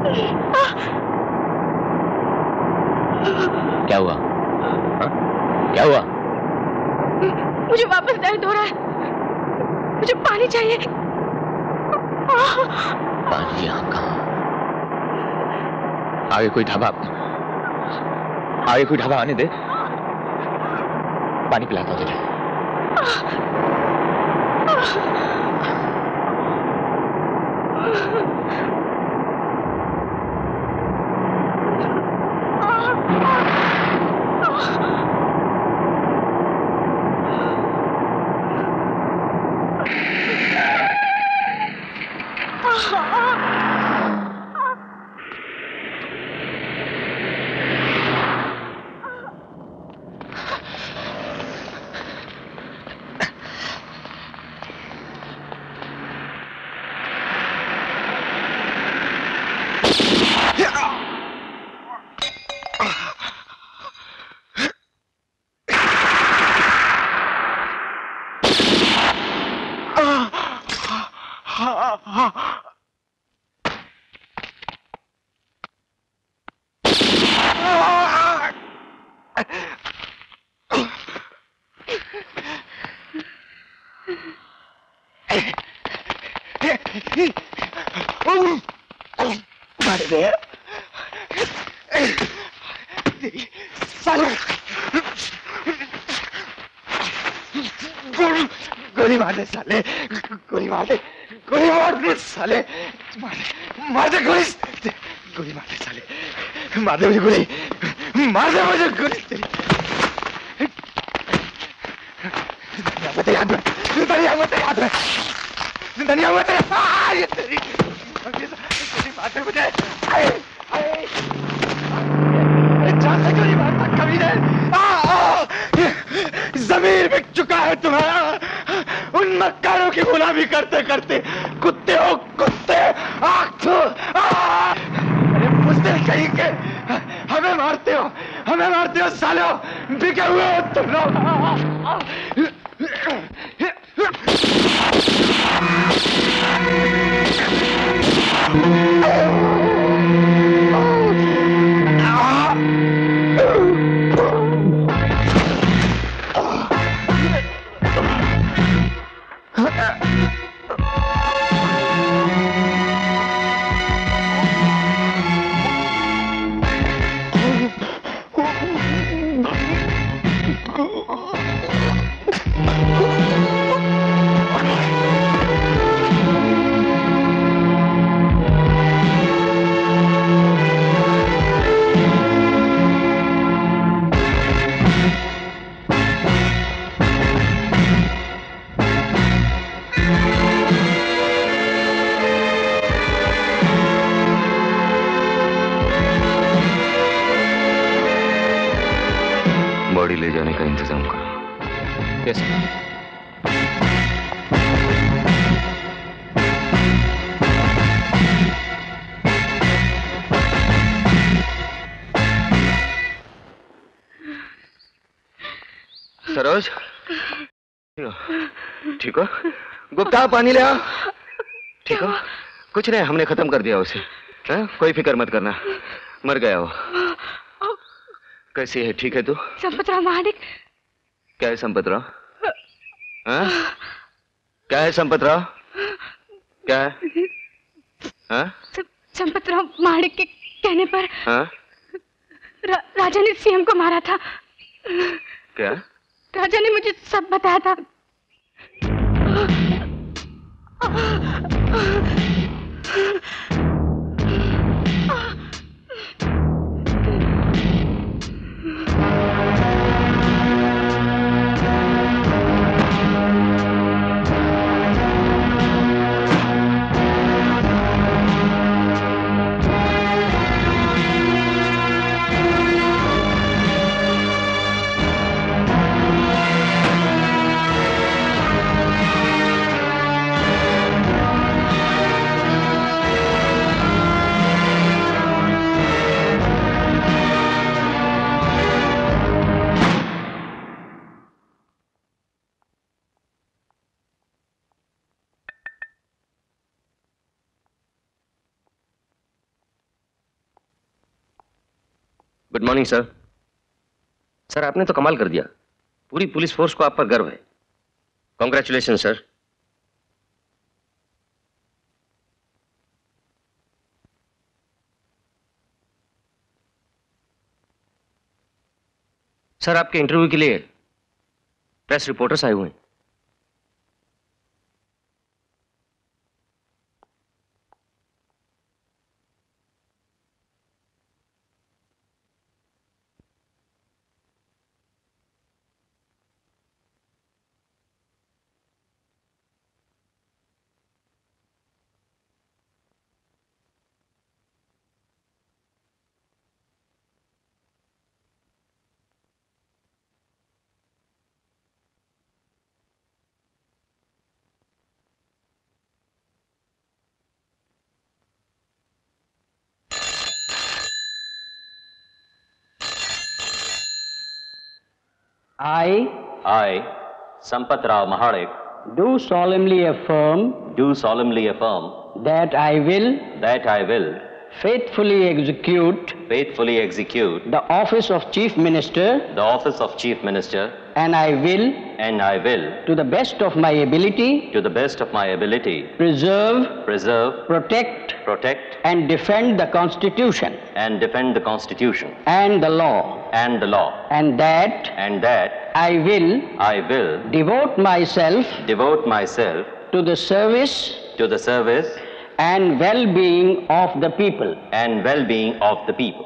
Speaker 16: क्या हुआ? हा? क्या हुआ?
Speaker 5: मुझे वापस दर्द हो रहा है, मुझे पानी चाहिए।
Speaker 16: पानी यहाँ कहाँ? आगे कोई ढाबा, आगे कोई ढाबा आने दे, पानी पिलाता हूँ तुझे।
Speaker 11: गोली मार दे साले, गोली मार दे, गोली मार दे साले, मार दे, मार दे गोली, गोली मार दे साले, मार दे मुझे गोली, मार दे मुझे गोली तेरी। जिंदनिया मत याद में, जिंदनिया मत याद में, जिंदनिया मत याद में, ये तेरी, गोली मार दे मुझे, आए, आए, जान से गोली मारता कभी नहीं, जमीर बिक चुका है तुम्हारा, उन मक्कारों की गुलामी करते करते, कुत्ते हो कुत्ते, आँख तो, अरे बुज़दिल कहीं के, हमें मारते हो, हमें मारते हो सालो, बिके हुए हो तुम लोग।
Speaker 10: बॉडी ले जाने का इंतजाम करो।
Speaker 16: कैसे?
Speaker 10: सरोज, ठीक हो? गुप्ता पानी ले आओ। ठीक हो? कुछ नहीं, हमने खत्म कर दिया उसे। हा? कोई फिक्र मत करना, मर गया वो। कैसी है? ठीक है तू?
Speaker 5: संपतराव महाडिक।
Speaker 10: क्या है संपतराव? हाँ? क्या है संपतराव? क्या है? हाँ?
Speaker 5: संपतराव महाडिक के कहने पर
Speaker 10: हाँ?
Speaker 5: रा, राजा ने सीएम को मारा था।
Speaker 10: क्या?
Speaker 5: राजा ने मुझे सब बताया था।
Speaker 20: Good morning sir. सर आपने तो कमाल कर दिया, पूरी पुलिस फोर्स को आप पर गर्व है। Congratulation sir. सर आपके इंटरव्यू के लिए प्रेस रिपोर्टर्स आए हुए हैं।
Speaker 21: I,
Speaker 17: I, Sampath Rao Mahadik,
Speaker 21: do solemnly affirm
Speaker 17: do solemnly affirm
Speaker 21: that I will
Speaker 17: that I will
Speaker 21: faithfully execute
Speaker 17: faithfully execute
Speaker 21: the office of Chief Minister,
Speaker 17: the office of Chief Minister,
Speaker 21: and I will,
Speaker 17: and I will,
Speaker 21: to the best of my ability,
Speaker 17: to the best of my ability,
Speaker 21: preserve,
Speaker 17: preserve,
Speaker 21: protect,
Speaker 17: protect,
Speaker 21: and defend the Constitution
Speaker 17: and defend the Constitution
Speaker 21: and the law,
Speaker 17: and the law,
Speaker 21: and that
Speaker 17: and that
Speaker 21: I will
Speaker 17: I will
Speaker 21: devote myself
Speaker 17: devote myself
Speaker 21: to the service
Speaker 17: to the service
Speaker 21: and well-being of the people.
Speaker 17: and well-being of the people.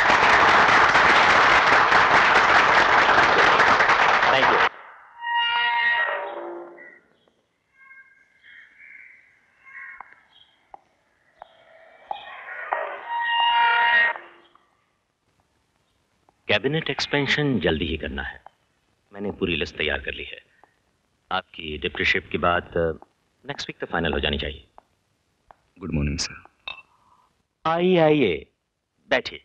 Speaker 17: Thank you.
Speaker 13: Cabinet expansion जल्दी ही करना है। मैंने पूरी लिस्ट तैयार कर ली है। आपकी डिप्टीशिप की बात नेक्स्ट वीक तक फाइनल हो जानी चाहिए।
Speaker 10: Good morning sir.
Speaker 13: आइए आइए बैठिए।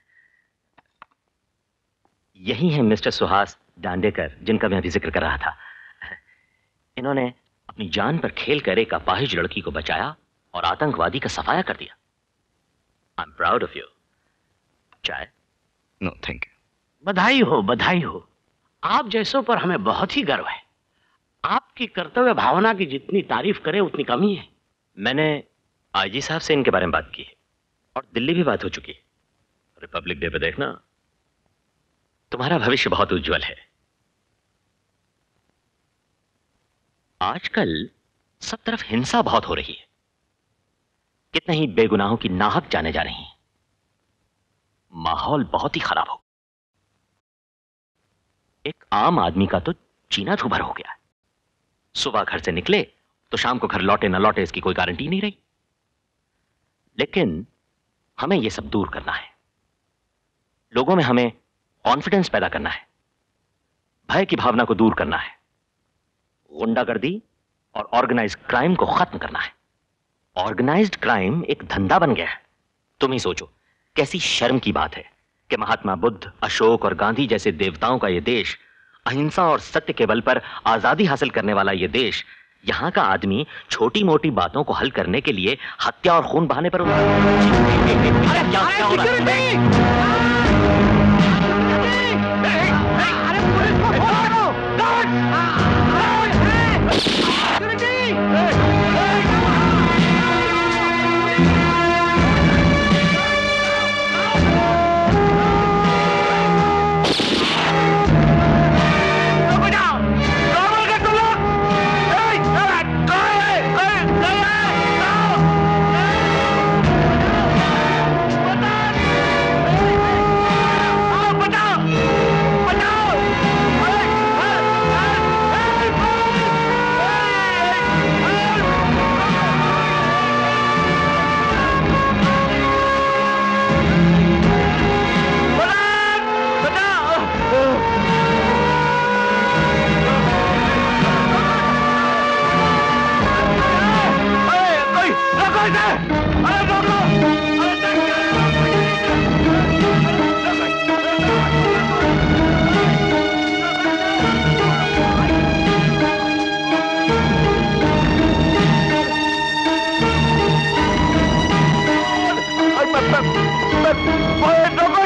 Speaker 13: यही है मिस्टर सुहास डांडेकर जिनका मैं अभी जिक्र कर रहा था। इन्होंने अपनी जान पर खेल कर एक अपाहिज लड़की को बचाया और आतंकवादी का सफाया कर दिया। I am proud of you. चाय?
Speaker 10: No thank you.
Speaker 21: बधाई हो, बधाई हो। आप जैसों पर हमें बहुत ही गर्व है। आपकी कर्तव्य भावना की जितनी तारीफ करें उतनी कमी है।
Speaker 13: मैंने आईजी साहब से इनके बारे में बात की है और दिल्ली भी बात हो चुकी है। रिपब्लिक डे पे देखना, तुम्हारा भविष्य बहुत उज्जवल है। आजकल सब तरफ हिंसा बहुत हो रही है। कितने ही बेगुनाहों की नाहक जाने जा रही हैं। माहौल बहुत ही खराब हो। एक आम आदमी का तो जीना दूभर हो गया है। सुबह घर से निकले तो शाम को घर लौटे ना लौटे इसकी कोई गारंटी नहीं रही। लेकिन हमें यह सब दूर करना है। लोगों में हमें कॉन्फिडेंस पैदा करना है। भय की भावना को दूर करना है। गुंडागर्दी और ऑर्गेनाइज्ड क्राइम को खत्म करना है। ऑर्गेनाइज्ड क्राइम एक धंधा बन गया है। तुम ही सोचो, कैसी शर्म की बात है कि महात्मा बुद्ध, अशोक और गांधी जैसे देवताओं का यह देश, अहिंसा और सत्य के बल पर आजादी हासिल करने वाला यह देश, यहां का आदमी छोटी मोटी बातों को हल करने के लिए हत्या और खून बहाने पर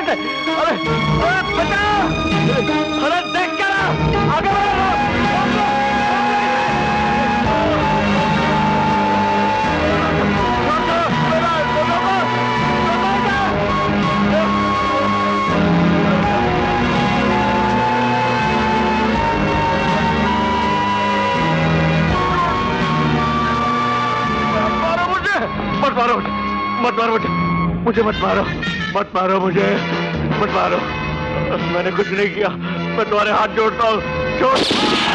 Speaker 11: अरे अरे बचाओ! अरे देख क्या रहा? आगे बढ़ो! मत मारो मुझे, मत मारो मुझे, मुझे मत मारो, मत मारो मुझे, मत मारो। मैंने कुछ नहीं किया, मैं तुम्हारे हाथ जोड़ता हूँ, छोड़।